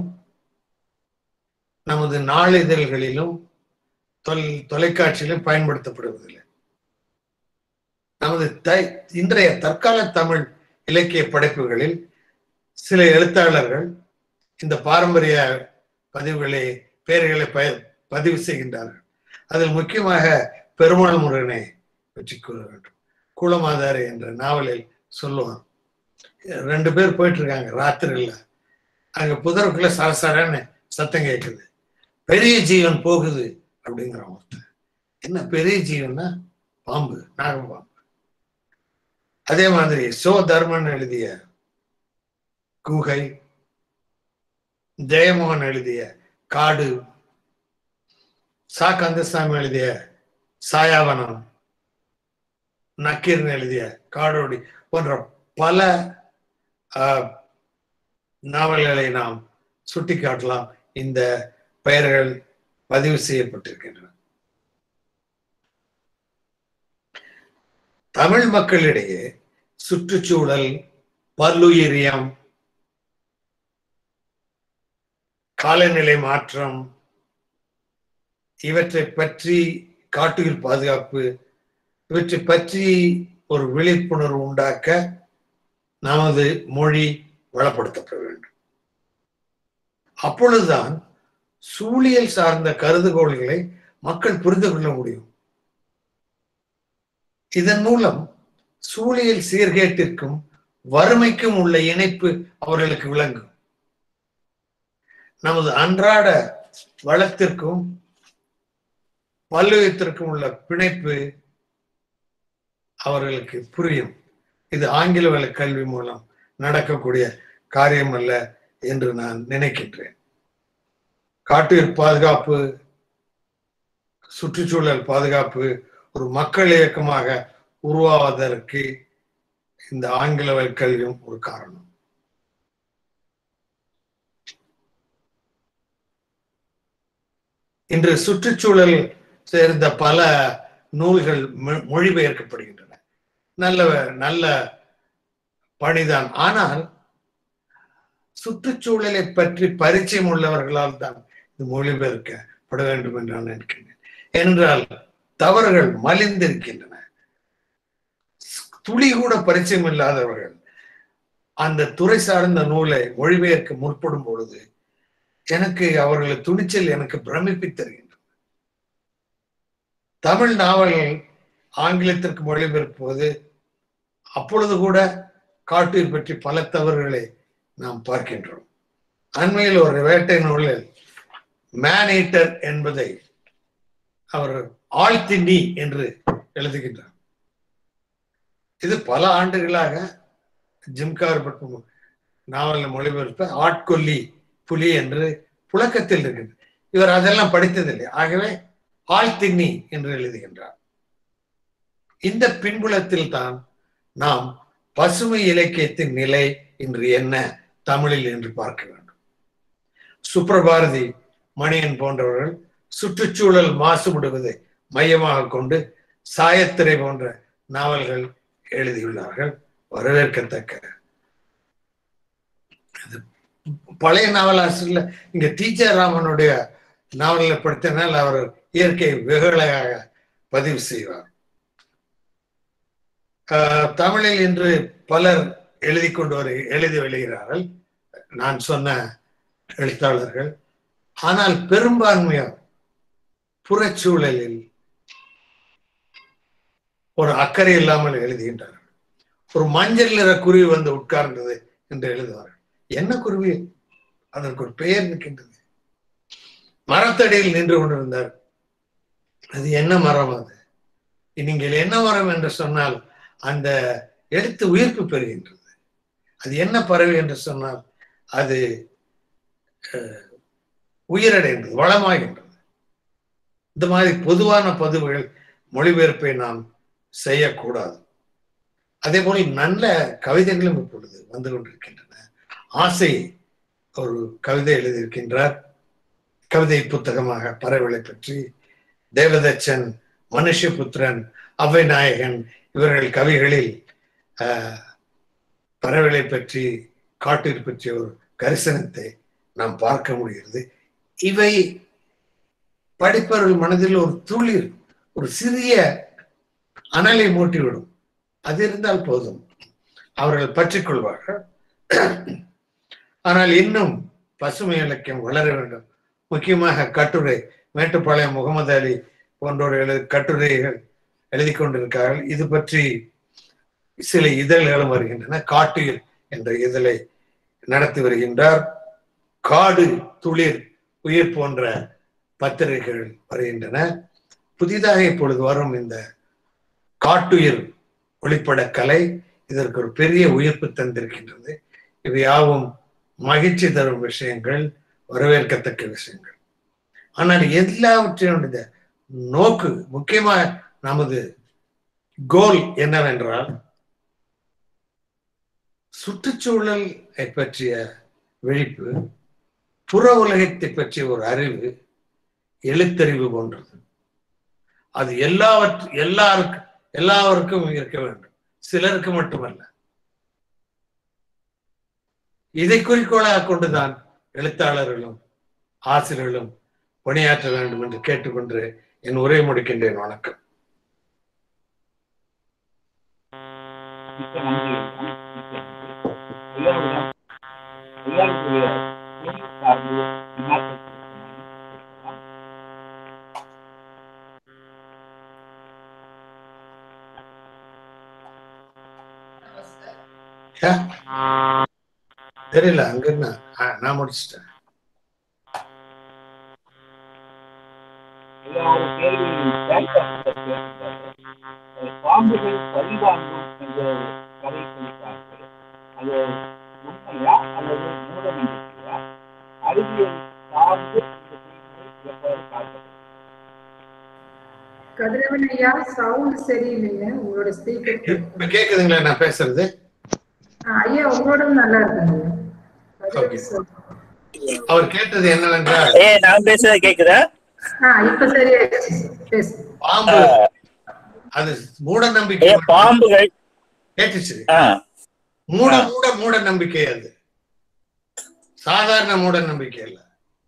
நமது நாளிதழ்களிலும் தொல் தொலைக்காட்சியிலும் பயன்படுத்தப்படுவதில்லை. நமது த இன்றைய தற்கால தமிழ் இலக்கிய படைப்புகளில் சில எழுத்தாளர்கள் இந்த பாரம்பரிய பதிவுகளை பெயர்களை ப பதிவு செய்கின்றார்கள். அதில் முக்கியமாக பெருமாள் முருகனை பற்றி கூற வேண்டும். கூலமாதாரி என்ற நாவலில் சொல்லுவான், ரெண்டு பேர் போயிட்டு இருக்காங்க ராத்திரில, அங்க புதருக்குள்ள சரசரன்னு சத்தம் கேட்குது, பெரிய ஜீவன் போகுது அப்படிங்கிற ஒருத்தர். என்ன பெரிய ஜீவன்னா பாம்பு, நாகப்பாம்பு. அதே மாதிரி சோ தர்மன் எழுதிய குகை, ஜெயமோகன் எழுதிய காடு, சா கந்தசாமி எழுதிய சாயாவனம், நக்கீரன் எழுதிய காடோடி போன்ற பல நாவல்களை நாம் சுட்டிக்காட்டலாம். இந்த பெயர்கள் பதிவு செய்யப்பட்டிருக்கின்றன. தமிழ் மக்களிடையே சுற்றுச்சூழல், பல்லுயிரியம், காலநிலை மாற்றம், இவற்றை பற்றி, காட்டுயிர் பாதுகாப்பு, இவற்றை பற்றி ஒரு விழிப்புணர்வு உண்டாக்க நமது மொழி வளப்படுத்தப்பட வேண்டும். அப்பொழுதுதான் சூழியல் சார்ந்த கருதுகோள்களை மக்கள் புரிந்து கொள்ள முடியும். இதன் மூலம் சூழியல் சீர்கேட்டிற்கும் வறுமைக்கும் உள்ள இணைப்பு அவர்களுக்கு விளங்கும். நமது அன்றாட வளத்திற்கும் பல்லுயிர்த்திற்கும் உள்ள பிணைப்பு அவர்களுக்கு புரியும். இது ஆங்கில வழி கல்வி மூலம் நடக்கக்கூடிய காரியம் அல்ல என்று நான் நினைக்கின்றேன். காட்டுயிர் பாதுகாப்பு, சுற்றுச்சூழல் பாதுகாப்பு ஒரு மக்கள் இயக்கமாக உருவாவதற்கு இந்த ஆங்கில வழி கல்வியும் ஒரு காரணம். இன்று சுற்றுச்சூழல் சேர்ந்த பல நூல்கள் மொழிபெயர்க்கப்படுகின்றன. நல்ல நல்ல பணிதான். ஆனால் சுற்றுச்சூழலை பற்றி பரிச்சயம் உள்ளவர்களால் தான் இது மொழிபெயர்க்கப்பட வேண்டும் என்று நான் நினைக்கின்றேன். என்றால் தவறுகள் மலிந்திருக்கின்றன. துளி கூட பரிச்சயம் இல்லாதவர்கள் அந்த துறை சார்ந்த நூலை மொழிபெயர்க்க முற்படும் பொழுது எனக்கு அவர்களது துணிச்சல் எனக்கு பிரமிப்பி தருகின்றன. தமிழ் நாவல்கள் ஆங்கிலத்திற்கு மொழிபெயர்ப்போது அப்பொழுது கூட காட்டுயிர் பற்றி பல தவறுகளை நாம் பார்க்கின்றோம். அண்மையில் ஒரு வேட்டை நூலில் மேன் ஈட்டர் என்பதை அவர் ஆழ்த்திண்ணி என்று எழுதுகின்றார். இது பல ஆண்டுகளாக ஜிம்கார் பட்டும் நாவலில் மொழிபெயர்ப்ப ஆட்கொல்லி புலி என்று புழக்கத்தில் இருக்கின்றது. இவர் அதெல்லாம் படித்ததில்லை. ஆகவே ஆழ்த்திண்ணி என்று எழுதுகின்றார். இந்த பின்புலத்தில் தான் நாம் பசுமை இலக்கியத்தின் நிலை இன்று என்ன தமிழில் என்று பார்க்க வேண்டும். சுப்ரபாரதி, மணியன் போன்றவர்கள் சுற்றுச்சூழல் மாசுபடுவதை மையமாக கொண்டு சாயத்திரை போன்ற நாவல்கள் எழுதியுள்ளார்கள். வரவேற்கத்தக்க. பழைய நாவலாசிரியர் இங்க டி ஜே ராமனுடைய நாவலில் படித்தனால் அவர் இயற்கை வெகுளையாக பதிவு செய்வார். தமிழில் இன்று பலர் எழுதி கொண்டு வரு எழுதி வருகிறார்கள், நான் சொன்ன எழுத்தாளர்கள். ஆனால் பெரும்பான்மையார் புறச்சூழலில் ஒரு அக்கறை இல்லாமல் எழுதுகின்றார்கள். ஒரு மஞ்சள் நிற குருவி வந்து உட்கார்ந்தது என்று எழுதுவார்கள். என்ன குருவி? அதற்கு ஒரு பெயர் இருக்கின்றது. மரத்தடியில் நின்று கொண்டிருந்தார். அது என்ன மரம்? அது நீங்கள் என்ன மரம் என்று சொன்னால் அந்த எழுத்து உயிர்ப்பு பெறுகின்றது. அது என்ன பறவை என்று சொன்னால் அது உயிரடைகின்றது, வளமாகின்றது. இந்த மாதிரி பொதுவான பதிவுகள் மொழிபெயர்ப்பை நாம் செய்யக்கூடாது. அதே போல நல்ல கவிதைகளும் இப்பொழுது வந்து கொண்டிருக்கின்றன. ஆசை ஒரு கவிதை எழுதியிருக்கின்றார், கவிதை புத்தகமாக பறவைகளை பற்றி. தேவதச்சன், மனுஷபுத்திரன், அவ்வை நாயகன் இவர்கள் கவிகளில் ஆஹ் பறவைகளை பற்றி, காட்டில் பற்றிய ஒரு கரிசனத்தை நாம் பார்க்க முடிகிறது. இவை படிப்பவர்கள் மனதில் ஒரு துளிர், ஒரு சிறிய அனலை மூட்டிவிடும். அது இருந்தால் போதும், அவர்கள் பற்றி கொள்வார்கள். ஆனால் இன்னும் பசுமை இலக்கியம் வளர வேண்டும். முக்கியமாக கட்டுரை, மேட்டுப்பாளையம் முகமது அலி போன்றோர் எழு கட்டுரைகள் எழுதி கொண்டிருக்கிறார்கள். இது பற்றி சில இதழ்களும் வருகின்றன. காட்டுயிர் என்ற இதழை நடத்தி வருகின்றார். காடு, துளிர், உயிர் போன்ற பத்திரிகைகள் வருகின்றன. புதிதாக இப்பொழுது வரும் இந்த காட்டுயிர் ஒளிப்பட கலை இதற்கு ஒரு பெரிய உயிர்ப்பு தந்திருக்கின்றது. இவை யாவும் மகிழ்ச்சி தரும் விஷயங்கள், வரவேற்கத்தக்க விஷயங்கள். ஆனால் எல்லாவற்றையும் நோக்கு, முக்கியமாக நமது கோல் என்னவென்றால் சுற்றுச்சூழலை பற்றிய விழிப்பு, புற உலகத்தை பற்றிய ஒரு அறிவு, எழுத்தறிவு போன்றது. அது எல்லாவற்று எல்லாருக்கும் எல்லாருக்கும் இருக்க வேண்டும், சிலருக்கு மட்டுமல்ல. இதை குறிக்கோளாக கொண்டுதான் எழுத்தாளர்களும் ஆசிரியர்களும் பணியாற்ற வேண்டும் என்று கேட்டுக்கொண்டு என் உரை முடிக்கின்றேன். வணக்கம். தெரியல, அங்க என்ன நான் முடிச்சிட்டேன். ஒரு கேள்வி பாம்புகள் பரிவாங்கும் என்ற கதை சொல்லிட்டார்கள். அது உண்மையா அல்லது மூட நம்பிக்கையா? அறிவியல் சார்ந்து இந்த செய்தியை எவ்வாறு பார்க்கிறது? கதிரவன் ஐயா, சவுண்ட் சரியில்லைங்க உங்களோட ஸ்பீக்கர். இப்ப கேக்குதுங்களா நான் பேசுறது? ஐயா உங்களோட நல்லா இருக்குங்க. அவர் கேட்டது என்னவென்றால், ஏ நான் பேசுறது கேக்குதா? இப்ப சரியாயிடுச்சு. பேசு. பாம்பு அது மூட நம்பிக்கை. பாம்புகள் கேட்டுச்சு. மூட மூட மூட நம்பிக்கை. அது சாதாரண மூட நம்பிக்கை இல்ல.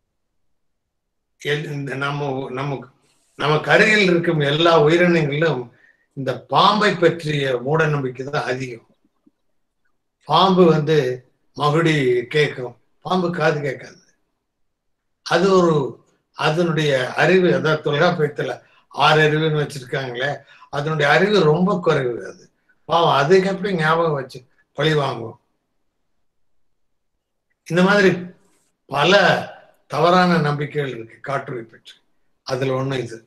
நம்ம நமக்கு நமக்கு அருகில் இருக்கும் எல்லா உயிரினங்களிலும் இந்த பாம்பை பற்றிய மூட நம்பிக்கை தான் அதிகம். பாம்பு வந்து மகுடி கேட்கும், பாம்பு காது கேட்காது. அது ஒரு அதனுடைய அறிவு, அதாவது தொல்காப்பியத்துல ஆறு அறிவுன்னு வச்சிருக்காங்களே, அதனுடைய அறிவு ரொம்ப குறைவு. அது பாவம், அதுக்கு எப்படி ஞாபகம் வச்சு பழி வாங்கும்? இந்த மாதிரி பல தவறான நம்பிக்கைகள் இருக்கு காட்டுரை பற்றி. அதுல ஒண்ணு இது.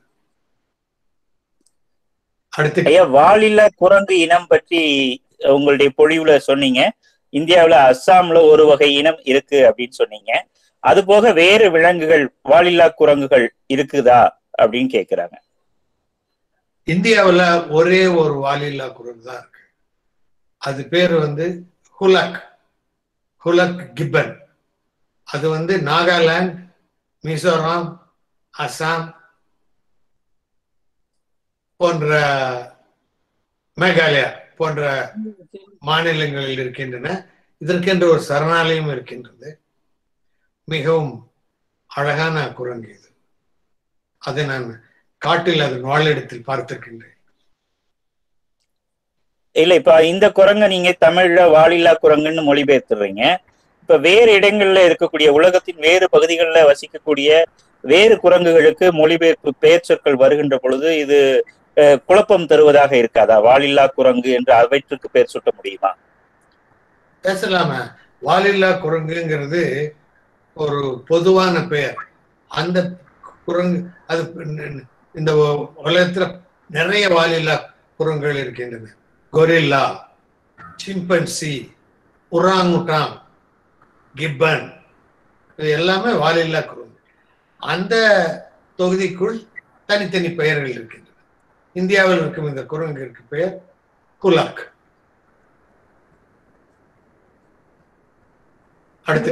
அடுத்து ஐயா, வாலில்லா குரங்கு இனம் பற்றி உங்களுடைய பொழிவுல சொன்னீங்க. இந்தியாவுல அஸ்ஸாம்ல ஒரு வகை இனம் இருக்கு அப்படின்னு சொன்னீங்க. அது போக வேறு விலங்குகள் வாலில்லா குரங்குகள் இருக்குதா அப்படின்னு கேக்குறாங்க. இந்தியாவுல ஒரே ஒரு வாலில்லா குரங்கு தான் இருக்கு. அது பேரு வந்து ஹுலக் ஹுலக் கிப்பன். அது வந்து நாகாலாந்து, மிசோரம், அஸ்ஸாம் போன்ற மேகாலயா போன்ற மாநிலங்களில் இருக்கின்றன. இதற்கென்று ஒரு சரணாலயம் இருக்கின்றது. மிகவும் அழகான குரங்கு இது. அதை நான் காட்டில் அதன் வாழிடத்தில் பார்த்திருக்கின்றேன். இல்ல, இப்ப இந்த குரங்க நீங்க தமிழ்ல வாலில்லா குரங்குன்னு மொழிபெயர்த்துறீங்க. இப்ப வேறு இடங்கள்ல இருக்கக்கூடிய, உலகத்தின் வேறு பகுதிகளில் வசிக்கக்கூடிய வேறு குரங்குகளுக்கு மொழிபெயர்ப்பு பெயர் சொற்கள் வருகின்ற பொழுது இது குழப்பம் தருவதாக இருக்காதா? வாலில்லா குரங்கு என்று அவற்றுக்கு பெயர் சூட்ட முடியுமா? பேசலாம. வாலில்லா குரங்குங்கிறது ஒரு பொதுவான பெயர். அந்த குரங்கு அது இந்த உலகத்துல நிறைய வாலில்லா குரங்குகள் இருக்கின்றன. கொரில்லா, சிம்பன்சி, உராங்குட்டான், கிப்பன், இது எல்லாமே வாலில்லா குரங்கு. அந்த தொகுதிக்குள் தனித்தனி பெயர்கள் இருக்கின்றன. இந்தியாவில் இருக்கும் இந்த குரங்கிற்கு பெயர் ஹுலக். அடுத்து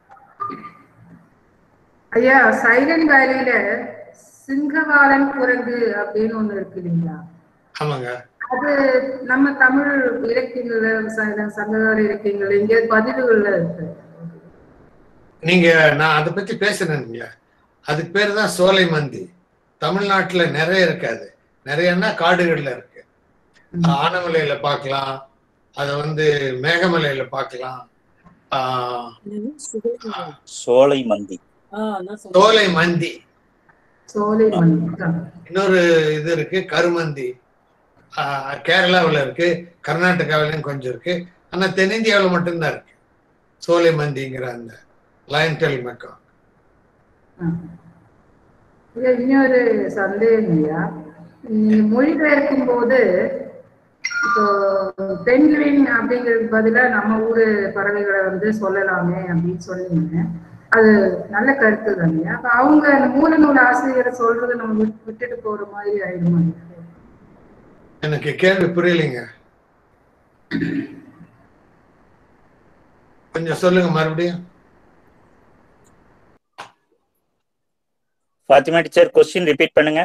ஐயா, சைலண்ட் வேலியில சிங்கவாலன் குரங்கு அப்படின்னு ஒண்ணு இருக்கு இல்லைங்களா? ஆமாங்க. அது நம்ம தமிழ் இலக்கியங்கள்ல, சங்ககால இலக்கியங்கள்ல இங்க பதிவுகள்ல இருக்கு. நீங்க நான் அதை பத்தி பேசுறேன். அதுக்கு பேரு தான் சோலை மந்தி. தமிழ்நாட்டுல நிறைய இருக்காது. நிறையன்னா காடுகள்ல இருக்கு. ஆனமலையில பார்க்கலாம், அத வந்து மேகமலையில பார்க்கலாம். ஆஹ் சோலை மந்தி, சோலை மந்தி, சோலை மந்தி. இன்னொரு இது இருக்கு கருமந்தி. ஆஹ் கேரளாவில் இருக்கு, கர்நாடகாவிலும் கொஞ்சம் இருக்கு. ஆனா தென்னிந்தியாவில் மட்டும்தான் இருக்கு சோலை மந்திங்கிற அந்த லயன்டெல் மெக்கா. இன்னொரு சந்தேகம் ஐயா, மொழிபெயர்க்கும் போது இப்போ பெண்குவின் அப்படிங்கிறதுக்கு பதிலா நம்ம ஊரு பறவைகளை வந்து சொல்லலாமே அப்படின்னு சொன்னீங்க. அது நல்ல கருத்து தானே. அப்ப அவங்க அந்த மூல நூல் ஆசிரியரை சொல்றதை நம்ம விட்டுட்டு போற மாதிரி ஆயிடுமா? எனக்கு கேள்வி புரியலைங்க, கொஞ்சம் சொல்லுங்க மறுபடியும். ஃபாத்திமா டீச்சர், क्वेश्चन ரிப்பீட் பண்ணுங்க.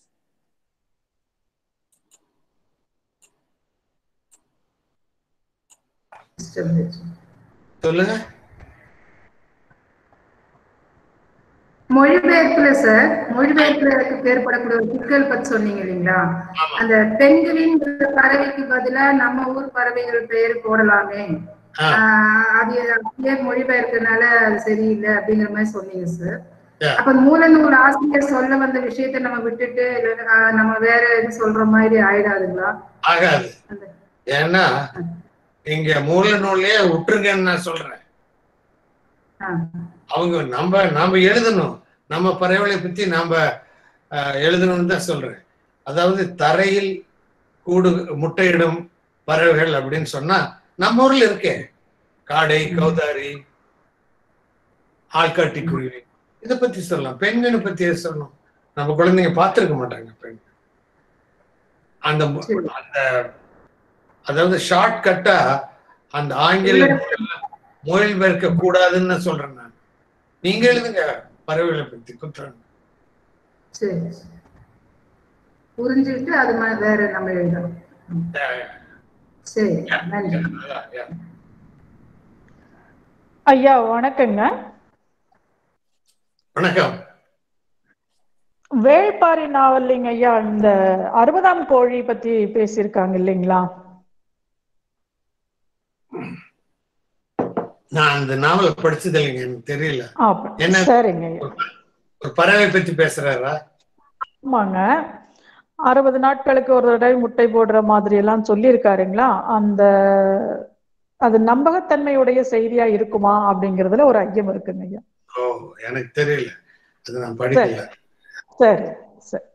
சொல்லுங்க. மொழிபெயர்ப்புல சார், மொழிபெயர்ப்புல ஏற்படக்கூடிய ஒரு சிக்கல் பத்தி சொன்னீங்க இல்லைங்களா? அந்த பெண்குவின் பறவைக்கு பதிலா நம்ம ஊர் பறவைகள் பெயர் போடலாமே, அது அப்படியே மொழிபெயர்க்கிறதுனால அது சரியில்லை அப்படிங்கிற மாதிரி சொன்னீங்க சார். அப்ப மூல நூல் ஆசிரியர் சொல்ல வந்த விஷயத்த நம்ம விட்டுட்டு நம்ம வேற எது சொல்ற மாதிரி ஆயிடாதுங்களா? ஆகாது. ஏன்னா இங்க மூல நூலையே விட்டுருங்கன்னு நான் சொல்றேன். அவங்க நம்ம நாம எழுதணும், நம்ம பறவைகளை பத்தி நாம எழுதணும்னு தான் சொல்றேன். அதாவது தரையில் கூடு முட்டையிடும் பறவைகள் அப்படின்னு சொன்னா நம்ம ஊர்ல இருக்கே, காடை, கௌதாரி, ஆள்காட்டி குருவி, இதை பத்தி சொல்லலாம். பெண்களை பத்தி சொல்லணும். நம்ம குழந்தைங்க பார்த்திருக்க மாட்டாங்க பெண். அந்த அந்த அதாவது ஷார்ட் கட்டா அந்த ஆங்கில மொழிபெயர்க்க கூடாதுன்னு சொல்றேன் நான். நீங்க எழுதுங்க பறவைகளை பத்தி குற்றம். சரி, புரிஞ்சுட்டு அது மாதிரி வேற நம்ம எழுதணும். சரி, நன்றி. ஐயா வணக்கங்க. வணக்கம். வேள்பாரி நாவல்லைங்க ஐயா இந்த அறுபதாம் கோழி பத்தி பேசியிருக்காங்க இல்லைங்களா? நான் அந்த நாவலை படிச்சது இல்லைங்க, எனக்கு தெரியல. என்ன சரிங்க. ஒரு பறவை பத்தி பேசுறாரா? ஆமாங்க, அறுபது நாட்களுக்கு ஒரு தடவை முட்டை போடுற மாதிரி எல்லாம் சொல்லியிருக்காருங்களா? அந்த அது நம்பகத்தன்மையுடைய செய்தியா இருக்குமா அப்படிங்கறதுல ஒரு ஐயம் இருக்குங்க ஐயா. ஓ, எனக்கு தெரியல, அது நான் படிக்கல. சரி சரி.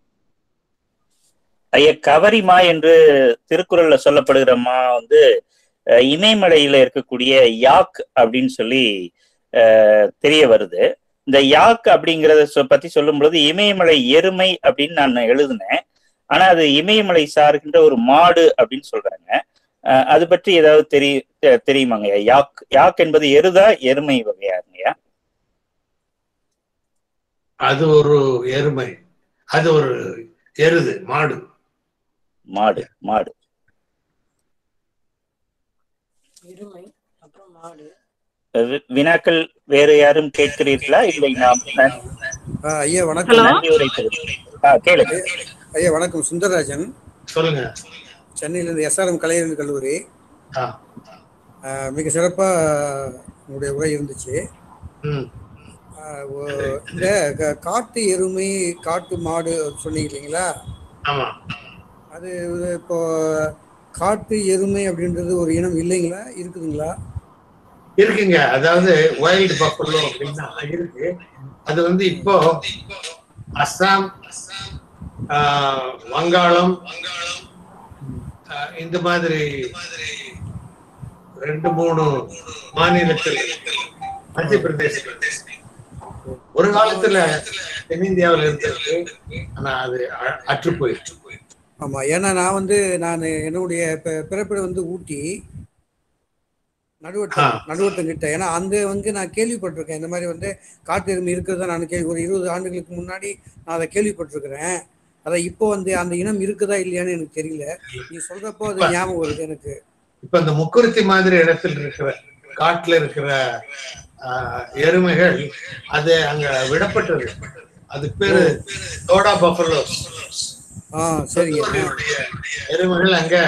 ஐயா, கவரிமா என்று திருக்குறள்ல சொல்லப்படுகிற மா வந்து இமயமலையில இருக்கக்கூடிய யாக் அப்படின்னு சொல்லி அஹ் தெரிய வருது. இந்த யாக் அப்படிங்கிறத பத்தி சொல்லும் பொழுது இமயமலை எருமை அப்படின்னு நான் எழுதினேன். ஆனா அது இமயமலை சார்கின்ற ஒரு மாடு அப்படின்னு சொல்றாங்க. அஹ் அது பற்றி ஏதாவது தெரிய தெரியுமாங்க? யாக் யாக் என்பது எருதா எருமை வகையாங்கய்யா? அது ஒரு எருமை, அது ஒரு எருது, மாடு. மாடு மாடு எருமை அப்புறம் மாடு. வினாக்கள் வேற யாரும் கேட்கிறீர்களா? இல்லை, நாம் ஐயா வணக்கம். கேளுங்க ஐயா வணக்கம். சுந்தரராஜன். சொல்லுங்க. சென்னையில இருந்து எஸ்ஆர்எம் கலையறிஞர் கல்லூரி. மிக சிறப்பா உங்களுடைய உரை இருந்துச்சு. இந்த காட்டு எருமை காட்டு மாடு சொன்னீங்க இல்லைங்களா? அது இப்போ காட்டு எருமை அப்படின்றது ஒரு இனம் இல்லைங்களா, இருக்குதுங்களா? இருக்குங்க. அதாவது வைல்டு பஃபலோ அப்படின்னா இருக்கு. அது வந்து இப்போ அஸ்ஸாம், வங்காளம், இந்த மாதிரி ரெண்டு மூணு மாநிலத்தில், மத்திய பிரதேசத்தில் ஒரு காலத்துல தென்னிந்தியாவில் இருந்திருக்கு. ஆனா அது அற்று போயிடுச்சு. ஆமா, ஏன்னா நான் வந்து நான் என்னுடைய பிறப்பிட வந்து ஊட்டி நடுவட்டம் நடுவட்டம் கிட்ட. ஏன்னா அந்த வந்து நான் கேள்விப்பட்டிருக்கேன் இந்த மாதிரி வந்து காட்டு எருமை இருக்கிறதா நான் கேள்வி ஒரு இருபது ஆண்டுகளுக்கு முன்னாடி நான் அதை கேள்விப்பட்டிருக்கிறேன். அதை இப்போ வந்து அந்த இனம் இருக்குதா இல்லையான்னு எனக்கு தெரியல. நீ சொல்றப்போ அது ஞாபகம் வருது எனக்கு. இப்ப இந்த முக்குருத்தி மாதிரி இடத்துல இருக்கிற காட்டுல இருக்கிற எருமைகள் அது அங்க விடப்பட்டது. அதுக்கு பேரு தோடா பஃபலோஸ். சரிங்க. எருமைகள் அங்க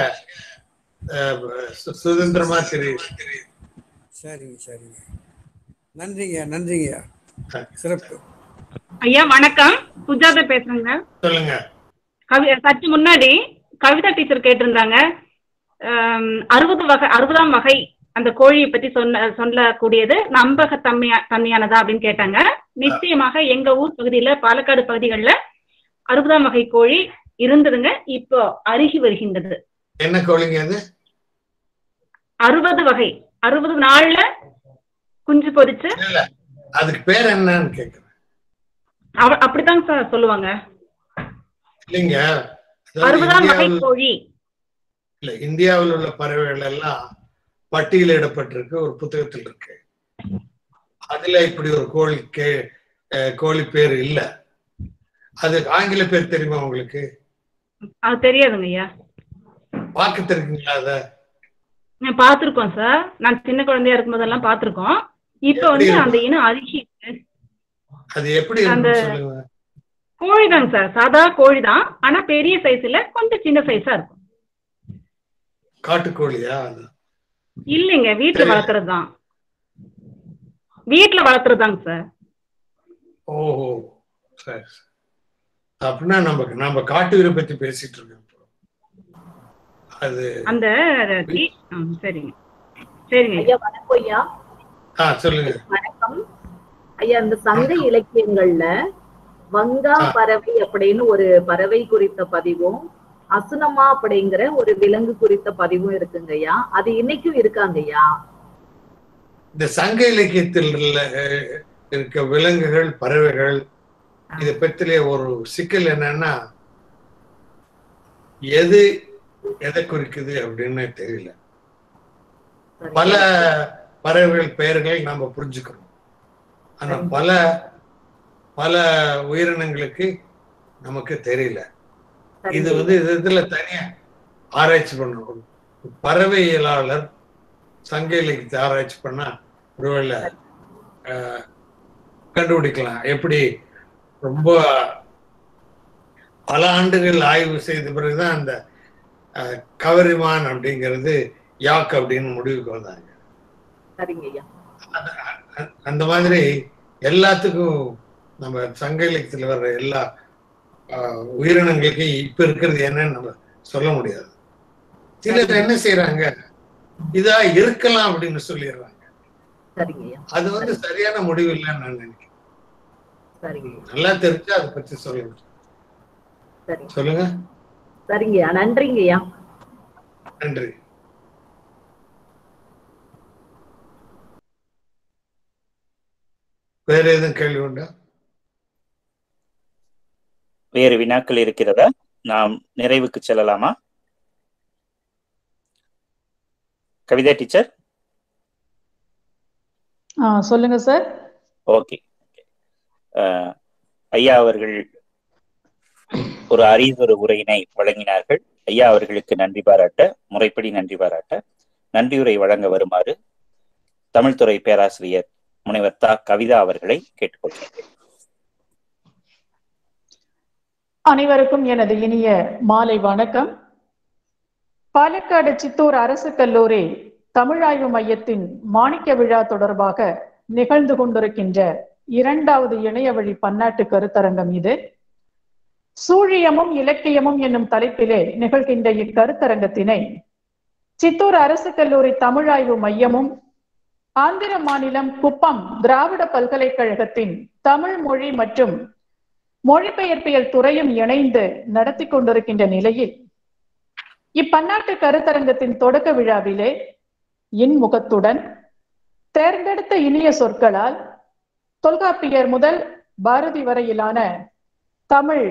சுதந்திரமா தெரியுது. சரிங்க சரிங்க. நன்றிங்க நன்றிங்க. சிறப்பு. ஐயா வணக்கம், சுஜாதா பேசுறேங்க. சொல்லுங்க. கவி சற்று முன்னாடி கவிதா டீச்சர் கேட்டிருந்தாங்க அறுபது வகை அறுபதாம் வகை அந்த கோழியை பத்தி சொன்ன சொல்லக்கூடியது நம்பகத்தன்மையா தன்மையானதா அப்படின்னு கேட்டாங்க. நிச்சயமாக எங்க ஊர் பகுதியில பாலக்காடு பகுதிகளில் அறுபதாம் வகை கோழி இருந்ததுங்க. இப்போ அருகி வருகின்றது. என்ன கோழிங்க அது? அறுபது வகை, அறுபது நாள்ல குஞ்சு பொரிச்சு. அதுக்கு பேர் என்னன்னு கேக்குறேன். அப்படித்தாங்க சார் சொல்லுவாங்க. இல்லைங்க, அறுபதாம் வகை கோழி இல்ல, இந்தியாவில் உள்ள பறவைகள் எல்லாம் பட்டியலிடப்பட்டிருக்கு, ஒரு புத்தகத்தில் இருக்கு. அதுல இப்படி ஒரு கோழி கே கோழி பேர் இல்ல. அது ஆங்கில பேர் தெரியுமா உங்களுக்கு? அது தெரியாதுங்க ஐயா. பார்க்க தெரியுங்களா? அத பாத்துருக்கோம் சார், நான் சின்ன குழந்தையா இருக்கும் போதெல்லாம் பாத்துருக்கோம். இப்ப வந்து அந்த இனம் அருகி. அது எப்படி அந்த கோழிதாங்க சார், சாதா கோழிதான். ஆனா பெரிய சைஸ்ல கொஞ்சம் சின்ன சைஸா இருக்கும். காட்டுக்கோழியா? இல்லைங்க, வீட்டுல வளர்க்கறதுதான். வீட்டுல வளர்க்கறதாங்க சார். ஓஹோ, சரி. அப்படின்னா நம்ம நம்ம காட்டுவிரை பத்தி பேசிட்டு இருக்கோம். அது அந்த சரிங்க சரிங்க ஐயா. வணக்கம் ஐயா. ஆ சொல்லுங்க. வணக்கம் ஐயா. இந்த சங்க இலக்கியங்கள்ல வங்கா பறவை அப்படின்னு ஒரு பறவை குறித்த பதிவும், அசுனமா அப்படிங்கிற ஒரு விலங்கு குறித்த பதிவும் இருக்குங்கய்யா. அது இன்னைக்கும் இருக்காங்கய்யா. இந்த சங்க இலக்கியத்தில் இருக்க விலங்குகள், பறவைகள் இதை பற்றிய ஒரு சிக்கல் என்னன்னா, எது எதை குறிக்குது அப்படின்னு தெரியல. பல பறவைகள் பெயர்கள் நாம புரிஞ்சுக்கிறோம். ஆனா பல பல உயிரினங்களுக்கு நமக்கு தெரியல. இது வந்து இதுல தனியா ஆராய்ச்சி பண்ணணும். பறவையியலாளர் சங்க இலக்கியத்தை ஆராய்ச்சி பண்ணா ஒருவேளை கண்டுபிடிக்கலாம். எப்படி ரொம்ப பல ஆண்டுகள் ஆய்வு செய்த பிறகுதான் அந்த கவரிமான் அப்படிங்கிறது யாக் அப்படின்னு முடிவுக்கு வந்தாங்க. அந்த மாதிரி எல்லாத்துக்கும் நம்ம சங்க இலக்கியத்துல வர்ற எல்லா உயிரினங்களுக்கு இப்ப இருக்கிறது என்னன்னு நம்ம சொல்ல முடியாது. சிலர் என்ன செய்யறாங்க, இதா இருக்கலாம் அப்படின்னு சொல்லிடுறாங்க. அது வந்து சரியான முடிவு இல்லைன்னு நான் நினைக்கிறேன். நல்லா தெரிஞ்சா அதை பத்தி சொல்லுங்க. சொல்லுங்க. சரிங்கய்யா, நன்றிங்கய்யா. நன்றி. வேற எதுவும் கேள்வி உண்டா? வேறு வினாக்கள் இருக்கிறதா? நாம் நிறைவுக்கு செல்லலாமா? கவிதா டீச்சர். சொல்லுங்க சார். ஓகே. ஐயா அவர்கள் ஒரு அரியதொரு உரையினை வழங்கினார்கள். ஐயா அவர்களுக்கு நன்றி பாராட்ட, முறைப்படி நன்றி பாராட்ட, நன்றியுரை வழங்க வருமாறு தமிழ்துறை பேராசிரியர் முனைவர் தா கவிதா அவர்களை கேட்டுக்கொள்கிறேன். அனைவருக்கும் எனது இனிய மாலை வணக்கம். பாலக்காடு சித்தூர் அரசு கல்லூரி தமிழாய்வு மையத்தின் மாணிக்க விழா தொடர்பாக நிகழ்ந்து கொண்டிருக்கின்ற இரண்டாவது இணைய வழி பன்னாட்டு கருத்தரங்கம் இது. சூழியமும் இலக்கியமும் என்னும் தலைப்பிலே நிகழ்கின்ற இக்கருத்தரங்கத்தினை சித்தூர் அரசு கல்லூரி தமிழாய்வு மையமும் ஆந்திர மாநிலம் குப்பம் திராவிட பல்கலைக்கழகத்தின் தமிழ் மொழி மற்றும் மொழிபெயர்ப்பியல் துறையும் இணைந்து நடத்தி கொண்டிருக்கின்ற நிலையில் இப்பன்னாட்டு கருத்தரங்கத்தின் தொடக்க விழாவிலே இன்முகத்துடன் தேர்ந்தெடுத்த இனிய சொற்களால் தொல்காப்பியர் முதல் பாரதி வரையிலான தமிழ்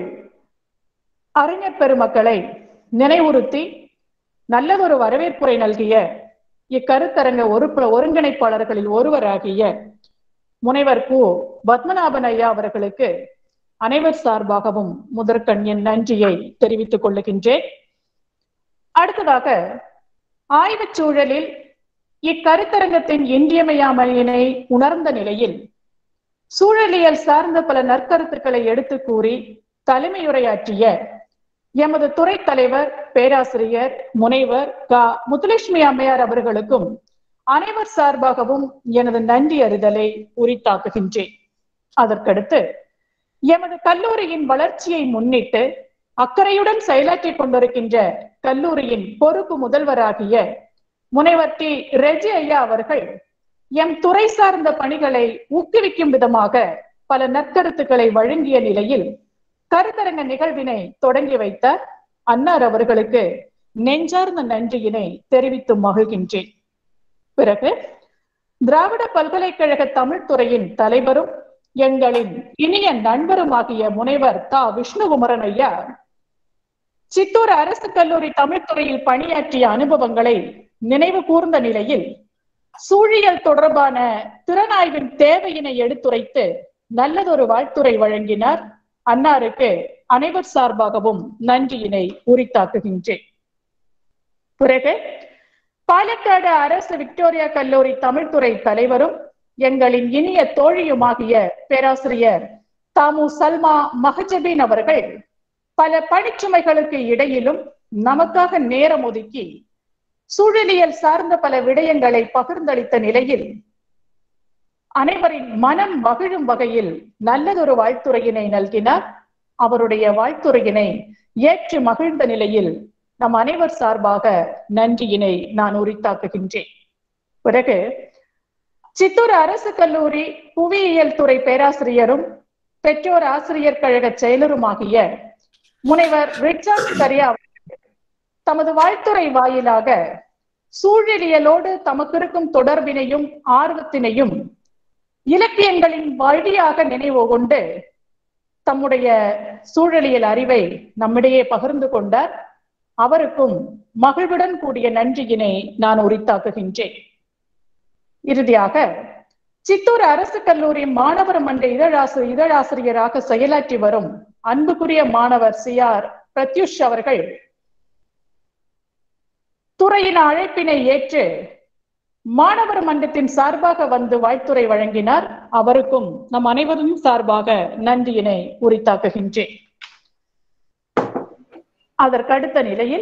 அறிஞர் பெருமக்களை நினைவுறுத்தி நல்லதொரு வரவேற்புரை நல்கிய இக்கருத்தரங்க ஒரு ஒருங்கிணைப்பாளர்களில் ஒருவராகிய முனைவர் கு பத்மநாபன் ஐயா அவர்களுக்கு அனைவர் சார்பாகவும் முதற்கண் என் நன்றியை தெரிவித்துக் கொள்ளுகின்றேன். அடுத்ததாக ஆய்வுச் சூழலில் இக்கருத்தரங்கத்தின் இன்றியமையாமையினை உணர்ந்த நிலையில் சூழலியல் சார்ந்த பல நற்கருத்துக்களை எடுத்து கூறி தலைமையுரையாற்றிய எமது துறை தலைவர் பேராசிரியர் முனைவர் க முத்துலட்சுமி அம்மையார் அவர்களுக்கும் அனைவர் சார்பாகவும் எனது நன்றி அறிதலை உரித்தாக்குகின்றேன். அதற்கடுத்து எமது கல்லூரியின் வளர்ச்சியை முன்னிட்டு அக்கறையுடன் செயலாற்றிக் கொண்டிருக்கின்ற கல்லூரியின் பொறுப்பு முதல்வராகிய முனைவர் டி ரெஜி ஐயா அவர்கள் எம் துறை சார்ந்த பணிகளை ஊக்குவிக்கும் விதமாக பல நற்கருத்துக்களை வழங்கிய நிலையில் கருத்தரங்க நிகழ்வினை தொடங்கி வைத்த அன்னார் அவர்களுக்கு நெஞ்சார்ந்த நன்றியினை தெரிவித்து மகிழ்கின்றேன். பிறகு திராவிட பல்கலைக்கழக தமிழ்துறையின் தலைவரும் எங்களின் இனிய நண்பருமாகிய முனைவர் தா விஷ்ணுகுமரன் ஐயா சித்தூர் அரசு கல்லூரி தமிழ்துறையில் பணியாற்றிய அனுபவங்களை நினைவு கூர்ந்த நிலையில் சூழியல் தொடர்பான திறனாய்வின் தேவையினை எடுத்துரைத்து நல்லதொரு வாழ்த்துரை வழங்கினார். அன்னாருக்கு அனைவர் சார்பாகவும் நன்றியினை உரித்தாக்குகின்றேன். பிறகு பாலக்காடு அரசு விக்டோரியா கல்லூரி தமிழ்துறை தலைவரும் எங்களின் இனிய தோழியுமாகிய பேராசிரியர் தாமு சல்மா மஹஜபீன் அவர்கள் பல பணிச்சுமைகளுக்கு இடையிலும் நமக்காக நேரம் ஒதுக்கி சூழலியல் சார்ந்த பல விடயங்களை பகிர்ந்தளித்த நிலையில் அனைவரின் மனம் மகிழும் வகையில் நல்லதொரு வாழ்த்துரையினை நல்கினார். அவருடைய வாழ்த்துரையினை ஏற்று மகிழ்ந்த நிலையில் நம் அனைவர் சார்பாக நன்றியினை நான் உரித்தாக்குகின்றேன். பிறகு சித்தூர் அரசு கல்லூரி புவியியல் துறை பேராசிரியரும் பெற்றோர் ஆசிரியர் கழக செயலருமாகிய முனைவர் ரிச்சர்ட் கரியா தமது வாழ்த்துறை வாயிலாக சூழலியலோடு தமக்கு இருக்கும் தொடர்பினையும் ஆர்வத்தினையும் இலக்கியங்களின் வழியாக நினைவு கொண்டு தம்முடைய சூழலியல் அறிவை நம்மிடையே பகிர்ந்து கொண்டார். அவருக்கும் மகிழ்வுடன் கூடிய நன்றியினை நான் உரித்தாக்குகின்றேன். இறுதியாக சித்தூர் அரசு கல்லூரி மாணவர் மன்ற இதழாசி இதழாசிரியராக செயலாற்றி வரும் அன்புக்குரிய மாணவர் சி ஆர் பிரத்யுஷ் அவர்கள் துறையின் அழைப்பினை ஏற்று மாணவர் மன்றத்தின் சார்பாக வந்து வாழ்த்துரை வழங்கினார். அவருக்கும் நம் அனைவரும் சார்பாக நன்றியினை உரித்தாக்குகின்றேன். அதற்கடுத்த நிலையில்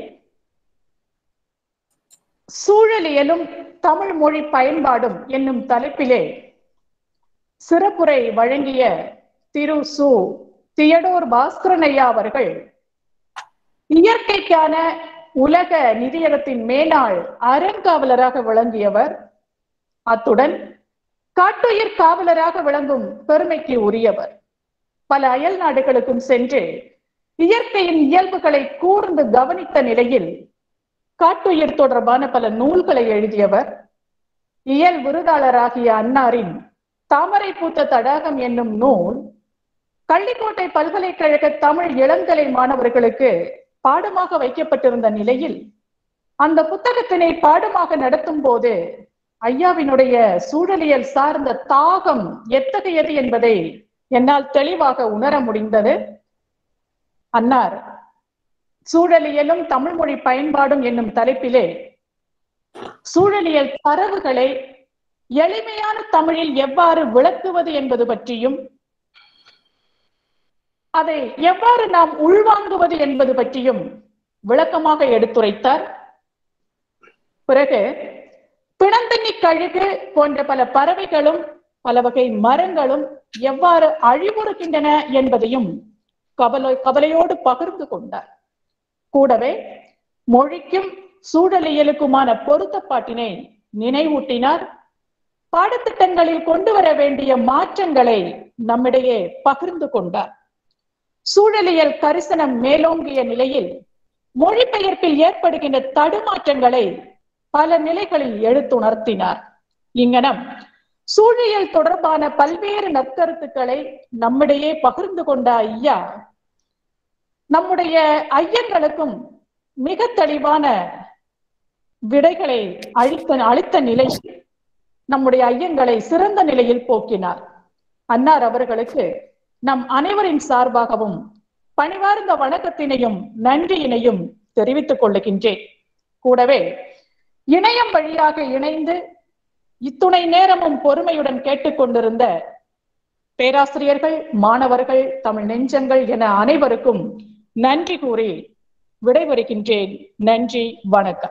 சூழலியலும் தமிழ் மொழி பயன்பாடும் என்னும் தலைப்பிலே சிறப்புரை வழங்கிய திரு சு தியடோர் பாஸ்கரன் ஐயா அவர்கள் இயற்கைக்கான உலக நிதியகத்தின் மேனாள் அறங்காவலராக விளங்கியவர். அத்துடன் காட்டுயிர் காவலராக விளங்கும் பெருமைக்கு உரியவர். பல அயல் நாடுகளுக்கும் சென்று இயற்கையின் இயல்புகளை கூர்ந்து கவனித்த நிலையில் காட்டுயிர் தொடர்பான பல நூல்களை எழுதியவர். இயல் விருதாளராகிய அன்னாரின் தாமரை பூத்த தடாகம் என்னும் நூல் கள்ளிக்கோட்டை பல்கலைக்கழக தமிழ் இளங்கலை மாணவர்களுக்கு பாடமாக வைக்கப்பட்டிருந்த நிலையில் அந்த புத்தகத்தினை பாடமாக நடத்தும் போது ஐயாவினுடைய சூழலியல் சார்ந்த தாகம் எத்தகையது என்பதை என்னால் தெளிவாக உணர முடிந்தது. அன்னார் சூழலியலும் தமிழ் மொழி பயன்பாடும் என்னும் தலைப்பிலே சூழலியல் தரவுகளை எளிமையான தமிழில் எவ்வாறு விளக்குவது என்பது பற்றியும் அதை எவ்வாறு நாம் உள்வாங்குவது என்பது பற்றியும் விளக்கமாக எடுத்துரைத்தார். பிறகு பிணந்தண்ணி கழுகு போன்ற பல பறவைகளும் பல வகை மரங்களும் எவ்வாறு அழிவுறுகின்றன என்பதையும் கவலை கவலையோடு பகிர்ந்து கொண்டார். கூடவே மொழிக்கும் சூழலியலுக்குமான பொருத்தப்பாட்டினை நினைவூட்டினார். பாடத்திட்டங்களில் கொண்டு வர வேண்டிய மாற்றங்களை நம்மிடையே பகிர்ந்து கொண்டார். சூழலியல் கரிசனம் மேலோங்கிய நிலையில் மொழிபெயர்ப்பில் ஏற்படுகின்ற தடுமாற்றங்களை பல நிலைகளில் எடுத்துணர்த்தினார். இங்கனம் சூழலியல் தொடர்பான பல்வேறு நற்கருத்துக்களை நம்மிடையே பகிர்ந்து கொண்ட ஐயா நம்முடைய ஐயங்களுக்கும் மிக தெளிவான விடைகளை அளித்த அளித்த நிலையில் நம்முடைய ஐயங்களை சிறந்த நிலையில் போக்கினார். அன்னார் அவர்களுக்கு நம் அனைவரின் சார்பாகவும் பணிவார்ந்த வணக்கத்தினையும் நன்றியினையும் தெரிவித்துக் கொள்ளுகின்றேன். கூடவே இணையம் வழியாக இணைந்து இத்துணை நேரமும் பொறுமையுடன் கேட்டுக்கொண்டிருந்த பேராசிரியர்கள், மாணவர்கள், தமிழ் நெஞ்சங்கள் என அனைவருக்கும் நன்றி கூறி விடைபெறுகின்றேன். நன்றி, வணக்கம்.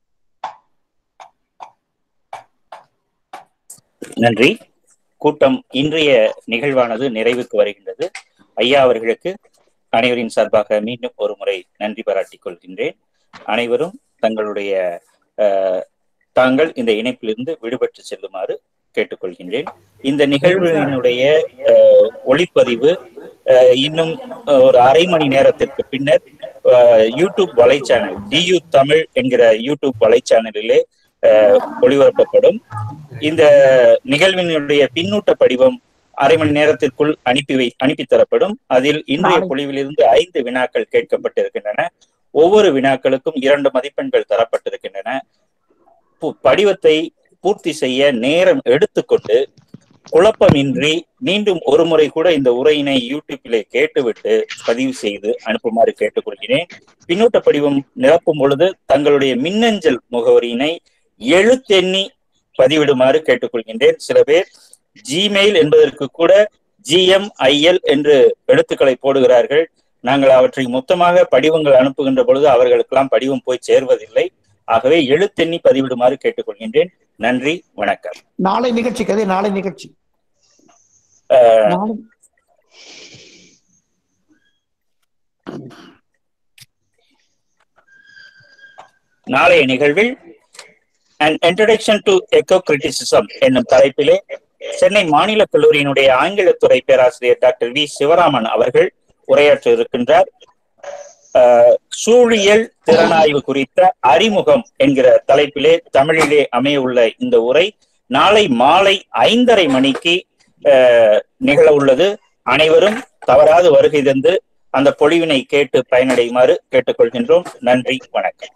நன்றி. கூட்டம் இன்றைய நிகழ்வானது நிறைவுக்கு வருகின்றது. ஐயா அவர்களுக்கு அனைவரின் சார்பாக மீண்டும் ஒரு முறை நன்றி பாராட்டிக் கொள்கின்றேன். அனைவரும் தங்களுடைய தாங்கள் இந்த இணைப்பிலிருந்து விடுபட்டு செல்லுமாறு கேட்டுக்கொள்கின்றேன். இந்த நிகழ்வினுடைய ஒளிப்பதிவு இன்னும் ஒரு அரை மணி நேரத்திற்கு பின்னர் யூடியூப் வலைச்சேனல் டியூ தமிழ் என்கிற யூடியூப் வலைச்சேனலிலே ஒளிபரப்பப்படும். இந்த நிகழ்வினுடைய பின்னூட்ட படிவம் அரை மணி நேரத்திற்குள் அனுப்பி வை அனுப்பி தரப்படும். அதில் இன்றைய பொழிவிலிருந்து ஐந்து வினாக்கள் கேட்கப்பட்டிருக்கின்றன. ஒவ்வொரு வினாக்களுக்கும் இரண்டு மதிப்பெண்கள் தரப்பட்டிருக்கின்றன. படிவத்தை பூர்த்தி செய்ய நேரம் எடுத்துக்கொண்டு குழப்பமின்றி மீண்டும் ஒரு முறை கூட இந்த உரையினை யூடியூப்பிலே கேட்டுவிட்டு பதிவு செய்து அனுப்புமாறு கேட்டுக்கொள்கிறேன். பின்னூட்ட படிவம் நிரப்பும் பொழுது தங்களுடைய மின்னஞ்சல் முகவரியினை எழுத்தெண்ணி பதிவிடுமாறு கேட்டுக்கொள்கின்றேன். சில பேர் ஜிமெயில் என்பதற்கு கூட ஜிஎம்ஐஎல் என்று எழுத்துக்களை போடுகிறார்கள். நாங்கள் அவற்றை மொத்தமாக படிவங்கள் அனுப்புகின்ற பொழுது அவர்களுக்கெல்லாம் படிவம் போய் சேர்வதில்லை. ஆகவே எழுத்தெண்ணி பதிவிடுமாறு கேட்டுக்கொள்கின்றேன். நன்றி, வணக்கம். நாளை நிகழ்ச்சி கதை நாளை நிகழ்ச்சி நாளைய நிகழ்வில் An Introduction to Eco-Criticism என்னும் தலைப்பிலே சென்னை மாநில கல்லூரியினுடைய ஆங்கிலத்துறை பேராசிரியர் டாக்டர் வி சிவராமன் அவர்கள் உரையாற்ற இருக்கின்றார். சூழியல் திறனாய்வு குறித்த அறிமுகம் என்கிற தலைப்பிலே தமிழிலே அமைய உள்ள இந்த உரை நாளை மாலை ஐந்தரை மணிக்கு நிகழ உள்ளது. அனைவரும் தவறாது வருகை தந்து அந்த பொழிவினை கேட்டு பயனடையுமாறு கேட்டுக்கொள்கின்றோம். நன்றி, வணக்கம்.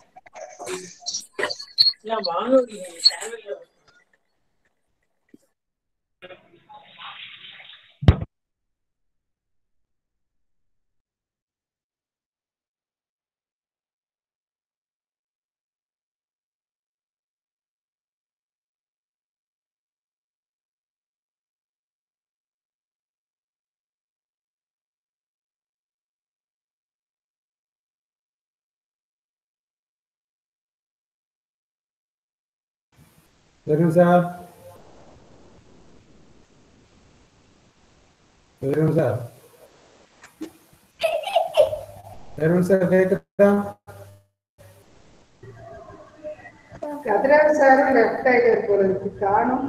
Verum sir. Verum sir. Verum sir, கேக்குதா? கதிரவன் சார் லெஃப்ட் சைடு போறதுக்கு காணும்.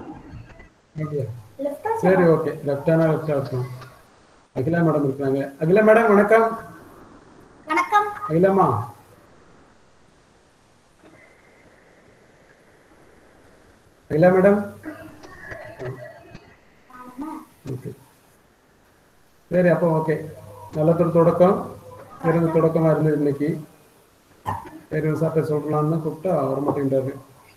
சரி, ஓகே. லெஃப்டானா லெஃப்டா இருக்கும். அகிலா மேடம் இருக்காங்க. அகிலா மேடம் வணக்கம். வணக்கம். அகிலாமா. அகிலா மேடம். சரி, அப்போ ஓகே. நல்லதொரு தொடக்கம். சிறந்த தொடக்கமா இருந்தது இன்னைக்கு. வேறு சாப்பிட்ட சொல்லலாம்னு கூப்பிட்டா வர மாட்டேங்கிறாரு.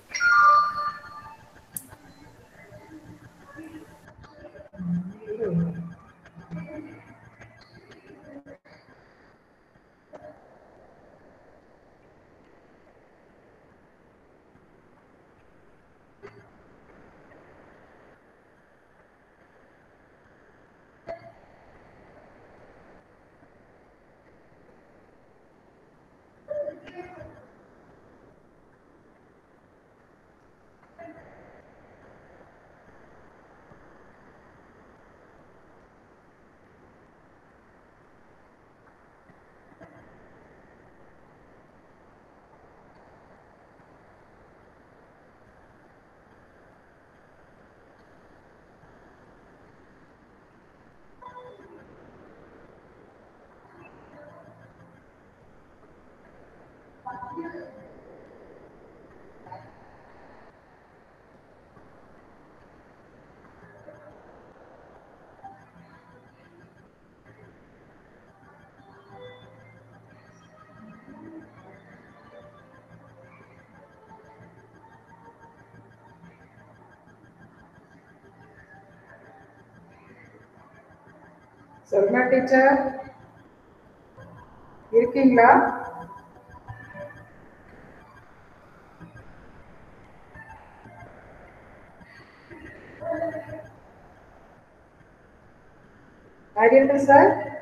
சர்மா டீச்சர் இருக்கீங்களா? Ariel sir.